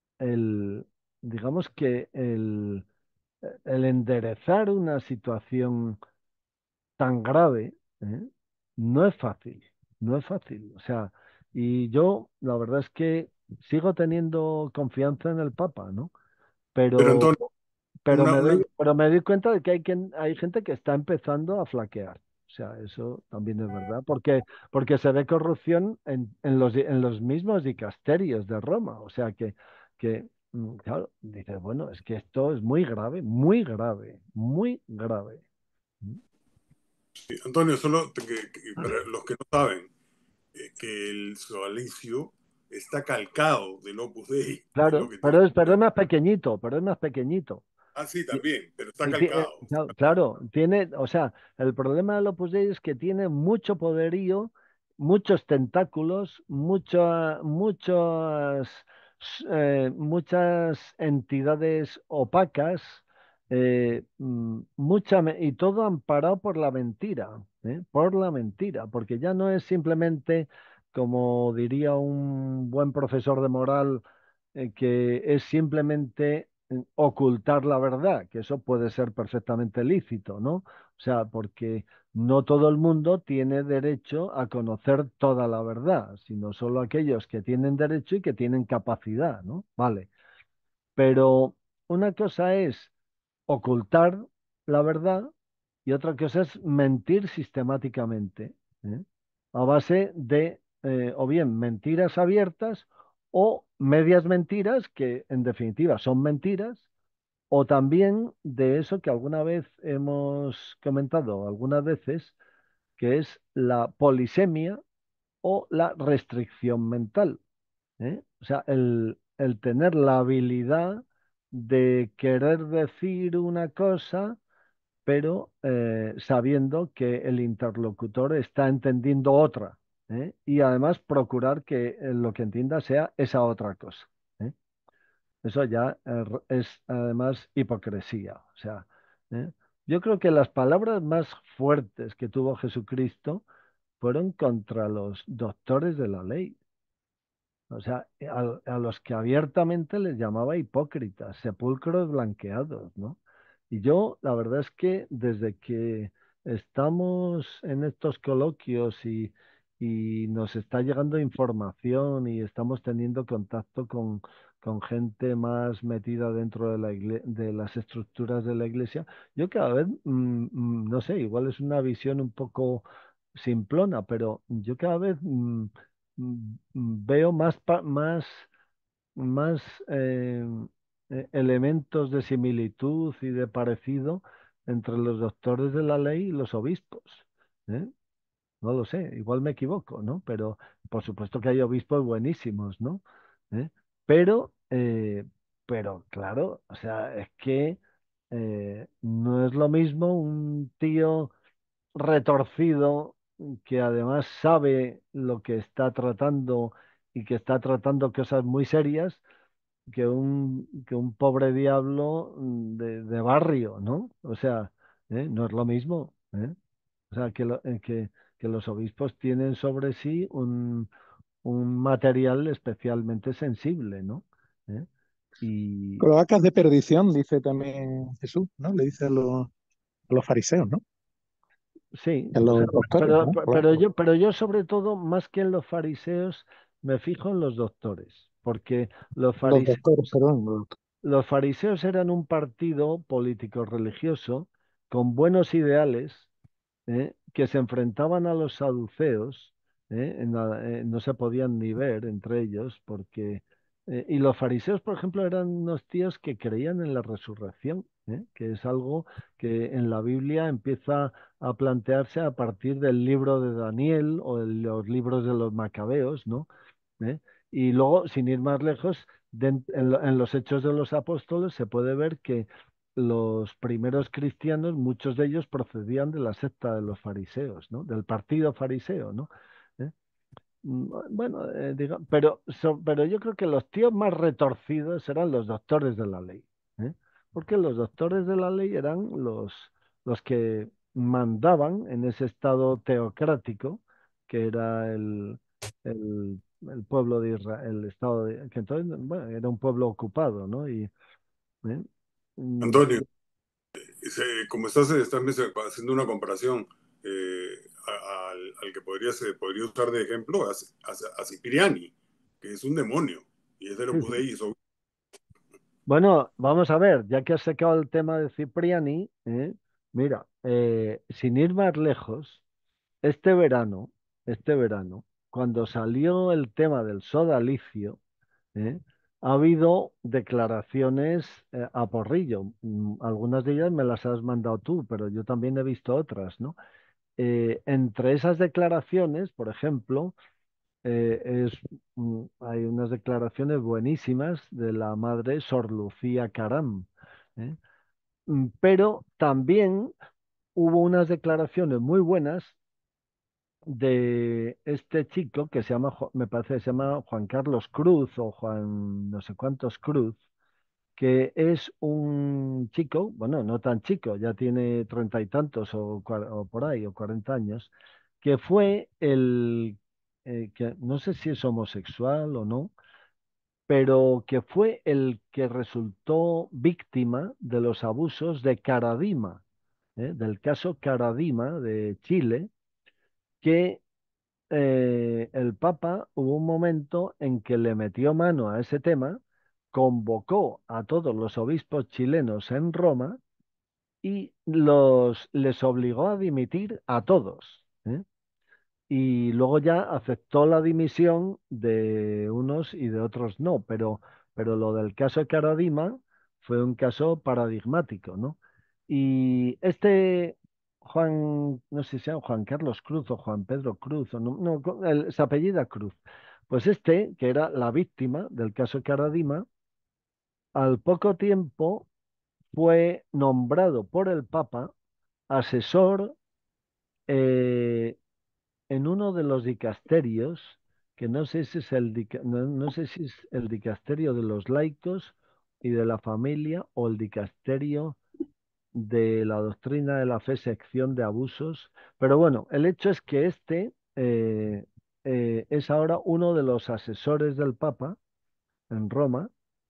el, digamos que el, el enderezar una situación tan grave, ¿eh? No es fácil, no es fácil. O sea, y yo la verdad es que sigo teniendo confianza en el Papa, ¿no? Pero Pero, Antonio, pero una, me una, doy, pero me doy cuenta de que hay, quien, hay gente que está empezando a flaquear. O sea, eso también es verdad, porque, porque se ve corrupción en, en los, di- en los mismos dicasterios de Roma. O sea, que, que mm, claro, dices, bueno, es que esto es muy grave, muy grave, muy grave. ¿Mm? Antonio, solo que, que para los que no saben, eh, que el sodalicio está calcado del Opus Dei, es lo Claro, que tienes pero es, que pero es saber. más pequeñito, pero es más pequeñito. Ah, sí, Y- también, pero está y ti- eh, calcado. Está claro, calcado. claro, tiene, o sea, el problema del Opus Dei es que tiene mucho poderío, muchos tentáculos, mucha- muchas, eh, muchas entidades opacas, eh, mm, mucha, me- y todo amparado por la mentira, ¿eh? Por la mentira, porque ya no es simplemente, como diría un buen profesor de moral, eh, que es simplemente eh, ocultar la verdad, que eso puede ser perfectamente lícito, ¿no? O sea, porque no todo el mundo tiene derecho a conocer toda la verdad, sino solo aquellos que tienen derecho y que tienen capacidad, ¿no? Vale. Pero una cosa es ocultar la verdad y otra cosa es mentir sistemáticamente, ¿eh? A base de eh, o bien mentiras abiertas o medias mentiras que en definitiva son mentiras, o también de eso que alguna vez hemos comentado algunas veces, que es la polisemia o la restricción mental, ¿eh? O sea, el, el tener la habilidad de querer decir una cosa, pero eh, sabiendo que el interlocutor está entendiendo otra. ¿eh? Y además procurar que eh, lo que entienda sea esa otra cosa. ¿Eh? Eso ya eh, es además hipocresía. O sea, ¿eh? Yo creo que las palabras más fuertes que tuvo Jesucristo fueron contra los doctores de la ley. O sea, a, a los que abiertamente les llamaba hipócritas, sepulcros blanqueados, ¿no? Y yo, la verdad es que desde que estamos en estos coloquios y, y nos está llegando información y estamos teniendo contacto con, con gente más metida dentro de la igle- de las estructuras de la iglesia, yo cada vez, mm, mm, no sé, igual es una visión un poco simplona, pero yo cada vez mm, mm, veo más, pa- más, más eh, eh, elementos de similitud y de parecido entre los doctores de la ley y los obispos. ¿Eh? No lo sé, igual me equivoco, ¿no? Pero por supuesto que hay obispos buenísimos, ¿no? ¿Eh? Pero, eh, pero claro, o sea, es que eh, no es lo mismo un tío retorcido que además sabe lo que está tratando y que está tratando cosas muy serias que un, que un pobre diablo mm, de, de barrio, ¿no? O sea, ¿eh? No es lo mismo, ¿eh? O sea, que, lo- eh, que, que los obispos tienen sobre sí un, un material especialmente sensible, ¿no? ¿Eh? Y Cloacas de perdición, dice también Jesús, ¿no? Le dice a los, a los fariseos, ¿no? sí, A o sea, los doctores, pero, ¿no? pero Cloacas. yo, pero yo sobre todo, más que en los fariseos, me fijo en los doctores, porque los Los fariseos, doctores, perdón. Los doctores. los fariseos eran un partido político religioso con buenos ideales, ¿eh? Que se enfrentaban a los saduceos, ¿eh? En la- eh, no se podían ni ver entre ellos, porque... eh, y los fariseos, por ejemplo, eran unos tíos que creían en la resurrección, ¿eh? Que es algo que en la Biblia empieza a plantearse a partir del libro de Daniel o de los libros de los Macabeos, ¿no? ¿Eh? Y luego, sin ir más lejos, den- en, lo- en los Hechos de los Apóstoles se puede ver que los primeros cristianos, muchos de ellos procedían de la secta de los fariseos, ¿no? Del partido fariseo, ¿no? ¿Eh? Mm, Bueno, eh, diga- pero, so- pero yo creo que los tíos más retorcidos eran los doctores de la ley, ¿eh? Porque los doctores de la ley eran los, los que mandaban en ese estado teocrático que era el, el, el pueblo de Israel, el estado de, que entonces, bueno, era un pueblo ocupado, ¿no? Y, ¿eh? Mm, Antonio, se- como estás, estás haciendo una comparación eh, a- al, al que podría, se podría usar de ejemplo, a, a- a Cipriani, que es un demonio, y es del sí, Opus sí. Dei. es ob- Bueno, vamos a ver, ya que has sacado el tema de Cipriani, ¿eh? Mira, eh, sin ir más lejos, este verano, este verano, cuando salió el tema del sodalicio, ¿eh? Ha habido declaraciones eh, a porrillo. Mm, Algunas de ellas me las has mandado tú, pero yo también he visto otras, ¿no? Eh, entre esas declaraciones, por ejemplo, eh, es, mm, hay unas declaraciones buenísimas de la madre Sor Lucía Caram, ¿eh? Mm, Pero también hubo unas declaraciones muy buenas de este chico que se llama, Ju- me parece que se llama Juan Carlos Cruz o Juan no sé cuántos Cruz, que es un chico, bueno, no tan chico, ya tiene treinta y tantos o, cua- o por ahí, o cuarenta años, que fue el, eh, que no sé si es homosexual o no, pero que fue el que resultó víctima de los abusos de Caradima, ¿eh? Del caso Caradima de Chile, que eh, el Papa hubo un momento en que le metió mano a ese tema, convocó a todos los obispos chilenos en Roma y los, les obligó a dimitir a todos, ¿eh? Y luego ya aceptó la dimisión de unos y de otros no, pero, pero lo del caso de Caradima fue un caso paradigmático, ¿no? Y este Juan, no sé si se llama Juan Carlos Cruz o Juan Pedro Cruz, o no, no, co- el- se apellida Cruz. Pues este, que era la víctima del caso de Caradima, al poco tiempo fue nombrado por el Papa asesor eh, en uno de los dicasterios, que no sé si es el, dica- no, no sé si es el dicasterio de los laicos y de la familia o el dicasterio de la doctrina de la fe, sección de abusos. Pero bueno, el hecho es que este eh, eh, es ahora uno de los asesores del Papa en Roma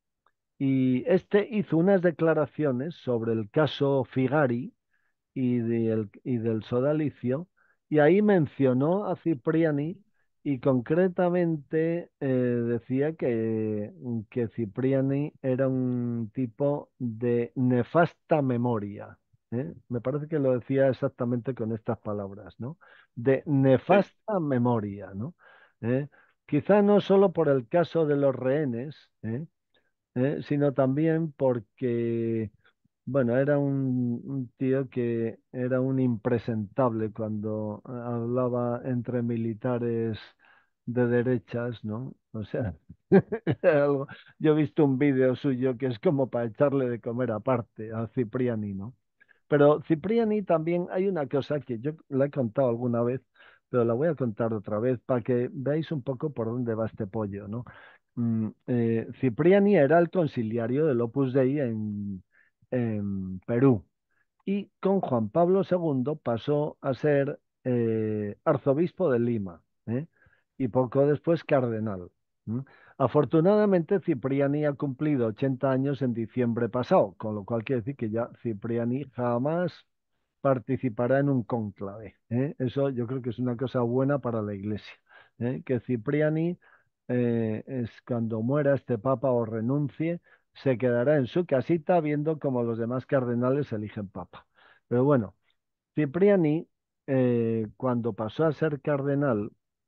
y este hizo unas declaraciones sobre el caso Figari y, del, y del sodalicio, y ahí mencionó a Cipriani y concretamente eh, decía que, que Cipriani era un tipo de nefasta memoria. ¿eh? Me parece que lo decía exactamente con estas palabras, ¿no? De Sí. nefasta memoria, ¿no? ¿Eh? Quizá no solo por el caso de los rehenes, ¿eh? ¿eh? Sino también porque bueno, era un, un tío que era un impresentable cuando hablaba entre militares de derechas, ¿no? O sea, era algo- yo he visto un vídeo suyo que es como para echarle de comer aparte a Cipriani, ¿no? Pero Cipriani también hay una cosa que yo la he contado alguna vez, pero la voy a contar otra vez para que veáis un poco por dónde va este pollo, ¿no? Mm, eh, Cipriani era el conciliario del Opus Dei en, en Perú y con Juan Pablo segundo pasó a ser eh, arzobispo de Lima, ¿eh? Y poco después cardenal. ¿m? Afortunadamente, Cipriani ha cumplido ochenta años en diciembre pasado, con lo cual quiere decir que ya Cipriani jamás participará en un cónclave. ¿eh? Eso yo creo que es una cosa buena para la Iglesia. ¿eh? Que Cipriani, eh, es cuando muera este papa o renuncie, se quedará en su casita viendo cómo los demás cardenales eligen papa. Pero bueno, Cipriani, eh, cuando pasó a ser cardenal,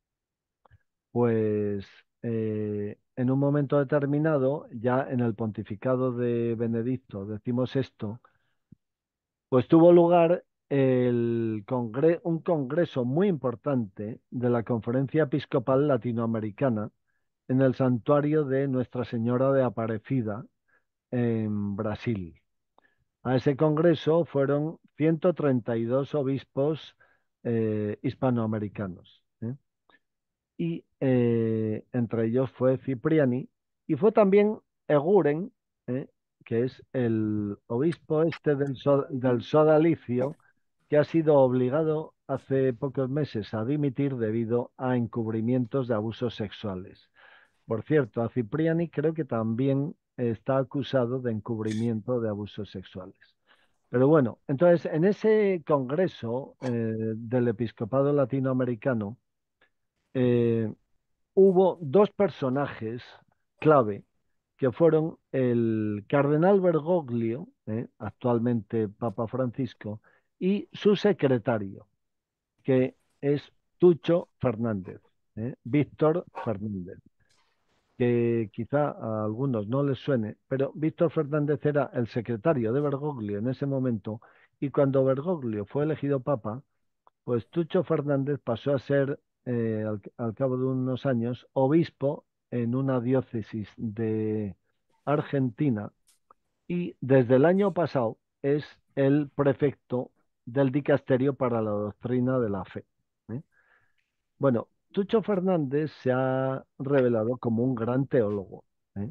pues eh, en un momento determinado, ya en el pontificado de Benedicto decimosexto, pues tuvo lugar el congre- un congreso muy importante de la Conferencia Episcopal Latinoamericana en el santuario de Nuestra Señora de Aparecida en Brasil. A ese congreso fueron ciento treinta y dos obispos eh, hispanoamericanos. ¿eh? Y eh, entre ellos fue Cipriani y fue también Eguren, ¿eh? que es el obispo este del, so- del sodalicio, que ha sido obligado hace pocos meses a dimitir debido a encubrimientos de abusos sexuales. Por cierto, a Cipriani creo que también está acusado de encubrimiento de abusos sexuales. Pero bueno, entonces en ese congreso eh, del episcopado latinoamericano eh, hubo dos personajes clave que fueron el cardenal Bergoglio, eh, actualmente Papa Francisco, y su secretario, que es Tucho Fernández, eh, Víctor Fernández, que quizá a algunos no les suene, pero Víctor Fernández era el secretario de Bergoglio en ese momento, y cuando Bergoglio fue elegido papa, pues Tucho Fernández pasó a ser, eh, al, al cabo de unos años, obispo en una diócesis de Argentina y desde el año pasado es el prefecto del dicasterio para la doctrina de la fe. ¿eh? Bueno, Tucho Fernández se ha revelado como un gran teólogo. ¿eh?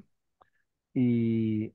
Y,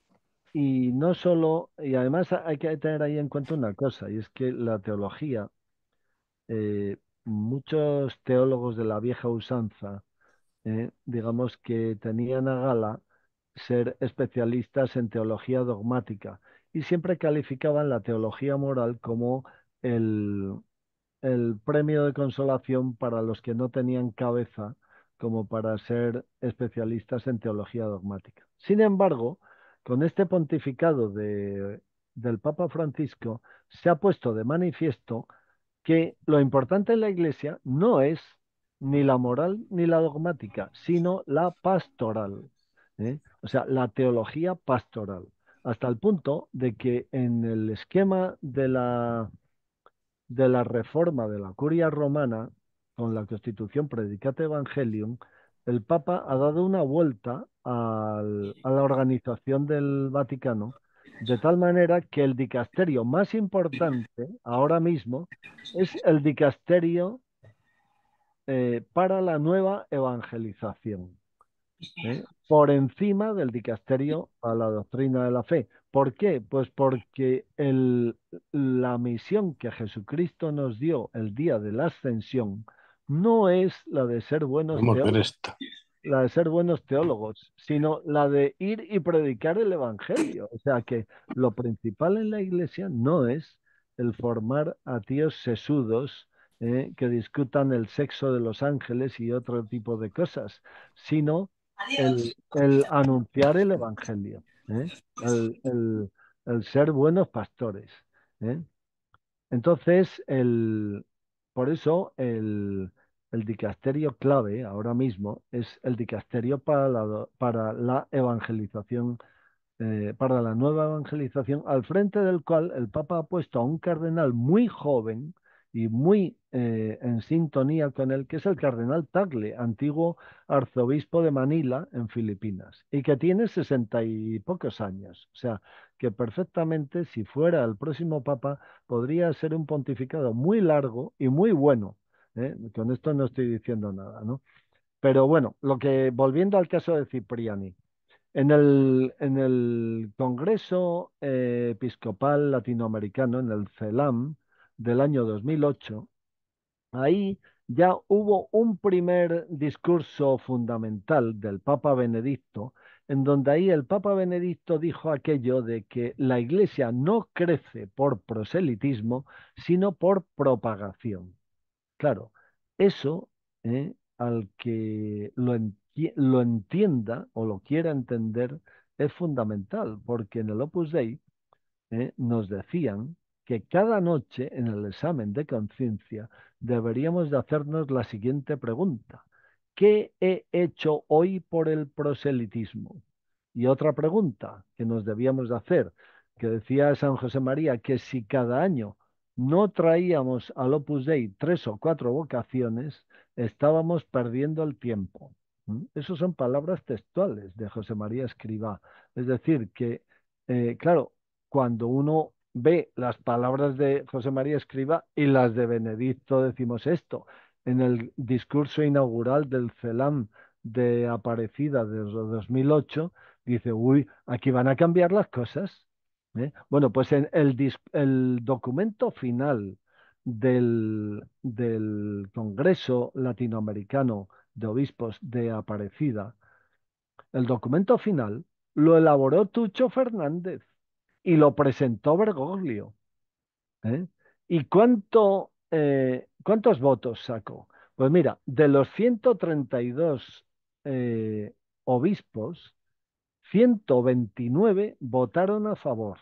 y no solo, y además hay que tener ahí en cuenta una cosa, y es que la teología, eh, muchos teólogos de la vieja usanza, eh, digamos que tenían a gala ser especialistas en teología dogmática y siempre calificaban la teología moral como el, el premio de consolación para los que no tenían cabeza como para ser especialistas en teología dogmática. Sin embargo, con este pontificado de, del Papa Francisco se ha puesto de manifiesto que lo importante en la Iglesia no es ni la moral ni la dogmática, sino la pastoral, ¿eh? O sea, la teología pastoral, hasta el punto de que en el esquema de la, de la reforma de la curia romana, con la Constitución Predicate Evangelium, el Papa ha dado una vuelta al- a la organización del Vaticano, de tal manera que el dicasterio más importante ahora mismo es el dicasterio eh, para la nueva evangelización, ¿eh? Por encima del dicasterio a la doctrina de la fe. ¿Por qué? Pues porque el, la misión que Jesucristo nos dio el día de la ascensión no es la de ser buenos Vamos a ver teólogos, esta. la de ser buenos teólogos, sino la de ir y predicar el evangelio. O sea que lo principal en la iglesia no es el formar a tíos sesudos, eh, que discutan el sexo de los ángeles y otro tipo de cosas, sino el, el anunciar el evangelio, ¿eh? El, el- el ser buenos pastores, ¿eh? Entonces, el, por eso el, el dicasterio clave ahora mismo es el dicasterio para la, do- para la evangelización, eh, para la nueva evangelización, al frente del cual el Papa ha puesto a un cardenal muy joven y muy eh, en sintonía con él, que es el cardenal Tagle, antiguo arzobispo de Manila en Filipinas, y que tiene sesenta y pocos años. O sea, que perfectamente, si fuera el próximo Papa, podría ser un pontificado muy largo y muy bueno, ¿eh? Con esto no estoy diciendo nada, ¿no? Pero bueno, lo que, volviendo al caso de Cipriani, en el, en el Congreso eh, Episcopal Latinoamericano, en el CELAM del año dos mil ocho, ahí ya hubo un primer discurso fundamental del Papa Benedicto, en donde ahí el Papa Benedicto dijo aquello de que la Iglesia no crece por proselitismo, sino por propagación. Claro, eso, eh, al que lo, enti- lo entienda o lo quiera entender, es fundamental, porque en el Opus Dei eh, nos decían que cada noche en el examen de conciencia deberíamos de hacernos la siguiente pregunta: ¿qué he hecho hoy por el proselitismo? Y otra pregunta que nos debíamos de hacer, que decía San José María, que si cada año no traíamos al Opus Dei tres o cuatro vocaciones, estábamos perdiendo el tiempo. ¿Mm? Esas son palabras textuales de José María Escrivá. Es decir, que, eh, claro, cuando uno ve las palabras de José María Escrivá y las de Benedicto decimos esto, en el discurso inaugural del CELAM de Aparecida de dos mil ocho, dice, uy, aquí van a cambiar las cosas. ¿Eh? Bueno, pues en el, dis- el documento final del, del Congreso Latinoamericano de Obispos de Aparecida, el documento final lo elaboró Tucho Fernández y lo presentó Bergoglio. ¿Eh? ¿Y cuánto, eh, cuántos votos sacó? Pues mira, de los ciento treinta y dos eh, obispos, ciento veintinueve votaron a favor,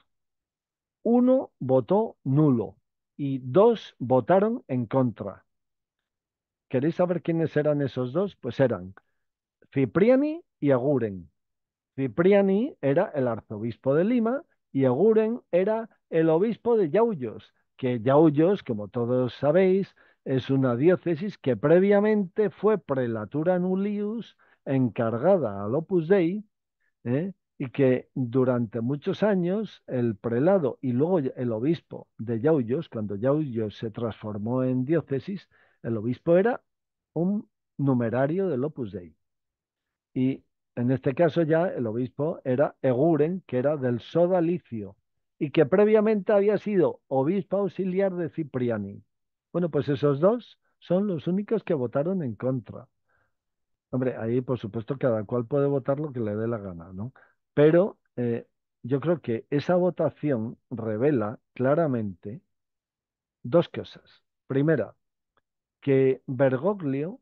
uno votó nulo y dos votaron en contra. ¿Queréis saber quiénes eran esos dos? Pues eran Cipriani y Aguren. Cipriani era el arzobispo de Lima y Eguren era el obispo de Yauyos, que Yauyos, como todos sabéis, es una diócesis que previamente fue prelatura nullius encargada al Opus Dei, ¿eh? Y que durante muchos años el prelado y luego el obispo de Yauyos, cuando Yauyos se transformó en diócesis, el obispo era un numerario del Opus Dei. Y en este caso ya el obispo era Eguren, que era del sodalicio, y que previamente había sido obispo auxiliar de Cipriani. Bueno, pues esos dos son los únicos que votaron en contra. Hombre, ahí por supuesto cada cual puede votar lo que le dé la gana, ¿no? Pero eh, yo creo que esa votación revela claramente dos cosas. Primera, que Bergoglio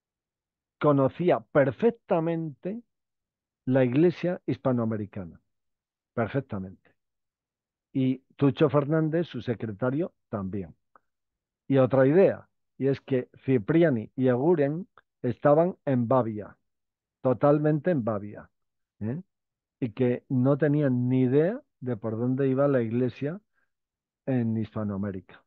conocía perfectamente la Iglesia hispanoamericana, perfectamente. Y Tucho Fernández, su secretario, también. Y otra idea, y es que Cipriani y Eguren estaban en Bavia, totalmente en Bavia, ¿eh? Y que no tenían ni idea de por dónde iba la Iglesia en Hispanoamérica.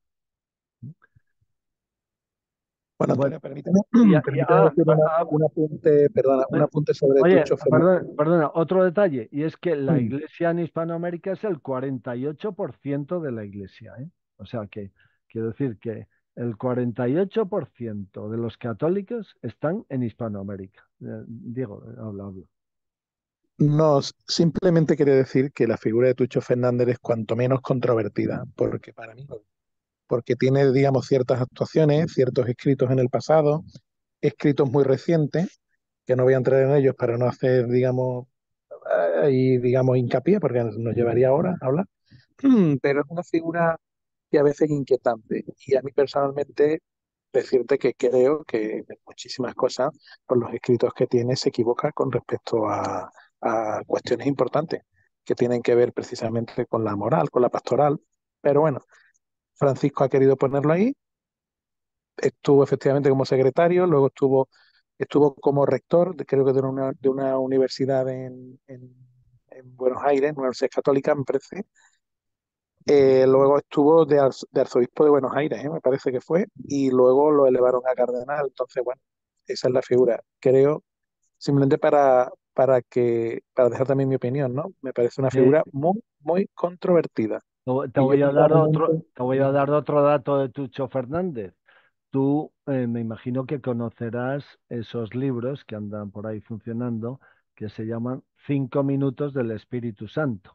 Bueno, Bueno, Antonio, permíteme, y, y- permíteme ah, decir una- ah, un apunte, perdona, un eh, apunte sobre oye, Tucho Fernández. perdona, perdona, otro detalle, y es que la Mm. iglesia en Hispanoamérica es el cuarenta y ocho por ciento de la iglesia, ¿eh? O sea que quiero decir que, El cuarenta y ocho por ciento de los católicos están en Hispanoamérica. Eh, Diego, habla, habla. No, s- simplemente quería decir que la figura de Tucho Fernández es cuanto menos controvertida, porque para mí, lo es. Porque tiene, digamos, ciertas actuaciones, ciertos escritos en el pasado, escritos muy recientes, que no voy a entrar en ellos para no hacer, digamos, ahí, digamos, hincapié, porque nos llevaría horas hablar, pero es una figura que a veces es inquietante. Y a mí personalmente, decirte que creo que en muchísimas cosas, por los escritos que tiene, se equivoca con respecto a, a cuestiones importantes que tienen que ver precisamente con la moral, con la pastoral. Pero bueno, Francisco ha querido ponerlo ahí, estuvo efectivamente como secretario, luego estuvo, estuvo como rector, de- creo que de una, de una universidad en, en, en Buenos Aires, una universidad católica, me parece. Eh, luego estuvo de, arz- de arzobispo de Buenos Aires, ¿eh? Me parece que fue, y luego lo elevaron a cardenal. Entonces, bueno, esa es la figura. Creo, simplemente para, para que, para dejar también mi opinión, ¿no? Me parece una Eh, figura muy, muy controvertida. te voy te Y yo voy a dar otro, personalmente, te voy a dar otro dato de Tucho Fernández. Tú eh, me imagino que conocerás esos libros que andan por ahí funcionando, que se llaman Cinco Minutos del Espíritu Santo,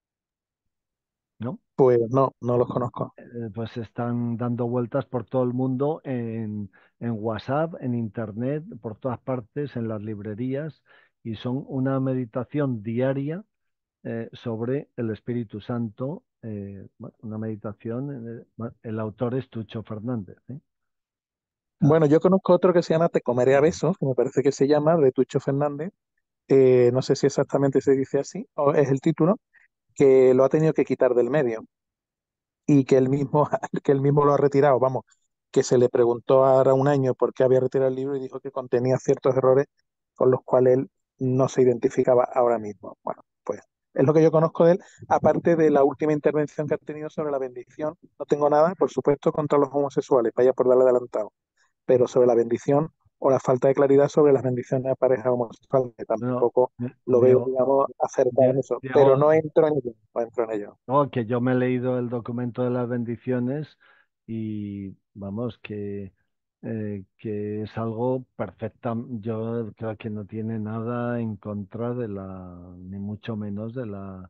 ¿no? pues no, no los conozco. Eh, pues están dando vueltas por todo el mundo en, en WhatsApp, en Internet, por todas partes, en las librerías, y son una meditación diaria eh, sobre el Espíritu Santo, eh, bueno, una meditación, eh, bueno, el autor es Tucho Fernández, ¿eh? O sea, Bueno, yo conozco otro que se llama Te comeré a besos, que me parece que se llama, de Tucho Fernández. Eh, no sé si exactamente se dice así, o es el título, que lo ha tenido que quitar del medio y que él mismo, que él mismo lo ha retirado. Vamos, que se le preguntó ahora un año por qué había retirado el libro y dijo que contenía ciertos errores con los cuales él no se identificaba ahora mismo. Bueno, pues es lo que yo conozco de él, aparte de la última intervención que ha tenido sobre la bendición. No tengo nada, por supuesto, contra los homosexuales, vaya por darle adelantado, pero sobre la bendición o la falta de claridad sobre las bendiciones a parejas homosexuales, que no, tampoco Di- lo veo, Diego, digamos, acertado en Di- eso, pero Diego, no entro en ello, no entro en ello. no, que yo me he leído el documento de las bendiciones y vamos, que, eh, que es algo perfecta. Yo creo que no tiene nada en contra de la, ni mucho menos de la,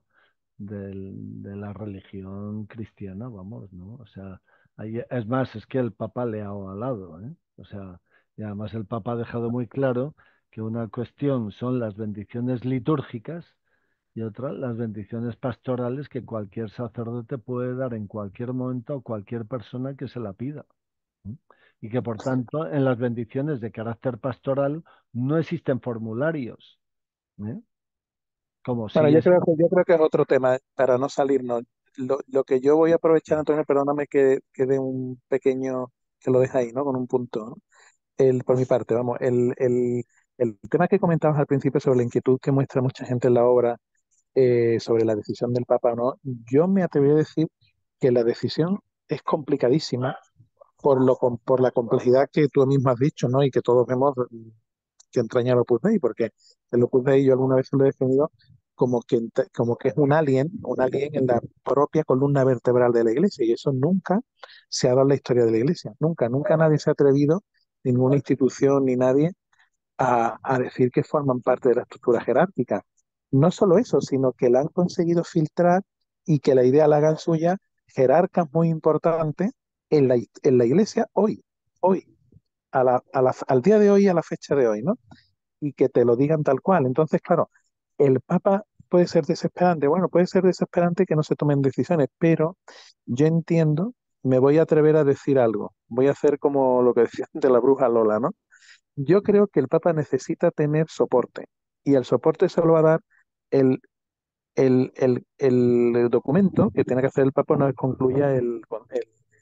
del- de la religión cristiana, vamos, ¿no? O sea, ahí- es más, es que el Papa le ha avalado, ¿eh? O sea, y además el Papa ha dejado muy claro que una cuestión son las bendiciones litúrgicas y otra, las bendiciones pastorales que cualquier sacerdote puede dar en cualquier momento a cualquier persona que se la pida. ¿Mm? Y que por tanto en las bendiciones de carácter pastoral no existen formularios, ¿eh? Como Bueno, si yo es... creo que, yo creo que es otro tema para no salirnos. Lo, lo que yo voy a aprovechar, Antonio, perdóname que, que dé un pequeño, que lo deje ahí, ¿no? Con un punto, ¿no? El, por mi parte, vamos, el, el, el tema que comentabas al principio sobre la inquietud que muestra mucha gente en la obra eh, sobre la decisión del Papa o no, yo me atrevería a decir que la decisión es complicadísima por, lo, com- por la complejidad que tú mismo has dicho, ¿no? Y que todos vemos que entraña el Opus Dei, porque el Opus Dei yo alguna vez lo he definido como que, ent- como que es un alien, un alien en la propia columna vertebral de la Iglesia, y eso nunca se ha dado en la historia de la Iglesia, nunca, nunca nadie se ha atrevido, ninguna institución ni nadie, a, a decir que forman parte de la estructura jerárquica. No solo eso, sino que la han conseguido filtrar y que la idea la hagan suya jerarcas muy importantes en la, en la Iglesia hoy, hoy, a la, a la, al día de hoy, a la fecha de hoy, ¿no? Y que te lo digan tal cual. Entonces, claro, el Papa puede ser desesperante. Bueno, puede ser desesperante que no se tomen decisiones, pero yo entiendo, me voy a atrever a decir algo. Voy a hacer como lo que decía de la bruja Lola, ¿no? Yo creo que el Papa necesita tener soporte y el soporte se lo va a dar el, el, el, el documento que tiene que hacer el Papa una vez concluya el, el,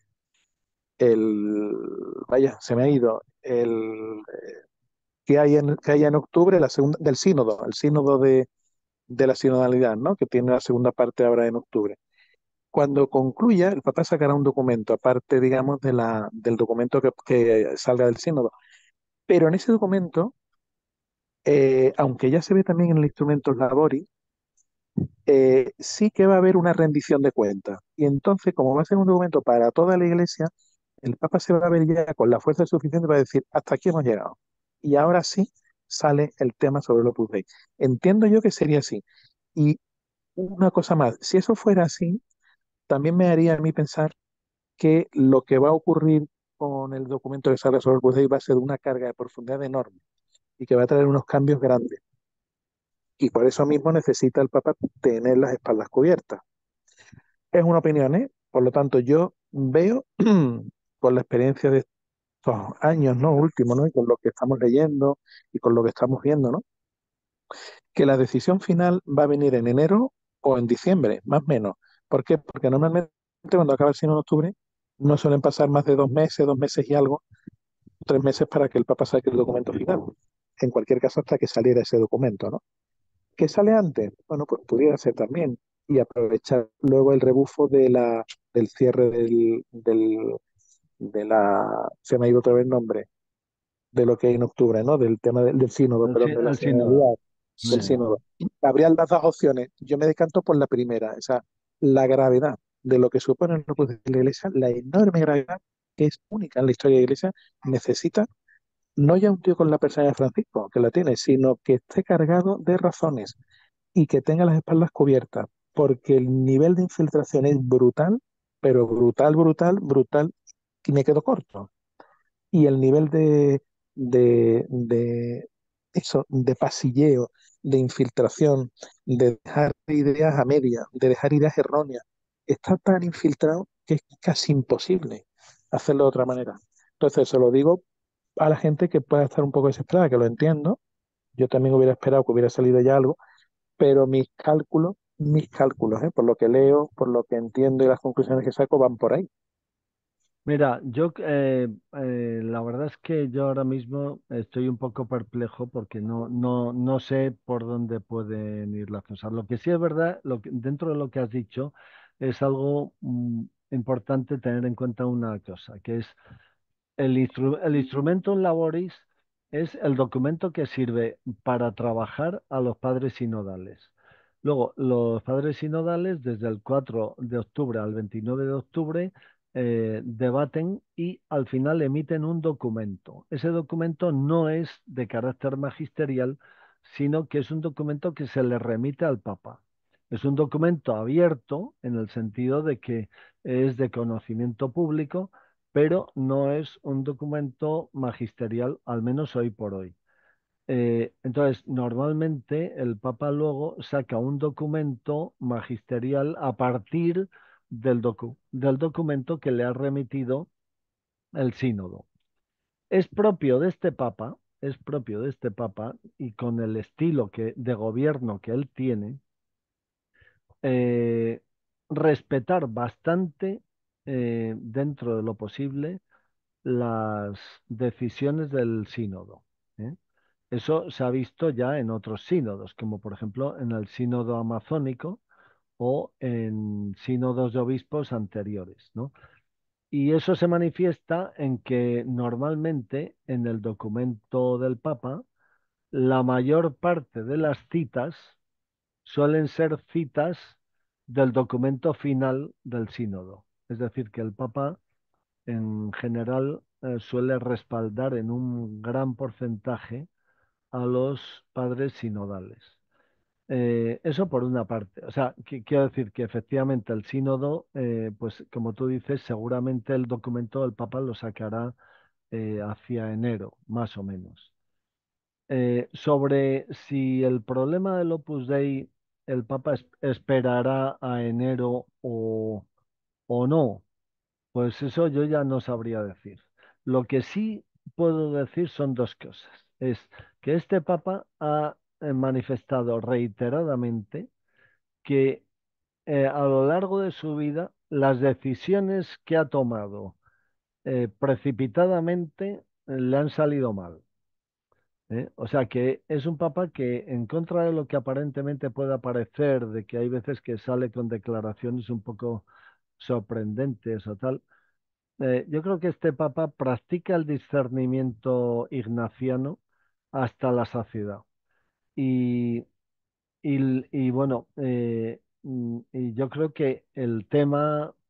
el vaya, se me ha ido, el que hay en, que hay en octubre, la segunda, del sínodo, el sínodo de, de la sinodalidad, ¿no? Que tiene la segunda parte ahora en octubre. Cuando concluya, el Papa sacará un documento, aparte, digamos, de la, del documento que, que salga del sínodo. Pero en ese documento, eh, aunque ya se ve también en el instrumento Labori, eh, sí que va a haber una rendición de cuentas. Y entonces, como va a ser un documento para toda la Iglesia, el Papa se va a ver ya con la fuerza suficiente para decir, hasta aquí hemos llegado. Y ahora sí sale el tema sobre el Opus Dei. Entiendo yo que sería así. Y una cosa más, si eso fuera así, también me haría a mí pensar que lo que va a ocurrir con el documento que sale sobre el Opus Dei va a ser de una carga de profundidad enorme y que va a traer unos cambios grandes. Y por eso mismo necesita el Papa tener las espaldas cubiertas. Es una opinión, ¿eh? Por lo tanto, yo veo, con la experiencia de estos años, ¿no? Últimos, ¿no? Y con lo que estamos leyendo y con lo que estamos viendo, ¿no? Que la decisión final va a venir en enero o en diciembre, más o menos. ¿Por qué? Porque normalmente cuando acaba el sínodo en octubre no suelen pasar más de dos meses, dos meses y algo, tres meses para que el Papa saque el documento final. En cualquier caso, hasta que saliera ese documento, ¿no? ¿Qué sale antes? Bueno, pues pudiera ser también. Y aprovechar luego el rebufo de la, del cierre del, del, de la, se me ha ido otra vez el nombre, de lo que hay en octubre, ¿no? Del tema del, del sínodo, El, sí- perdón, de la el sínodo. sinodalidad del Sí. sínodo. Habrían las dos opciones. Yo me decanto por la primera, o sea, la gravedad de lo que supone el Opus Dei de la Iglesia, la enorme gravedad que es única en la historia de la Iglesia, necesita no ya un tío con la persona de Francisco, que la tiene, sino que esté cargado de razones y que tenga las espaldas cubiertas, porque el nivel de infiltración es brutal, pero brutal, brutal, brutal, y me quedo corto. Y el nivel de, de, de eso, de pasilleo, de infiltración, de dejar ideas a medias, de dejar ideas erróneas, está tan infiltrado que es casi imposible hacerlo de otra manera. Entonces, se lo digo a la gente que pueda estar un poco desesperada, que lo entiendo. Yo también hubiera esperado que hubiera salido ya algo, pero mis cálculos, mis cálculos, ¿eh? Por lo que leo, por lo que entiendo y las conclusiones que saco van por ahí. Mira, yo eh, eh, la verdad es que yo ahora mismo estoy un poco perplejo porque no, no, no sé por dónde pueden ir las cosas. Lo que sí es verdad, lo que, dentro de lo que has dicho, es algo mm, importante tener en cuenta una cosa, que es el, instru- el instrumento laboris es el documento que sirve para trabajar a los padres sinodales. Luego, los padres sinodales, desde el cuatro de octubre al veintinueve de octubre, eh, debaten y al final emiten un documento. Ese documento no es de carácter magisterial, sino que es un documento que se le remite al Papa. Es un documento abierto en el sentido de que es de conocimiento público, pero no es un documento magisterial, al menos hoy por hoy. Eh, entonces, normalmente el Papa luego saca un documento magisterial a partir del, docu- del documento que le ha remitido el sínodo. Es propio de este Papa, es propio de este Papa y con el estilo que, de gobierno que él tiene, eh, respetar bastante, eh, dentro de lo posible, las decisiones del sínodo, ¿eh? Eso se ha visto ya en otros sínodos, como por ejemplo en el sínodo amazónico o en sínodos de obispos anteriores, ¿no? Y eso se manifiesta en que normalmente en el documento del Papa la mayor parte de las citas suelen ser citas del documento final del sínodo. Es decir, que el Papa en general eh, suele respaldar en un gran porcentaje a los padres sinodales. Eh, eso por una parte. O sea, que, quiero decir que efectivamente el sínodo, eh, pues como tú dices, seguramente el documento del Papa lo sacará eh, hacia enero, más o menos. Eh, sobre si el problema del Opus Dei, el Papa es- esperará a enero o, o no, pues eso yo ya no sabría decir. Lo que sí puedo decir son dos cosas. Es que este Papa ha eh, manifestado reiteradamente que eh, a lo largo de su vida las decisiones que ha tomado eh, precipitadamente eh, le han salido mal. ¿Eh? O sea que es un papa que, en contra de lo que aparentemente pueda parecer, de que hay veces que sale con declaraciones un poco sorprendentes o tal, eh, yo creo que este papa practica el discernimiento ignaciano hasta la saciedad. Y, y, y bueno, eh, mm, y yo creo que el tema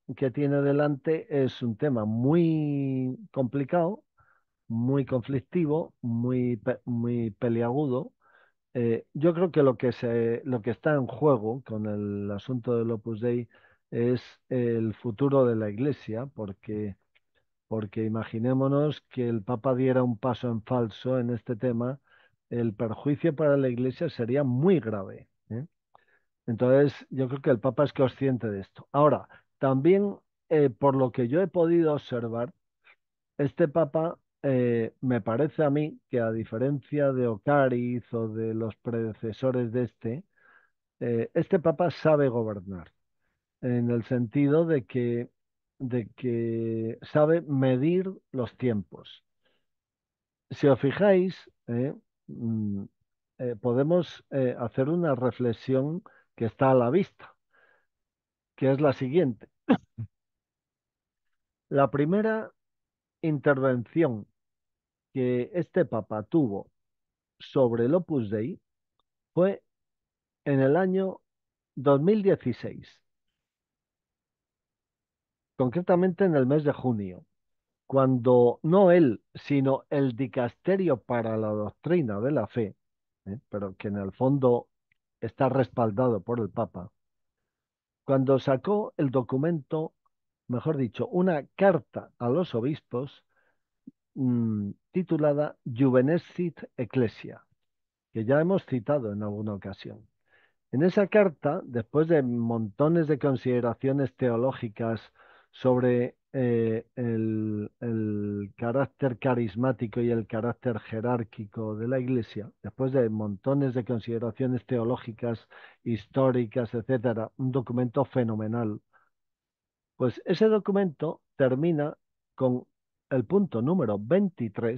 que tiene delante es un tema muy complicado, muy conflictivo, muy, pe- muy peliagudo. Eh, yo creo que lo que se, lo que está en juego con el asunto del Opus Dei es el futuro de la Iglesia, porque, porque imaginémonos que el Papa diera un paso en falso en este tema, el perjuicio para la Iglesia sería muy grave, ¿eh? Entonces, yo creo que el Papa es consciente de esto. Ahora, también, eh, por lo que yo he podido observar, este Papa eh, me parece a mí que, a diferencia de Ocariz o de los predecesores de este, eh, este Papa sabe gobernar, en el sentido de que, de que sabe medir los tiempos. Si os fijáis, eh, mm, eh, podemos eh, hacer una reflexión que está a la vista, que es la siguiente. La primera intervención que este Papa tuvo sobre el Opus Dei fue en el año dos mil dieciséis, concretamente en el mes de junio, cuando no él, sino el Dicasterio para la Doctrina de la Fe, ¿eh? Pero que en el fondo está respaldado por el Papa, cuando sacó el documento, mejor dicho, una carta a los obispos mmm, titulada Juvenescit Ecclesia, que ya hemos citado en alguna ocasión. En esa carta, después de montones de consideraciones teológicas sobre eh, el, el carácter carismático y el carácter jerárquico de la Iglesia, después de montones de consideraciones teológicas, históricas, etcétera, un documento fenomenal, pues ese documento termina con el punto número veintitrés,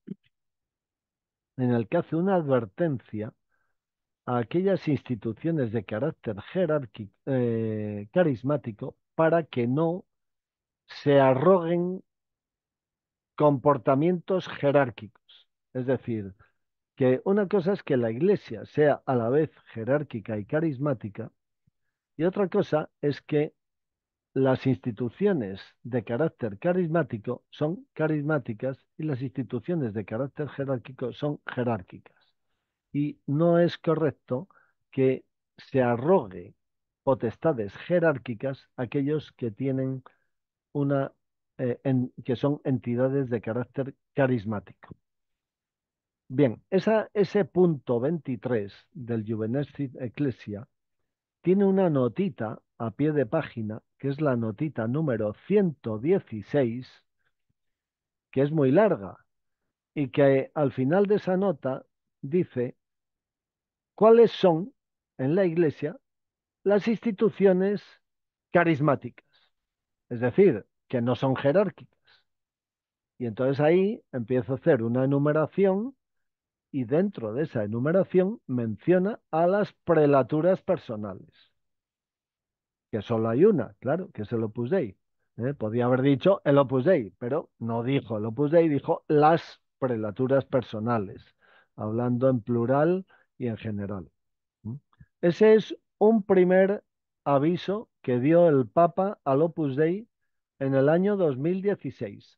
en el que hace una advertencia a aquellas instituciones de carácter jerárquico, eh, carismático, para que no se arroguen comportamientos jerárquicos. Es decir, que una cosa es que la Iglesia sea a la vez jerárquica y carismática, y otra cosa es que las instituciones de carácter carismático son carismáticas y las instituciones de carácter jerárquico son jerárquicas. Y no es correcto que se arrogue potestades jerárquicas a aquellos que tienen una, eh, en, que son entidades de carácter carismático. Bien, esa, ese punto veintitrés del Juvenescit Ecclesia tiene una notita a pie de página, que es la notita número ciento dieciséis, que es muy larga, y que al final de esa nota dice cuáles son en la Iglesia las instituciones carismáticas, es decir, que no son jerárquicas. Y entonces ahí empiezo a hacer una enumeración, y dentro de esa enumeración menciona a las prelaturas personales, que solo hay una, claro, que es el Opus Dei. ¿Eh? Podía haber dicho el Opus Dei, pero no dijo el Opus Dei, dijo las prelaturas personales, hablando en plural y en general. ¿Mm? Ese es un primer aviso que dio el Papa al Opus Dei en el año dos mil dieciséis.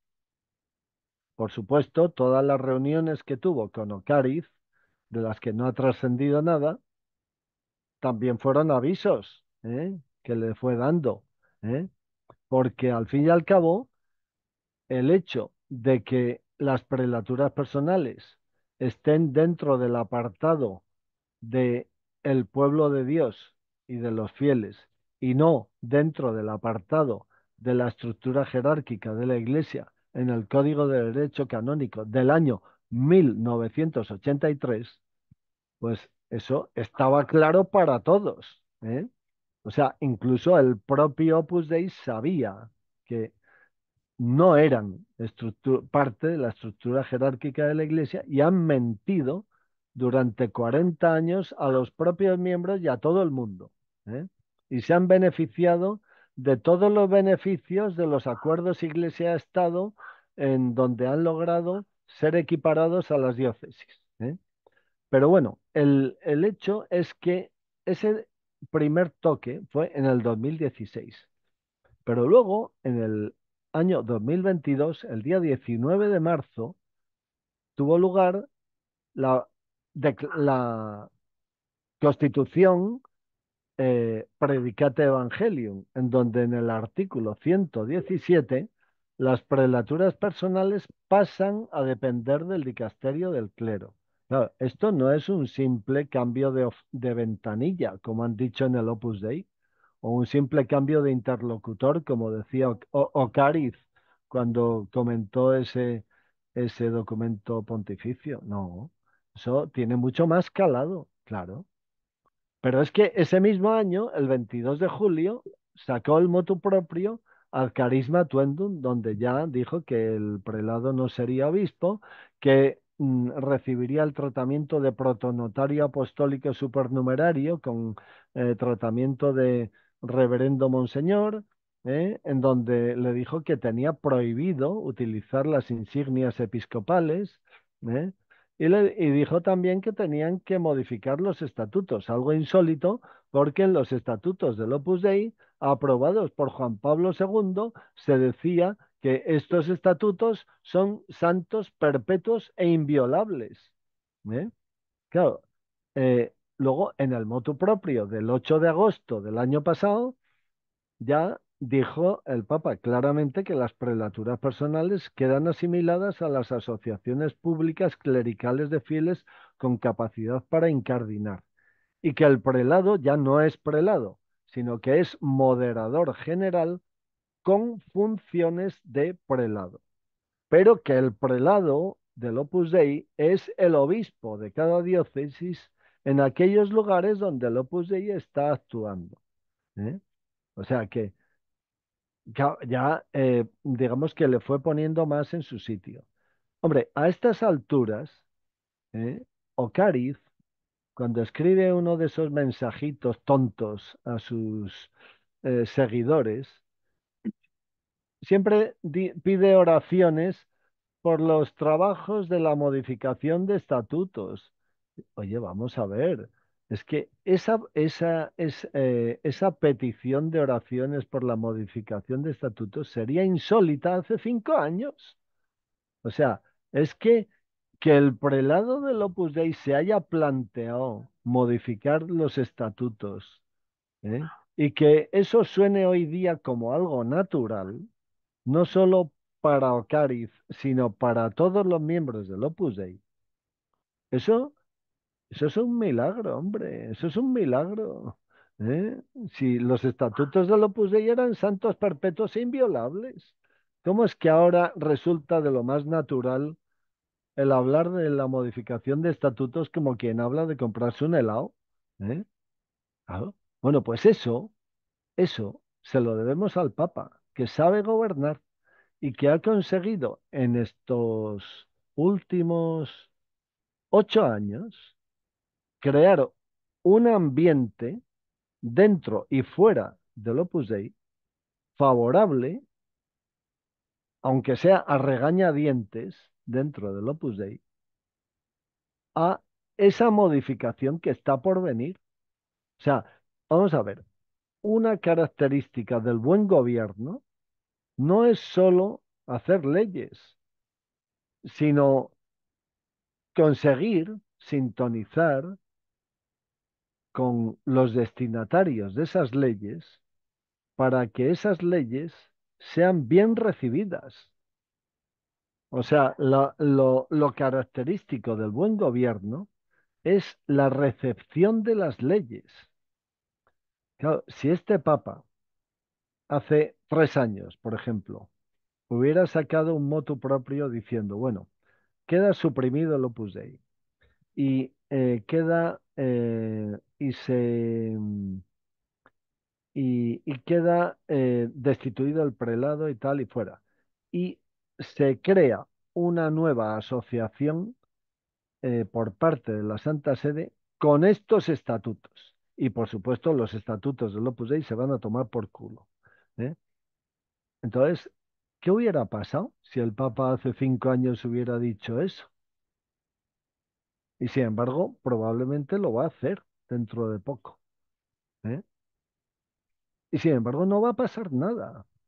Por supuesto, todas las reuniones que tuvo con Ocariz, de las que no ha trascendido nada, también fueron avisos, ¿eh? que le fue dando, ¿eh? Porque al fin y al cabo, el hecho de que las prelaturas personales estén dentro del apartado de el pueblo de Dios y de los fieles, y no dentro del apartado de la estructura jerárquica de la Iglesia en el Código de Derecho Canónico del año mil novecientos ochenta y tres, pues eso estaba claro para todos, ¿eh? O sea, incluso el propio Opus Dei sabía que no eran parte de la estructura jerárquica de la Iglesia, y han mentido durante cuarenta años a los propios miembros y a todo el mundo, ¿eh? Y se han beneficiado de todos los beneficios de los acuerdos Iglesia-Estado, en donde han logrado ser equiparados a las diócesis, ¿eh? Pero bueno, el, el hecho es que ese primer toque fue en el dos mil dieciséis. Pero luego, en el año dos mil veintidós, el día diecinueve de marzo, tuvo lugar la, dec- la Constitución eh, Predicate Evangelium, en donde en el artículo ciento diecisiete las prelaturas personales pasan a depender del dicasterio del clero. Claro, esto no es un simple cambio de, of- de ventanilla, como han dicho en el Opus Dei, o un simple cambio de interlocutor, como decía O- O- Ocariz cuando comentó ese, ese documento pontificio. No, eso tiene mucho más calado, claro. Pero es que ese mismo año, el veintidós de julio, sacó el motu propio Ad Carisma Tuendum, donde ya dijo que el prelado no sería obispo, que mm, recibiría el tratamiento de protonotario apostólico supernumerario con eh, tratamiento de reverendo monseñor, ¿eh? En donde le dijo que tenía prohibido utilizar las insignias episcopales, ¿eh? Y, le, y dijo también que tenían que modificar los estatutos, algo insólito, porque en los estatutos del Opus Dei, aprobados por Juan Pablo segundo, se decía que estos estatutos son santos, perpetuos e inviolables. ¿Eh? Claro, eh, luego en el motu propio del ocho de agosto del año pasado, ya dijo el Papa claramente que las prelaturas personales quedan asimiladas a las asociaciones públicas clericales de fieles con capacidad para incardinar y que el prelado ya no es prelado, sino que es moderador general con funciones de prelado, pero que el prelado del Opus Dei es el obispo de cada diócesis en aquellos lugares donde el Opus Dei está actuando. ¿Eh? O sea que ya, ya, eh, digamos que le fue poniendo más en su sitio. Hombre, a estas alturas, ¿eh? Ocariz, cuando escribe uno de esos mensajitos tontos a sus eh, seguidores, siempre di- pide oraciones por los trabajos de la modificación de estatutos. Oye, vamos a ver. Es que esa, esa, es, eh, esa petición de oraciones por la modificación de estatutos sería insólita hace cinco años. O sea, es que, que el prelado del Opus Dei se haya planteado modificar los estatutos, ¿eh? Y que eso suene hoy día como algo natural, no solo para Ocariz, sino para todos los miembros del Opus Dei. Eso Eso es un milagro, hombre, eso es un milagro. ¿Eh? Si los estatutos del Opus Dei eran santos perpetuos e inviolables, ¿cómo es que ahora resulta de lo más natural el hablar de la modificación de estatutos como quien habla de comprarse un helado? ¿Eh? Claro. Bueno, pues eso, eso se lo debemos al Papa, que sabe gobernar y que ha conseguido en estos últimos ocho años crear un ambiente dentro y fuera del Opus Dei favorable, aunque sea a regañadientes dentro del Opus Dei, a esa modificación que está por venir. O sea, vamos a ver, una característica del buen gobierno no es solo hacer leyes, sino conseguir sintonizar con los destinatarios de esas leyes para que esas leyes sean bien recibidas. O sea, lo, lo, lo característico del buen gobierno es la recepción de las leyes. Claro, si este Papa hace tres años, por ejemplo, hubiera sacado un motu propio diciendo, bueno, queda suprimido el Opus Dei y eh, queda eh, y se y, y queda eh, destituido el prelado y tal y fuera. Y se crea una nueva asociación eh, por parte de la Santa Sede con estos estatutos. Y por supuesto los estatutos del Opus Dei se van a tomar por culo. ¿Eh? Entonces, ¿qué hubiera pasado si el Papa hace cinco años hubiera dicho eso? Y sin embargo, probablemente lo va a hacer dentro de poco. ¿Eh? Y sin embargo, no va a pasar nada.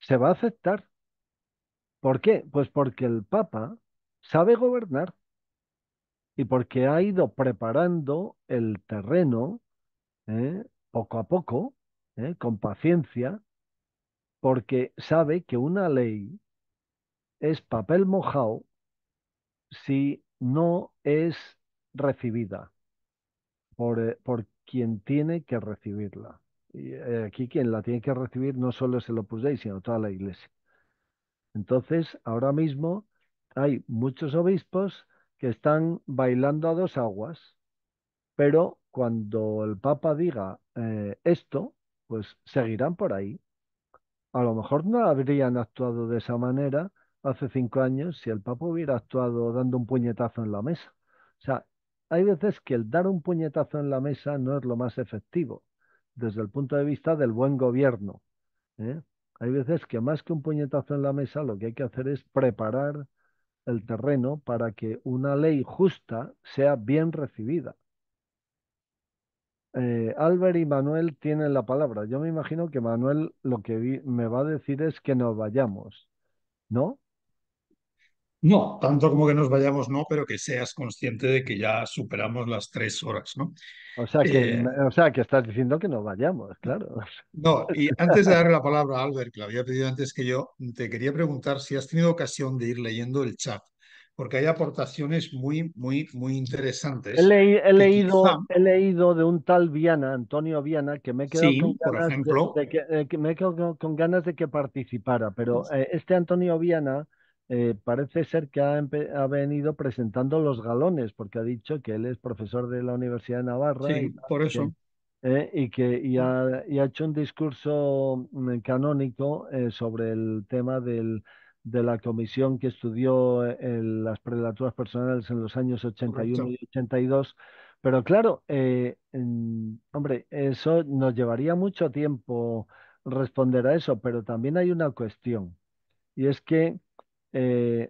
se va a aceptar. ¿Por qué? Pues porque el Papa sabe gobernar y porque ha ido preparando el terreno, ¿eh? Poco a poco, ¿eh? Con paciencia, porque sabe que una ley es papel mojado si no es recibida por, eh, por quien tiene que recibirla. Y eh, aquí quien la tiene que recibir no solo es el Opus Dei, sino toda la Iglesia. Entonces, ahora mismo hay muchos obispos que están bailando a dos aguas, pero cuando el Papa diga eh, esto, pues seguirán por ahí. A lo mejor no habrían actuado de esa manera hace cinco años si el Papa hubiera actuado dando un puñetazo en la mesa. O sea, hay veces que el dar un puñetazo en la mesa no es lo más efectivo desde el punto de vista del buen gobierno, ¿eh? Hay veces que más que un puñetazo en la mesa, lo que hay que hacer es preparar el terreno para que una ley justa sea bien recibida. Eh, Albert y Manuel tienen la palabra. Yo me imagino que Manuel lo que vi- me va a decir es que nos vayamos, ¿no? No, tanto como que nos vayamos, no, pero que seas consciente de que ya superamos las tres horas, ¿no? O sea que, Eh, o sea que estás diciendo que nos vayamos, claro. no, y antes de darle la palabra a Albert, que la había pedido antes que yo, te quería preguntar si has tenido ocasión de ir leyendo el chat, porque hay aportaciones muy, muy, muy He, interesantes leí- he que quizá, leído, he leído de un tal Viana, Antonio Viana, que me he quedado con sí, por ganas de, ejemplo, de que, eh, que me he quedado con, con ganas de que participara, pero eh, este Antonio Viana eh, parece ser que ha, empe- ha venido presentando los galones, porque ha dicho que él es profesor de la Universidad de Navarra y sí, tal, por que, eso. eh, y que y ha, y ha hecho un discurso mm, canónico eh, sobre el tema del, de la comisión que estudió eh, el- las prelaturas personales en los años ochenta y uno Correcto. y ochenta y dos. Pero claro, eh, en- hombre, eso nos llevaría mucho tiempo responder a eso, pero también hay una cuestión, y es que eh,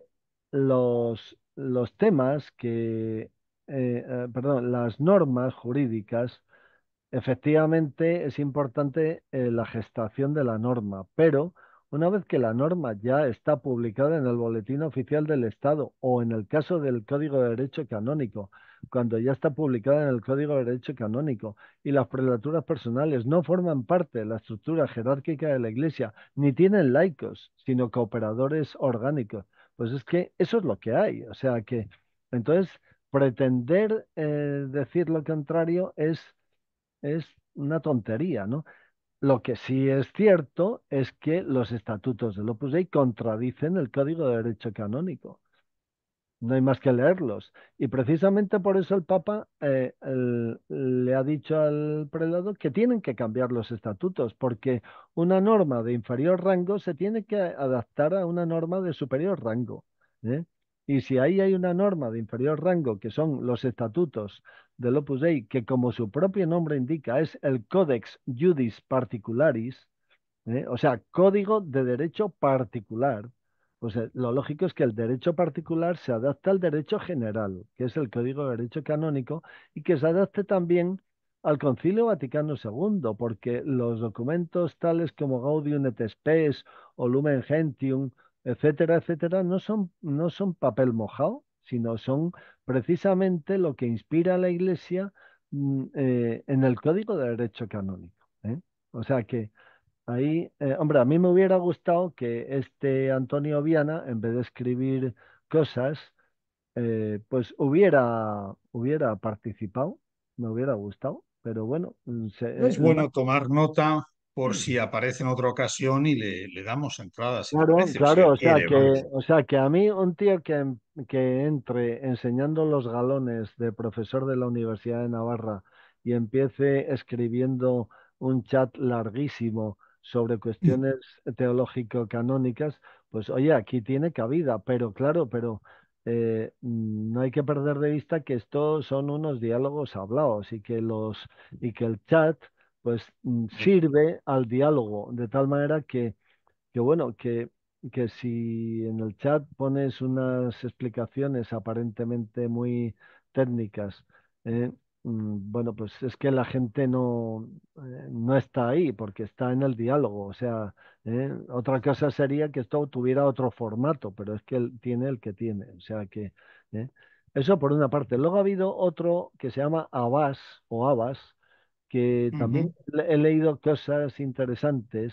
los, los temas que, eh, eh, perdón, las normas jurídicas. Efectivamente, es importante eh, la gestación de la norma, pero una vez que la norma ya está publicada en el Boletín Oficial del Estado o en el caso del Código de Derecho Canónico, cuando ya está publicada en el Código de Derecho Canónico y las prelaturas personales no forman parte de la estructura jerárquica de la Iglesia, ni tienen laicos, sino cooperadores orgánicos, pues es que eso es lo que hay. O sea que, entonces, pretender eh, decir lo contrario es es una tontería, ¿no? Lo que sí es cierto es que los estatutos del Opus Dei contradicen el Código de Derecho Canónico. No hay más que leerlos. Y precisamente por eso el Papa eh, el- le ha dicho al prelado que tienen que cambiar los estatutos, porque una norma de inferior rango se tiene que adaptar a una norma de superior rango, ¿eh? Y si ahí hay una norma de inferior rango, que son los estatutos del Opus Dei, que como su propio nombre indica, es el Codex Judice Particularis, ¿eh? O sea, código de derecho particular. Pues eh, lo lógico es que el derecho particular se adapte al derecho general, que es el Código de Derecho Canónico, y que se adapte también al Concilio Vaticano segundo, porque los documentos tales como Gaudium et Spes o Lumen Gentium, etcétera, etcétera, no son, no son papel mojado, sino son precisamente lo que inspira a la Iglesia mm, eh, en el Código de Derecho Canónico, ¿eh? O sea que ahí, eh, hombre, a mí me hubiera gustado que este Antonio Viana, en vez de escribir cosas, eh, pues hubiera, hubiera participado, me hubiera gustado, pero bueno, mm, se- Es el ma- bueno tomar nota por si aparece en otra ocasión y le, le damos entrada, si te claro, parece, o si claro, él o sea quiere, que, vamos. o sea que a mí un tío que, em- que entre enseñando los galones de profesor de la Universidad de Navarra y empiece escribiendo un chat larguísimo sobre cuestiones teológico-canónicas, pues oye, aquí tiene cabida, pero claro, pero eh, mm, no hay que perder de vista que estos son unos diálogos hablados y que los y que el chat pues mm, sirve al diálogo de tal manera que que bueno, que, que si en el chat pones unas explicaciones aparentemente muy técnicas, eh, mm, bueno, pues es que la gente no, eh, no está ahí porque está en el diálogo. O sea, ¿eh? Otra cosa sería que esto tuviera otro formato, pero es que él tiene el que tiene. O sea que, ¿eh? Eso por una parte. Luego ha habido otro que se llama Abbas o Abbas, que también Ujú. le- he leído cosas interesantes,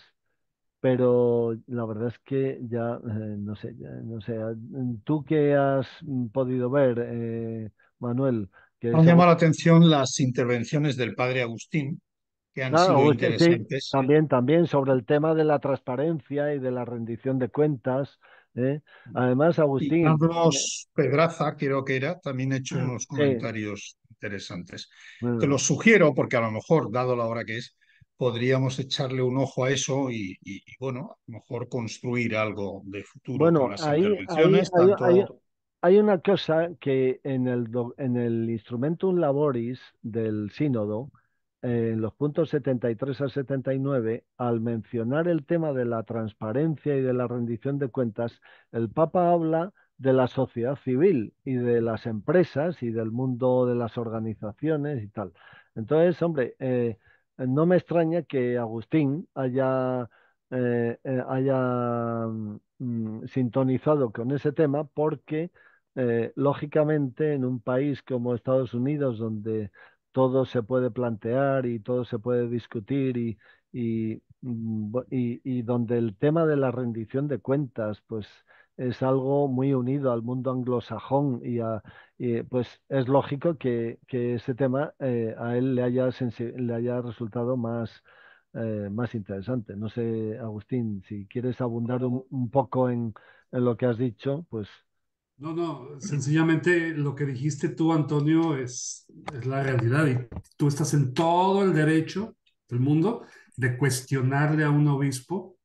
pero la verdad es que ya, eh, no sé, ya no sé. ¿Tú qué has mm, podido ver, eh, Manuel? Que Han seguro. llamado la atención las intervenciones del padre Agustín, que han Ah, sido Agustín, sí, interesantes. también, también sobre el tema de la transparencia y de la rendición de cuentas, ¿eh? Además, Y Agustín, eh, Carlos Pedraza, creo que era, también ha hecho unos sí, comentarios interesantes. Te bueno, los sugiero porque a lo mejor, dado la hora que es, podríamos echarle un ojo a eso y, y- y, bueno, a lo mejor construir algo de futuro con bueno, las ahí, ahí, intervenciones, hay, hay, tanto... hay una cosa que en el, do- en el Instrumentum Laboris del Sínodo, eh, en los puntos setenta y tres al setenta y nueve, al mencionar el tema de la transparencia y de la rendición de cuentas, el Papa habla de la sociedad civil y de las empresas y del mundo de las organizaciones y tal. Entonces, hombre, eh, no me extraña que Agustín haya eh, eh, haya mm, sintonizado con ese tema porque, eh, lógicamente, en un país como Estados Unidos, donde todo se puede plantear y todo se puede discutir y, y, mm, bu- y- y donde el tema de la rendición de cuentas, pues es algo muy unido al mundo anglosajón y, a- y, pues es lógico que, que ese tema eh, a él le haya, sensi- le haya resultado más eh, más interesante. No sé, Agustín, si quieres abundar un, un poco en, en lo que has dicho, pues No, no, sencillamente lo que dijiste tú, Antonio, es, es la realidad y tú estás en todo el derecho del mundo de cuestionarle a un obispo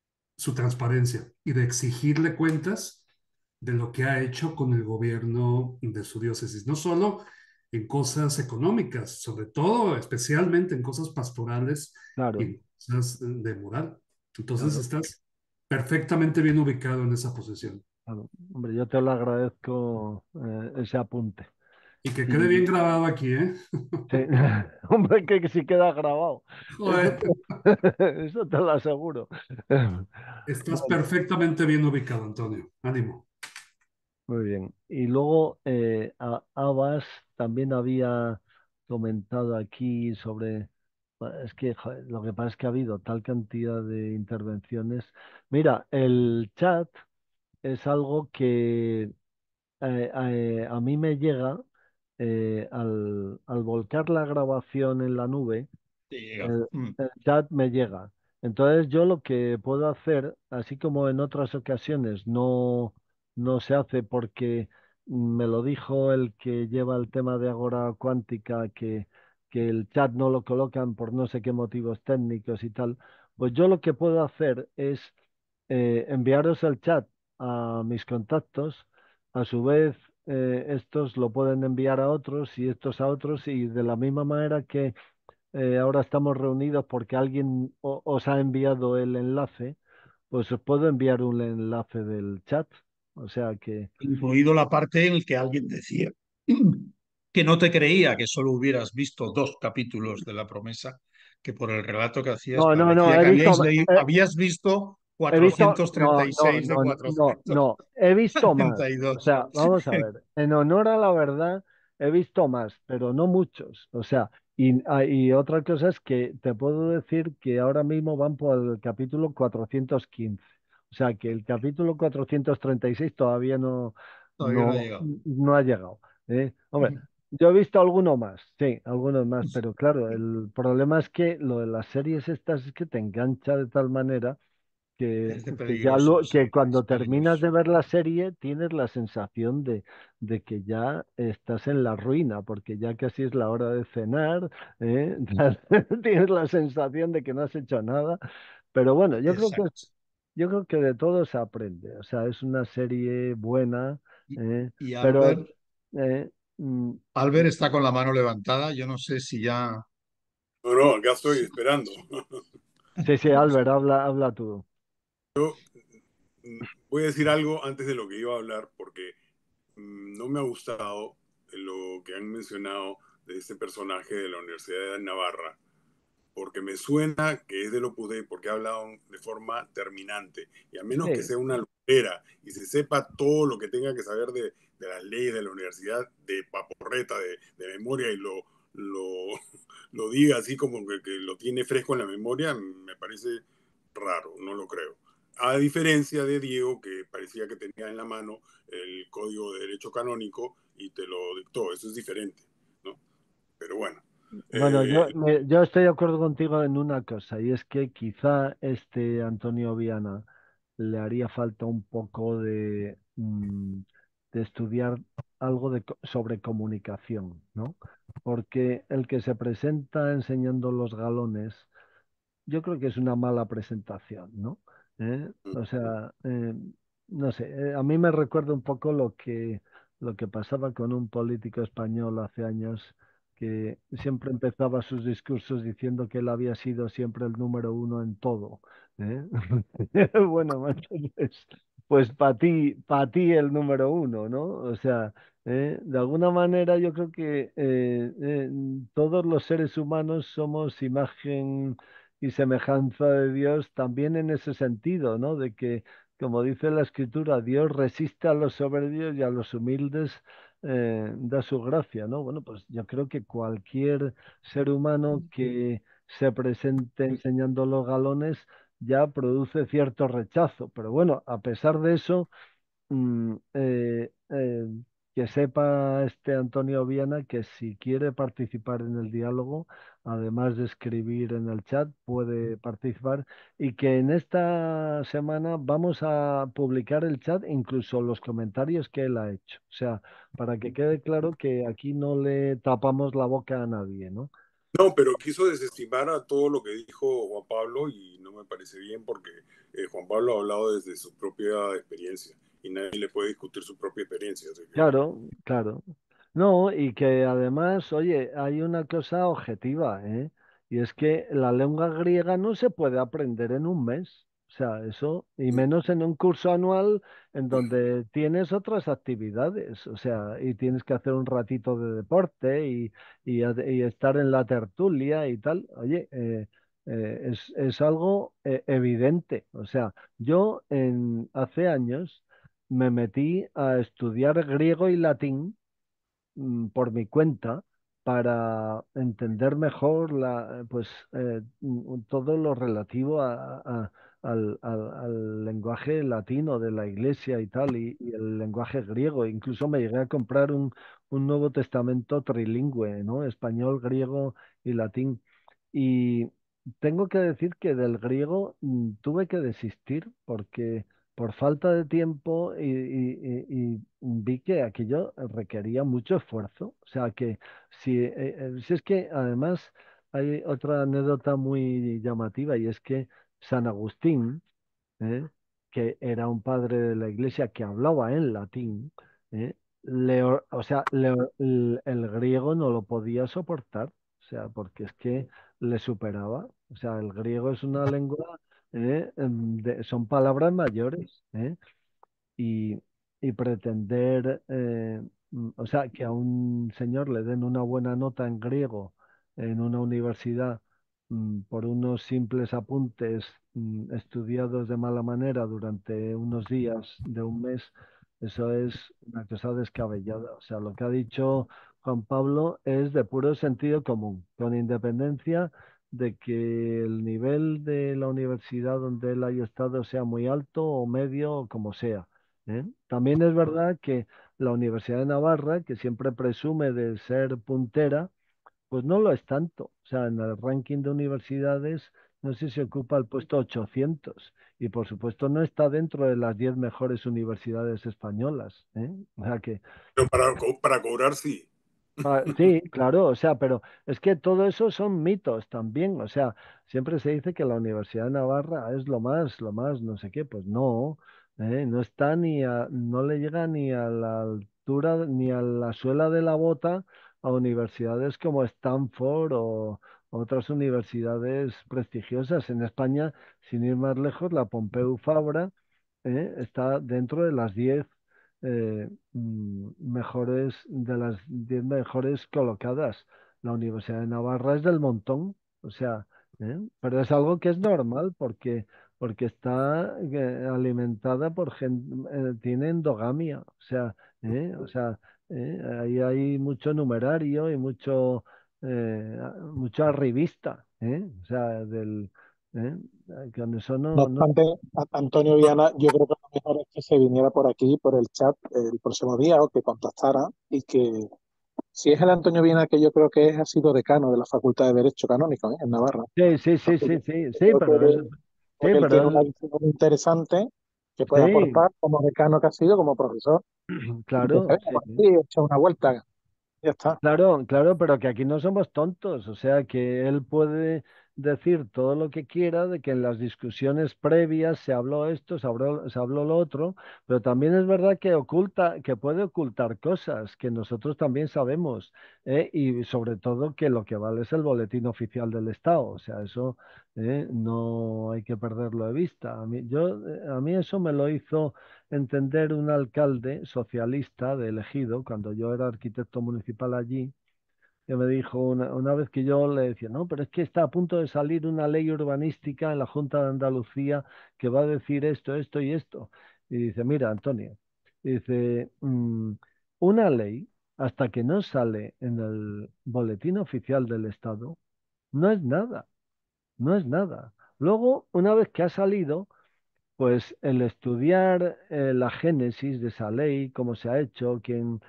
su transparencia y de exigirle cuentas de lo que ha hecho con el gobierno de su diócesis, no solo en cosas económicas, sobre todo, especialmente en cosas pastorales y claro, en cosas de moral. Entonces claro, estás perfectamente bien ubicado en esa posición. claro. Hombre, yo te lo agradezco eh, ese apunte. Y que quede bien Y grabado aquí, ¿eh? sí, hombre, que sí queda grabado. Eso Joder, te, eso te lo aseguro. estás Bueno, perfectamente bien ubicado, Antonio. Ánimo. muy bien. Y luego, eh, a- Abbas también había comentado aquí sobre, bueno, es que joder, lo que pasa es que ha habido tal cantidad de intervenciones. Mira, el chat es algo que eh, eh, a mí me llega eh, al, al volcar la grabación en la nube. Sí, llega. El, Mm. el chat me llega. Entonces yo lo que puedo hacer, así como en otras ocasiones no, no se hace porque me lo dijo el que lleva el tema de Agora Cuántica, que, que el chat no lo colocan por no sé qué motivos técnicos y tal, pues yo lo que puedo hacer es eh, enviaros el chat a mis contactos. A su vez, eh, estos lo pueden enviar a otros y estos a otros, y de la misma manera que eh, ahora estamos reunidos porque alguien o- os ha enviado el enlace, pues os puedo enviar un enlace del chat. O sea que, Incluido la parte en la que alguien decía que no te creía que solo hubieras visto dos capítulos de La Promesa, que por el relato que hacías no, no, no, parecía he que visto, habíais leído, he, habías visto he visto, cuatrocientos no, treinta y no, seis de no, no, no, cuatrocientos no, he visto más. setenta y O dos. sea, vamos a ver, en honor a la verdad, he visto más, pero no muchos. O sea, y, ah, y otra cosa es que te puedo decir que ahora mismo van por el capítulo cuatrocientos quince. O sea, que el capítulo cuatrocientos treinta y seis todavía no, Todavía no ha no, llegado. no ha llegado. ¿Eh? Hombre, yo he visto alguno más, sí, algunos más, pero claro, el problema es que lo de las series estas es que te engancha de tal manera que, Es de que ya peligroso, lo, sí, que es cuando terminas peligroso. de ver la serie tienes la sensación de, de que ya estás en la ruina, porque ya casi es la hora de cenar, ¿eh? Tienes la sensación de que no has hecho nada. Pero bueno, yo creo que Exacto. yo creo que de todo se aprende. O sea, es una serie buena, Y, ¿eh? y Pero Albert, eh, mm, Albert está con la mano levantada. Yo no sé si ya. No, no, acá estoy si- esperando. sí, sí, Albert, habla, habla tú. Voy a decir algo antes de lo que iba a hablar porque mm, no me ha gustado lo que han mencionado desde este personaje de la Universidad de Navarra, porque me suena que es del Opus Dei, porque ha hablado de forma terminante, y a menos que Sí, sea una locura y se sepa todo lo que tenga que saber de, de las leyes de la universidad, de paporreta, de, de memoria, y lo, lo, lo diga así como que, que lo tiene fresco en la memoria, me parece raro, no lo creo. A diferencia de Diego, que parecía que tenía en la mano el Código de Derecho Canónico y te lo dictó, eso es diferente, ¿no? Pero bueno. bueno, yo, Eh, me- yo estoy de acuerdo contigo en una cosa, y es que quizá este Antonio Viana le haría falta un poco de, mm, de estudiar algo de, co- sobre comunicación, ¿no? Porque el que se presenta enseñando los galones, yo creo que es una mala presentación, ¿no? ¿Eh? O sea, eh, no sé, eh, a mí me recuerda un poco lo que, lo que pasaba con un político español hace años que siempre empezaba sus discursos diciendo que él había sido siempre el número uno en todo. ¿Eh? Bueno, macho, pues, pues para ti, para ti el número uno, ¿no? O sea, ¿eh? De alguna manera yo creo que eh, eh, todos los seres humanos somos imagen y semejanza de Dios también en ese sentido, ¿no? De que, como dice la Escritura, Dios resiste a los soberbios y a los humildes eh, da su gracia, ¿no? Bueno, pues yo creo que cualquier ser humano que se presente enseñando los galones ya produce cierto rechazo, pero bueno, a pesar de eso mm, eh, eh, que sepa este Antonio Viana que si quiere participar en el diálogo, además de escribir en el chat, puede participar y que en esta semana vamos a publicar el chat, incluso los comentarios que él ha hecho. O sea, para que quede claro que aquí no le tapamos la boca a nadie, ¿no? No, pero quiso desestimar a todo lo que dijo Juan Pablo y no me parece bien porque eh, Juan Pablo ha hablado desde su propia experiencia y nadie le puede discutir su propia experiencia. Así que, Claro, claro. No, y que además, oye, hay una cosa objetiva, ¿eh? Y es que la lengua griega no se puede aprender en un mes. O sea, eso, y menos en un curso anual en donde tienes otras actividades. O sea, y tienes que hacer un ratito de deporte y, y, a- y estar en la tertulia y tal. Oye, eh, eh, es, es algo eh, evidente. O sea, yo en, hace años me metí a estudiar griego y latín mm, por mi cuenta para entender mejor la, pues, eh, mm, todo lo relativo a- a- al, al- al lenguaje latino de la iglesia y tal, y, y el lenguaje griego. Incluso me llegué a comprar un, un Nuevo Testamento trilingüe, ¿no? Español, griego y latín. Y tengo que decir que del griego mm, tuve que desistir porque por falta de tiempo y, y- y- y vi que aquello requería mucho esfuerzo. O sea que si, eh, eh, si es que además hay otra anécdota muy llamativa y es que San Agustín, ¿eh? Que era un padre de la iglesia que hablaba en latín, ¿eh? Leo- o sea, leo- el, el griego no lo podía soportar, o sea, porque es que le superaba. O sea, el griego es una lengua, ¿eh? Em, de- son palabras mayores, ¿eh? y, y pretender, eh, mm, o sea, que a un señor le den una buena nota en griego en una universidad mm, por unos simples apuntes mm, estudiados de mala manera durante unos días de un mes, eso es una cosa descabellada. O sea, lo que ha dicho Juan Pablo es de puro sentido común, con independencia de que el nivel de la universidad donde él haya estado sea muy alto o medio o como sea. ¿Eh? También es verdad que la Universidad de Navarra, que siempre presume de ser puntera, pues no lo es tanto. O sea, en el ranking de universidades, no sé si ocupa el puesto ochocientos y por supuesto no está dentro de las diez mejores universidades españolas. ¿Eh? O sea que pero para, co- para cobrar sí. Ah, sí, claro, o sea, pero es que todo eso son mitos también, o sea, siempre se dice que la Universidad de Navarra es lo más, lo más, no sé qué, pues no, eh, no está ni a, no le llega ni a la altura, ni a la suela de la bota a universidades como Stanford o otras universidades prestigiosas. En España, sin ir más lejos, la Pompeu Fabra, eh, está dentro de las diez eh, mm, mejores, de las diez mejores colocadas la Universidad de Navarra es del montón, o sea, ¿eh? Pero es algo que es normal porque, porque está eh, alimentada por gente, tiene endogamia, o sea, ¿eh? O sea, ¿eh? Ahí hay mucho numerario y mucho, eh, mucho arribista, ¿eh? O sea, del, ¿eh? Con eso No no, no. obstante, a- Antonio Viana, yo creo que lo mejor es que se viniera por aquí, por el chat, el próximo día o que contactara y que, si es el Antonio Viana que yo creo que es, ha sido decano de la Facultad de Derecho Canónico, ¿eh? En Navarra. Sí, sí, sí, Porque sí, yo sí, sí, creo pero que, es, sí, porque él pero tiene una él, visión muy interesante que puede sí, aportar como decano que ha sido, como profesor, y que se claro, venga sí. por aquí, echa una vuelta, ya está. Claro, claro, pero que aquí no somos tontos, o sea que él puede decir todo lo que quiera de que en las discusiones previas se habló esto, se habló, se habló lo otro, pero también es verdad que oculta, que puede ocultar cosas que nosotros también sabemos, ¿eh? Y sobre todo que lo que vale es el boletín oficial del Estado, o sea, eso ¿eh? No hay que perderlo de vista. A mí, yo, eh, a mí eso me lo hizo entender un alcalde socialista de elegido cuando yo era arquitecto municipal allí, que me dijo una, una vez que yo le decía, no, pero es que está a punto de salir una ley urbanística en la Junta de Andalucía que va a decir esto, esto y esto. Y dice, mira, Antonio, dice, "mm, una ley, hasta que no sale en el boletín oficial del Estado, no es nada, no es nada. Luego, una vez que ha salido, pues el estudiar eh, la génesis de esa ley, cómo se ha hecho, quién,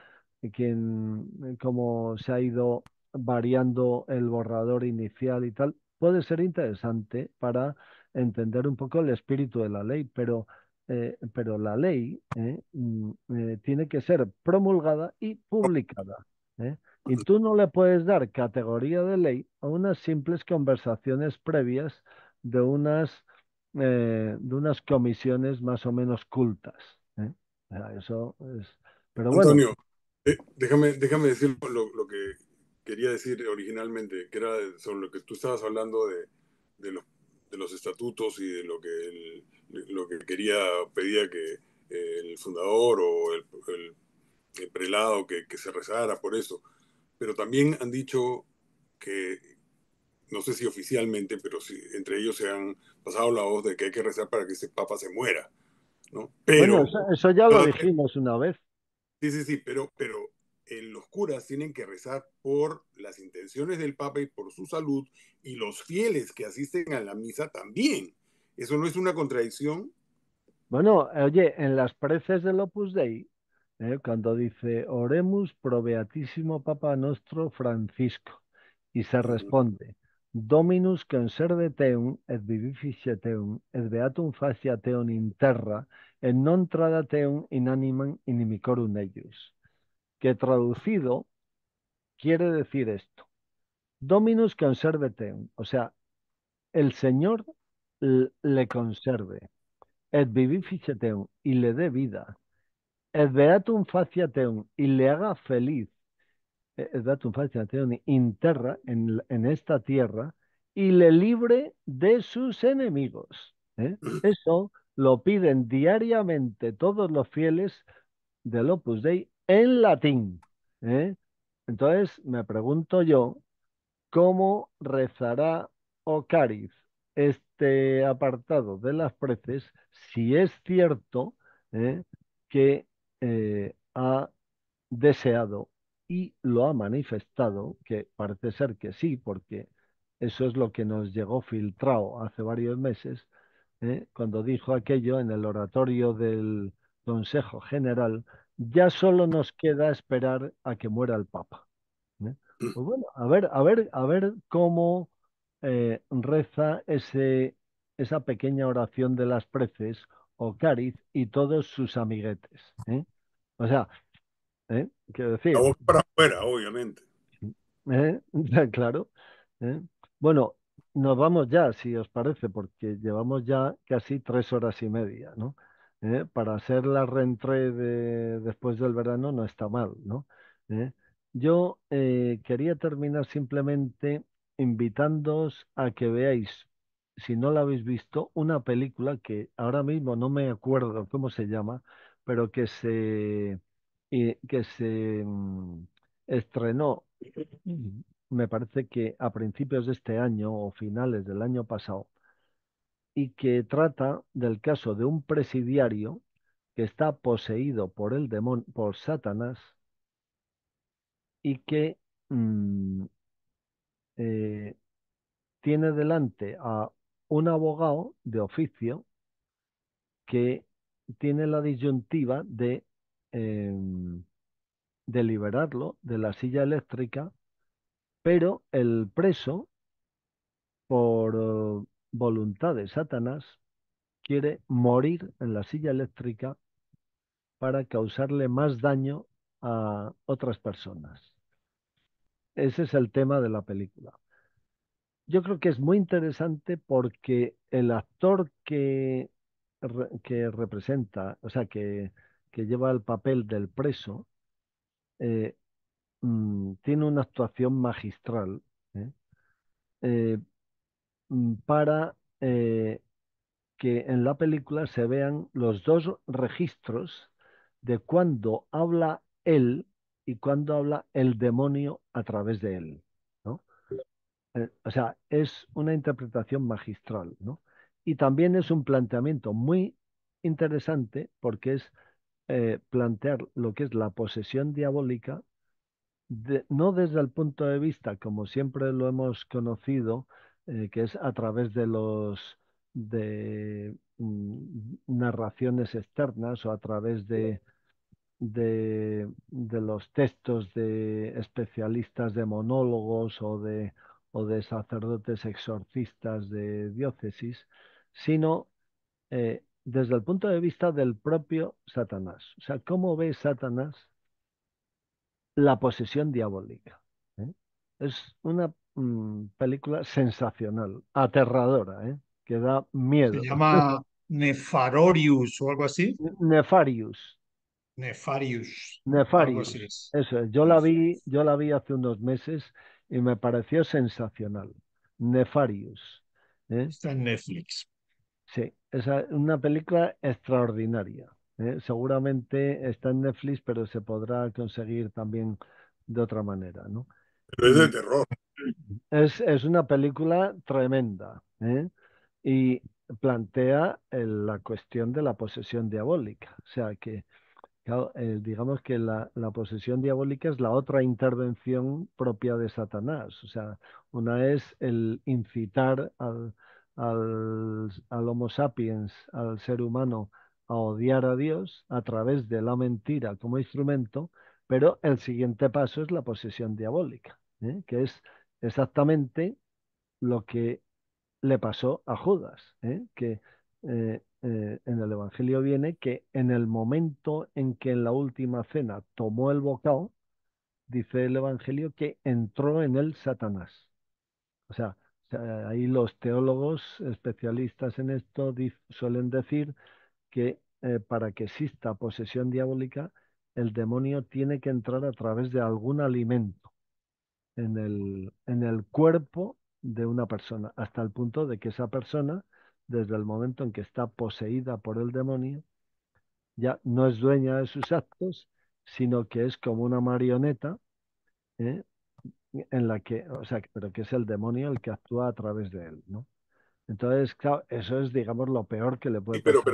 quién, eh, cómo se ha ido variando el borrador inicial y tal, puede ser interesante para entender un poco el espíritu de la ley, pero, eh, pero la ley eh, mm, eh, tiene que ser promulgada y publicada. ¿eh? Y tú no le puedes dar categoría de ley a unas simples conversaciones previas de unas eh, de unas comisiones más o menos cultas. ¿eh? O sea, eso es. Pero bueno, Antonio, eh, déjame, déjame decir lo, lo que quería decir originalmente, que era sobre lo que tú estabas hablando de, de los, de los estatutos y de lo que, el- lo que quería, pedía que eh, el fundador o el, el- el prelado que, que se rezara por eso. Pero también han dicho que, no sé si oficialmente, pero sí, entre ellos se han pasado la voz de que hay que rezar para que ese papa se muera, ¿no? bueno, Pero eso, eso ya lo dijimos una vez. sí, sí, sí, pero, pero eh, los curas tienen que rezar por las intenciones del Papa y por su salud, y los fieles que asisten a la misa también. ¿Eso no es una contradicción? Bueno, oye, en las preces del Opus Dei, eh, cuando dice Oremus pro beatissimo Papa nostro Francisco, y se Ujú. responde Dominus conserve teum et vivifice teum et beatum facia teum in terra et non trada teum in animam inimicorum eius. Que traducido quiere decir esto. Dominus conserve teum, o sea, el Señor l- le conserve, et vivifice teum, y le dé vida, et beatum facia teum, y le haga feliz, eh, et beatum facia teum in terra, en, en esta tierra, y le libre de sus enemigos. ¿eh? Eso lo piden diariamente todos los fieles del Opus Dei en latín. ¿eh? Entonces me pregunto yo, ¿cómo rezará Ocariz este apartado de las preces si es cierto eh, que eh, ha deseado y lo ha manifestado, que parece ser que sí, porque eso es lo que nos llegó filtrado hace varios meses, eh, cuando dijo aquello en el oratorio del Consejo General, ya solo nos queda esperar a que muera el Papa. ¿eh? Pues bueno, a ver, a ver, a ver cómo eh, reza ese, esa pequeña oración de las preces o Cáriz y todos sus amiguetes. ¿eh? O sea, ¿eh? Quiero La decir, voz para afuera, obviamente. ¿eh? Claro. ¿eh? Bueno, nos vamos ya, si os parece, porque llevamos ya casi tres horas y media, ¿no? ¿Eh? Para hacer la reentrée de, después del verano no está mal, ¿no? ¿Eh? Yo eh, quería terminar simplemente invitándoos a que veáis, si no la habéis visto, una película que ahora mismo no me acuerdo cómo se llama, pero que se, y que se mm, estrenó me parece que a principios de este año o finales del año pasado, y que trata del caso de un presidiario que está poseído por el demonio, por Satanás, y que mm, eh, tiene delante a un abogado de oficio que tiene la disyuntiva de, em, de liberarlo de la silla eléctrica, pero el preso, por eh, voluntad de Satanás, quiere morir en la silla eléctrica para causarle más daño a otras personas. Ese es el tema de la película. Yo creo que es muy interesante porque el actor que, re- que representa, o sea, que, que lleva el papel del preso, eh, mm, tiene una actuación magistral, ¿eh? Eh, mm, para eh, que en la película se vean los dos registros de cuando habla él y cuando habla el demonio a través de él, ¿no? Eh, o sea, es una interpretación magistral, ¿no? Y también es un planteamiento muy interesante porque es eh, plantear lo que es la posesión diabólica, de- no desde el punto de vista, como siempre lo hemos conocido, eh, que es a través de los de mm, narraciones externas o a través de, de, de los textos de especialistas de monólogos o de, o de sacerdotes exorcistas de diócesis, sino eh, desde el punto de vista del propio Satanás. O sea, ¿cómo ve Satanás la posesión diabólica? ¿Eh? Es una mm, película sensacional, aterradora, ¿eh? Que da Se miedo. llama Nefarorius o algo así. Nefarius, Nefarius, algo así Nefarius. es. Eso es. Yo la vi, yo la vi hace unos meses y me pareció sensacional. Nefarius. ¿Eh? Está en Netflix. Sí, es una película extraordinaria. ¿Eh? Seguramente está en Netflix, pero se podrá conseguir también de otra manera, ¿no? Pero es de Y terror. es, es una película tremenda, ¿eh? Y plantea el- la cuestión de la posesión diabólica. O sea que claro, eh, digamos que la, la posesión diabólica es la otra intervención propia de Satanás. O sea, una es el incitar al, al, al Homo sapiens, al ser humano, a odiar a Dios a través de la mentira como instrumento, pero el siguiente paso es la posesión diabólica, ¿eh? Que es exactamente lo que le pasó a Judas, ¿eh? Que eh, eh, en el Evangelio viene que en el momento en que en la última cena tomó el bocado, dice el Evangelio que entró en él Satanás. O sea, o sea, ahí los teólogos especialistas en esto di- suelen decir que eh, para que exista posesión diabólica, el demonio tiene que entrar a través de algún alimento en el, en el cuerpo de una persona, hasta el punto de que esa persona, desde el momento en que está poseída por el demonio, ya no es dueña de sus actos, sino que es como una marioneta, ¿eh? En la que, o sea, pero que es el demonio el que actúa a través de él, ¿no? Entonces, claro, eso es, digamos, lo peor que le puede Sí, pero,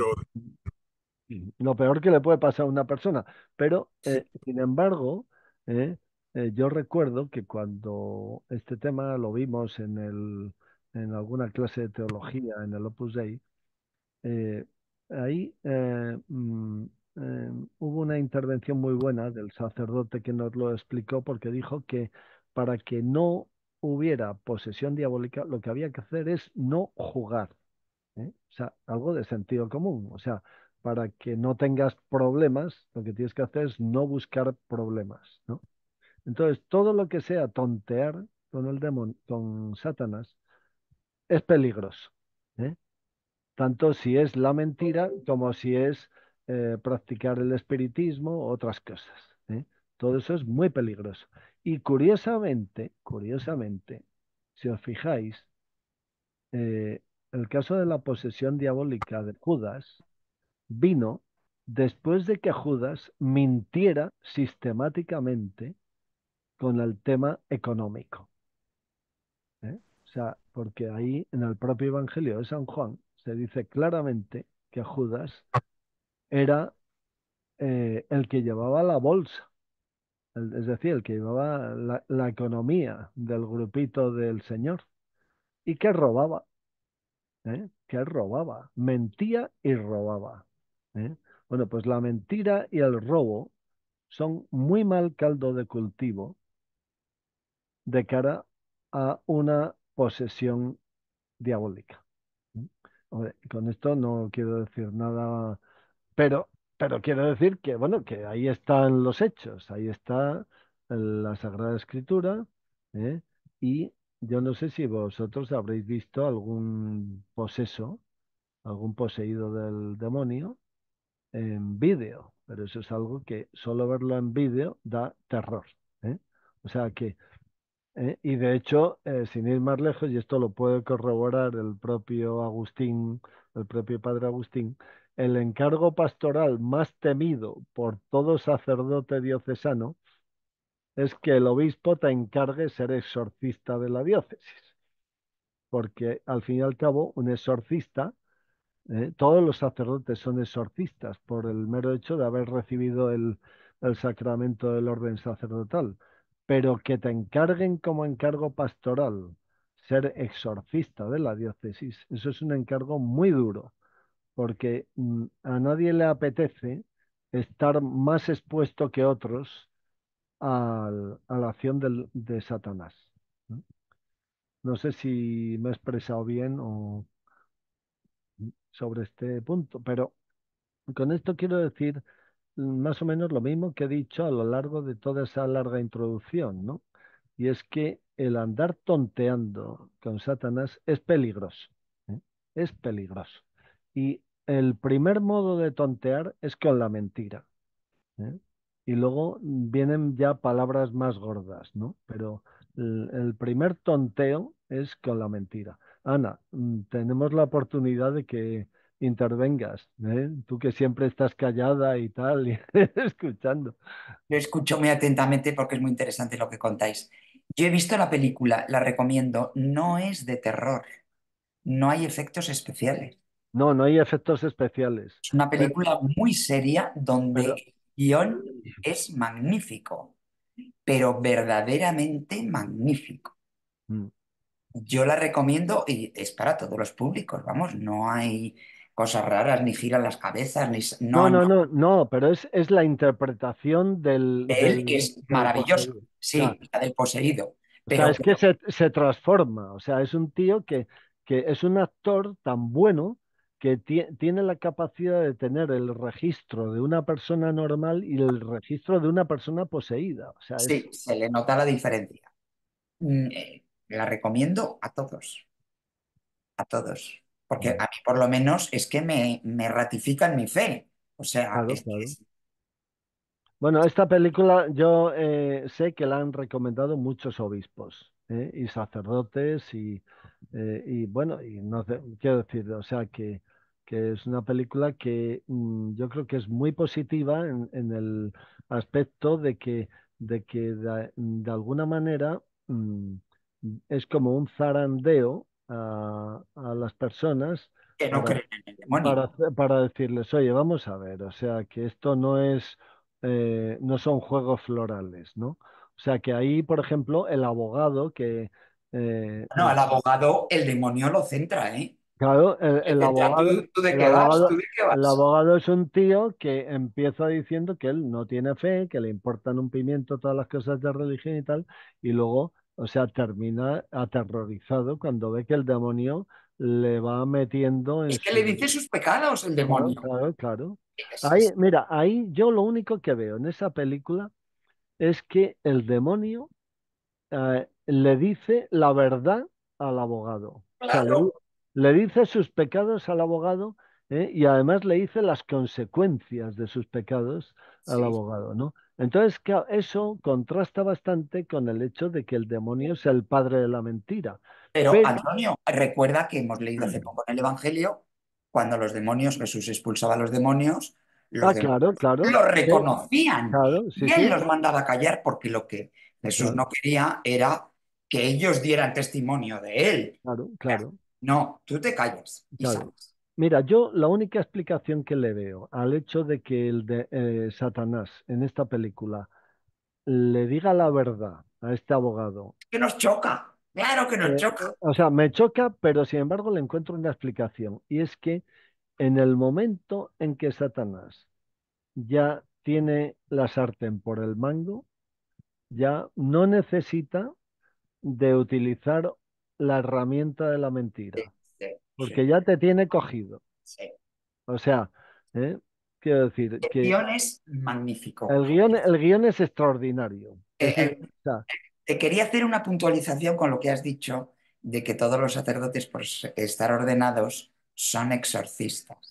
pasar. pero Lo peor que le puede pasar a una persona. Pero, eh, sin embargo, eh, eh, yo recuerdo que cuando este tema lo vimos en el, en alguna clase de teología, en el Opus Dei, eh, ahí eh, mm, eh, hubo una intervención muy buena del sacerdote que nos lo explicó porque dijo que para que no hubiera posesión diabólica, lo que había que hacer es no jugar. ¿Eh? O sea, algo de sentido común. O sea, para que no tengas problemas, lo que tienes que hacer es no buscar problemas, ¿no? Entonces, todo lo que sea tontear con el demonio, con Satanás, es peligroso, ¿eh? Tanto si es la mentira como si es eh, practicar el espiritismo o otras cosas, ¿eh? Todo eso es muy peligroso. Y curiosamente, curiosamente, si os fijáis, eh, el caso de la posesión diabólica de Judas vino después de que Judas mintiera sistemáticamente con el tema económico. O sea, porque ahí en el propio Evangelio de San Juan se dice claramente que Judas era eh, el que llevaba la bolsa, el- es decir, el que llevaba la, la economía del grupito del Señor y que robaba, ¿eh? Que robaba, mentía y robaba. ¿Eh? Bueno, pues la mentira y el robo son muy mal caldo de cultivo de cara a una posesión diabólica. ¿Mm? Hombre, con esto no quiero decir nada, pero, pero quiero decir que, bueno, que ahí están los hechos, ahí está la Sagrada Escritura, ¿eh? Y yo no sé si vosotros habréis visto algún poseso, algún poseído del demonio en vídeo, pero eso es algo que solo verlo en vídeo da terror, ¿eh? O sea que ¿eh? Y de hecho, eh, sin ir más lejos, y esto lo puede corroborar el propio Agustín, el propio padre Agustín, el encargo pastoral más temido por todo sacerdote diocesano es que el obispo te encargue ser exorcista de la diócesis, porque al fin y al cabo un exorcista, ¿eh? Todos los sacerdotes son exorcistas por el mero hecho de haber recibido el, el sacramento del orden sacerdotal, pero que te encarguen como encargo pastoral ser exorcista de la diócesis, eso es un encargo muy duro, porque mm, a nadie le apetece estar más expuesto que otros al- a la acción del- de Satanás. ¿No? No sé si me he expresado bien o sobre este punto, pero con esto quiero decir más o menos lo mismo que he dicho a lo largo de toda esa larga introducción, ¿no? Y es que el andar tonteando con Satanás es peligroso, ¿eh? Es peligroso. Y el primer modo de tontear es con la mentira, ¿eh? Y luego vienen ya palabras más gordas, ¿no? Pero el, el primer tonteo es con la mentira. Ana, mm, tenemos la oportunidad de que intervengas, ¿eh? Tú que siempre estás callada y tal, y escuchando. Yo escucho muy atentamente porque es muy interesante lo que contáis. Yo he visto la película, la recomiendo, no es de terror, no hay efectos especiales. No, no hay efectos especiales, Es una pero, película muy seria donde pero el guión es magnífico, pero verdaderamente magnífico. mm, Yo la recomiendo y es para todos los públicos, vamos, no hay cosas raras, ni giran las cabezas, ni... s- no, No, no, no, no, no, pero es, es la interpretación del, él del, es del maravilloso, poseído. sí, la del poseído, O sea, pero es que se, se transforma, o sea, es un tío que, que es un actor tan bueno que tie- tiene la capacidad de tener el registro de una persona normal y el registro de una persona poseída. O sea, es, sí, se le nota la diferencia. Mm, eh, la recomiendo a todos, a todos, porque a mí por lo menos es que me, me ratifica en mi fe. O sea, claro, es que claro. es- Bueno, esta película yo eh, sé que la han recomendado muchos obispos, ¿eh? Y sacerdotes y, eh, y bueno, y no sé, quiero decir, o sea que, que es una película que mm, yo creo que es muy positiva en, en el aspecto de que, de que de, de alguna manera mm, es como un zarandeo a, a las personas que no para, creen en el demonio. para, para decirles, oye, vamos a ver, o sea que esto no es eh, no son juegos florales, ¿no? O sea que ahí, por ejemplo, el abogado que, eh, No, eh, al abogado el demonio lo centra, ¿eh? claro, el, Le el centra, ¿tú, abogado, tú de el qué vas? ¿Tú abogado, de qué el vas? abogado es un tío que empieza diciendo que él no tiene fe, que le importan un pimiento todas las cosas de religión y tal, y luego, o sea, termina aterrorizado cuando ve que el demonio le va metiendo en Es que le su... dice sus pecados el Claro, demonio. claro, claro. Es- Ahí, es- mira, ahí yo lo único que veo en esa película es que el demonio eh, le dice la verdad al abogado. O sea, le, di- claro. le dice sus pecados al abogado, ¿eh? Y además le dice las consecuencias de sus pecados al Sí. abogado, ¿no? Entonces, claro, eso contrasta bastante con el hecho de que el demonio es el padre de la mentira. Pero, Pero, Antonio, recuerda que hemos leído hace poco en el Evangelio, cuando los demonios, Jesús expulsaba a los demonios, los ah, demonios claro, claro, los sí, reconocían claro, sí, y él sí, los mandaba a callar porque lo que Jesús claro. no quería era que ellos dieran testimonio de él. Claro, claro, No, tú te callas y claro. sales. Mira, yo la única explicación que le veo al hecho de que el de eh, Satanás en esta película le diga la verdad a este abogado, Que nos choca, claro que nos eh, choca. eh, o sea, me choca, pero sin embargo le encuentro una explicación, y es que en el momento en que Satanás ya tiene la sartén por el mango, ya no necesita de utilizar la herramienta de la Sí, mentira, sí, sí, porque ya te tiene cogido. sí. O sea, ¿eh? Quiero decir El que guión es magnífico. el guión, el guión es extraordinario. Eh, Es decir, eh, o sea, te quería hacer una puntualización con lo que has dicho de que todos los sacerdotes, por estar ordenados, son exorcistas.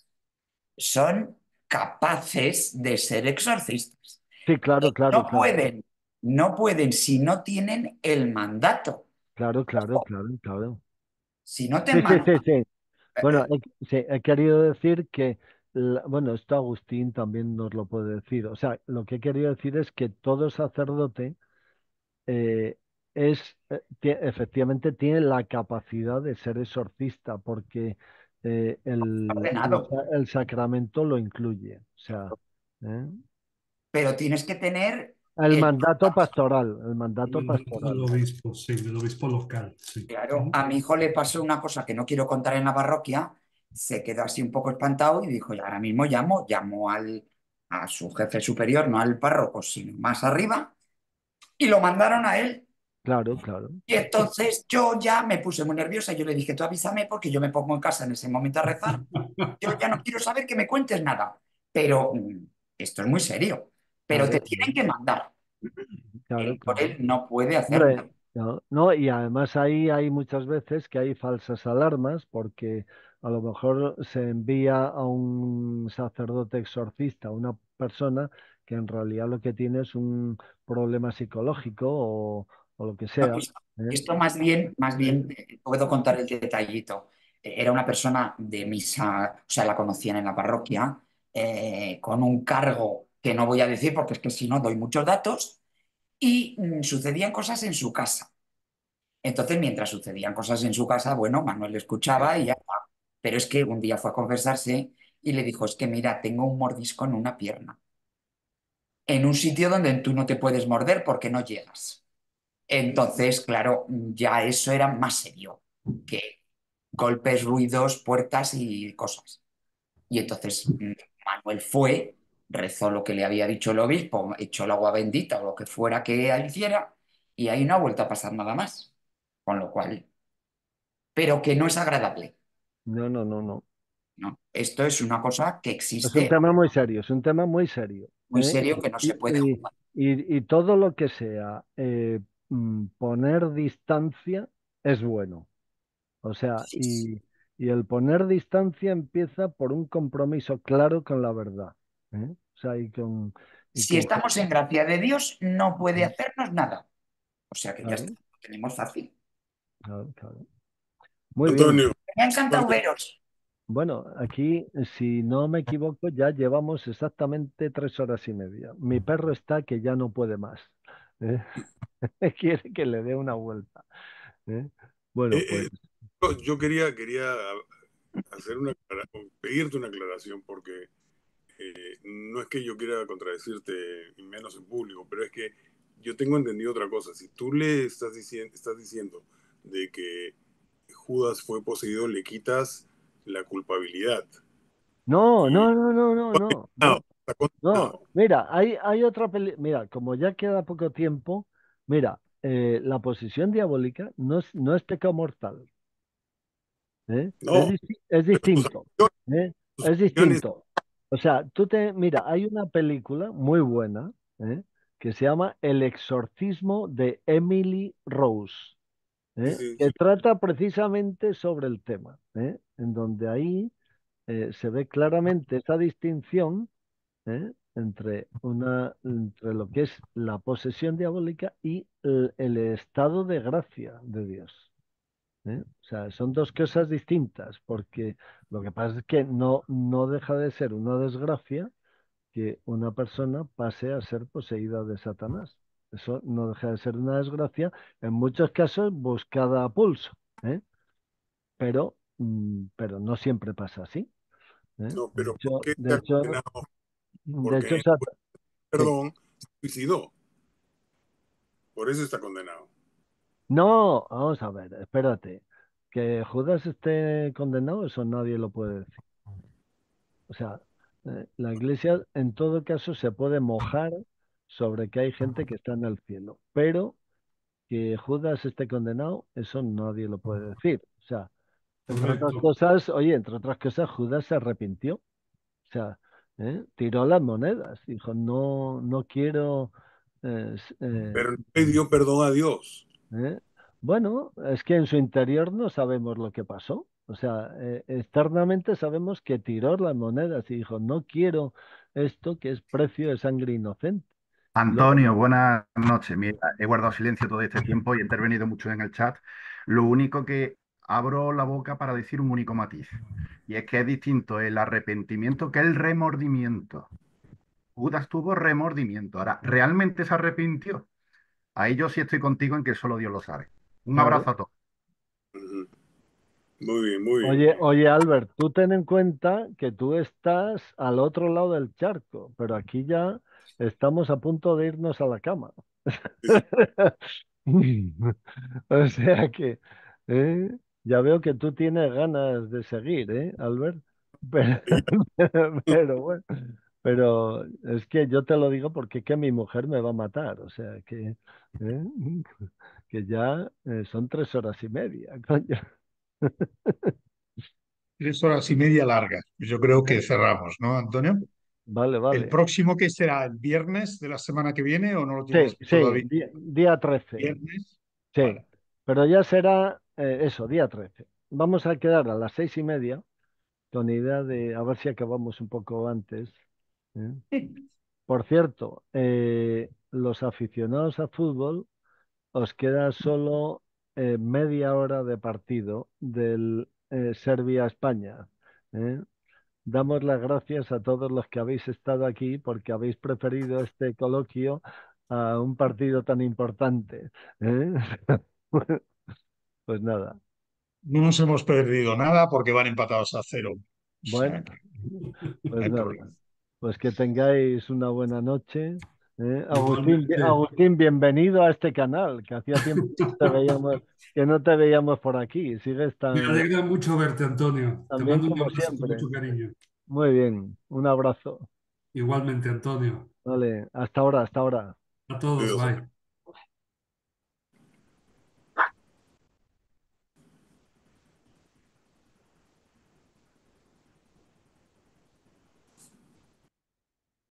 Son capaces de ser exorcistas. sí, claro, claro, No claro, pueden, no pueden si no tienen el mandato. claro, claro, claro, claro. Si no te Sí, sí, sí, mandan, sí. eh, Bueno, eh, he, sí, he querido decir que, la- bueno, esto Agustín también nos lo puede decir. O sea, lo que he querido decir es que todo sacerdote eh, es, eh, tie- efectivamente tiene la capacidad de ser exorcista, porque eh, el, el ordenado, sa- el sacramento lo incluye. O sea, ¿eh? pero tienes que tener El el mandato mandato. pastoral, el El mandato mandato del pastoral. obispo, sí, del obispo local, sí. Claro, a mi hijo le pasó una cosa que no quiero contar en la parroquia, se quedó así un poco espantado y dijo, "Y ahora mismo llamo, llamo al, a su jefe superior, no al párroco, sino más arriba, y lo mandaron a él. Claro, claro. Y entonces yo ya me puse muy nerviosa, yo le dije, tú avísame porque yo me pongo en casa en ese momento a rezar, yo ya no quiero saber que me cuentes nada, pero mm, esto es muy serio, pero te Claro, tienen que mandar, claro, él por claro. él no puede hacer Hombre, nada. no, no, y además ahí hay muchas veces que hay falsas alarmas porque a lo mejor se envía a un sacerdote exorcista, a una persona que en realidad lo que tiene es un problema psicológico o, o lo que No, sea. Esto, ¿Eh? esto más bien, más bien, eh, puedo contar el detallito. Eh, Era una persona de misa, o sea, la conocían en la parroquia, eh, con un cargo que no voy a decir porque es que si no doy muchos datos, y mm, sucedían cosas en su casa. Entonces, mientras sucedían cosas en su casa, bueno, Manuel le escuchaba y ya está. Pero es que un día fue a confesarse y le dijo, es que mira, tengo un mordisco en una pierna, en un sitio donde tú no te puedes morder porque no llegas. Entonces, claro, ya eso era más serio que golpes, ruidos, puertas y cosas. Y entonces mm, Manuel fue, rezó lo que le había dicho el obispo, echó el agua bendita o lo que fuera que él hiciera, y ahí no ha vuelto a pasar nada más. Con lo cual, pero que no es agradable, No, no, no, no. ¿no? Esto es una cosa que Es un existe, tema muy serio, es un tema muy serio. muy ¿Eh? serio, que no Y, se puede y- jugar. y- y todo lo que sea eh, mm, poner distancia es bueno. O sea, Sí, sí. y, y el poner distancia empieza por un compromiso claro con la verdad. ¿Eh? O sea, y con, y Si con estamos en gracia de Dios, no puede hacernos nada. O sea que ya está, claro, lo tenemos fácil. claro, claro. Muy bien. Antonio, Me ha encantado Antonio, veros. Bueno, aquí, si no me equivoco, ya llevamos exactamente tres horas y media. Mi perro está que ya no puede más. ¿Eh? Quiere que le dé una vuelta. ¿Eh? Bueno, eh, pues eh, yo yo quería, quería hacer una, aclara- pedirte una aclaración porque eh, no es que yo quiera contradecirte y menos en público, pero es que yo tengo entendido otra cosa. Si tú le estás diciendo, estás diciendo de que Judas fue poseído, le quitas la culpabilidad. no, Y no, no, no, no, no, no, no, está no. condenado. Mira, hay, hay otra peli. Mira, como ya queda poco tiempo, mira, eh, la posesión diabólica no es, no es pecado mortal. ¿Eh? Es, No, disti- es pero sus distinto. acciones, ¿Eh? sus Es acciones, distinto. O sea, tú te, mira, hay una película muy buena, ¿eh? Que se llama El exorcismo de Emily Rose, sí, ¿eh? sí, Que sí. trata precisamente sobre el tema, ¿eh? En donde ahí eh, se ve claramente esa distinción, ¿eh? Entre una, entre lo que es la posesión diabólica y el, el estado de gracia de Dios. ¿Eh? O sea, son dos cosas distintas, porque lo que pasa es que no, no deja de ser una desgracia que una persona pase a ser poseída de Satanás. eso no deja de ser una desgracia, en muchos casos buscada a pulso, ¿eh? Pero, mm, pero no siempre pasa así, ¿eh? No, De pero ¿por hecho, qué de está hecho, condenado? de Porque hecho, en se ha- sí. perdón, se suicidó. Por eso está condenado. No, vamos a ver, espérate. Que Judas esté condenado, eso nadie lo puede decir. O sea, eh, la iglesia en todo caso se puede mojar sobre que hay gente que está en el cielo, pero que Judas esté condenado, eso nadie lo puede decir. O sea, entre otras Correcto. cosas, oye, entre otras cosas, Judas se arrepintió. O sea, ¿eh? Tiró las monedas. Dijo, no, no quiero. eh, s- eh, Pero no le dio perdón a Dios. ¿eh? Bueno, es que en su interior no sabemos lo que pasó. O sea, eh, externamente sabemos que tiró las monedas y dijo, no quiero esto que es precio de sangre inocente. Luego, Antonio, buenas noches. Mira, he guardado silencio todo este tiempo y he intervenido mucho en el chat. Lo único que abro la boca para decir un único matiz. Y es que es distinto el arrepentimiento que el remordimiento. Judas tuvo remordimiento. Ahora, ¿realmente se arrepintió? Ahí yo sí estoy contigo en que solo Dios lo sabe. Un claro. abrazo a todos. Ujú. Muy bien, muy bien. Oye, oye, Albert, tú ten en cuenta que tú estás al otro lado del charco, pero aquí ya estamos a punto de irnos a la cama. Sí, O sea que ¿eh? Ya veo que tú tienes ganas de seguir, ¿eh, Albert? Pero, sí. pero bueno, pero es que yo te lo digo porque que mi mujer me va a matar, o sea que, ¿eh? Que ya eh, son tres horas y media, coño. Tres horas y media largas. Yo creo que cerramos, ¿no, Antonio? Vale, ¿El vale. próximo que será? ¿El viernes de la semana que viene o no lo Sí, tienes sí, todavía? día, día trece. ¿Viernes? Sí, Vale. pero ya será eh, eso, día trece. Vamos a quedar a las seis y media con idea de a ver si acabamos un poco antes, ¿eh? Por cierto, eh, los aficionados a fútbol, os queda solo eh, media hora de partido del eh, Serbia-España, ¿eh? Damos las gracias a todos los que habéis estado aquí porque habéis preferido este coloquio a un partido tan importante, ¿eh? Pues nada, No nos hemos perdido nada porque van empatados a cero. O sea bueno, que no pues hay nada, problema. pues que tengáis una buena noche, ¿eh? Agustín, bi- Igualmente. Agustín, bienvenido a este canal, que hacía tiempo que no te veíamos, que no te veíamos por aquí. Sigues Me tan, alegra mucho verte, Antonio. Te tan bien mando un como abrazo con siempre. mucho cariño. Muy bien, un abrazo. Igualmente, Antonio. Vale, hasta ahora, hasta ahora. A todos, Dios. bye.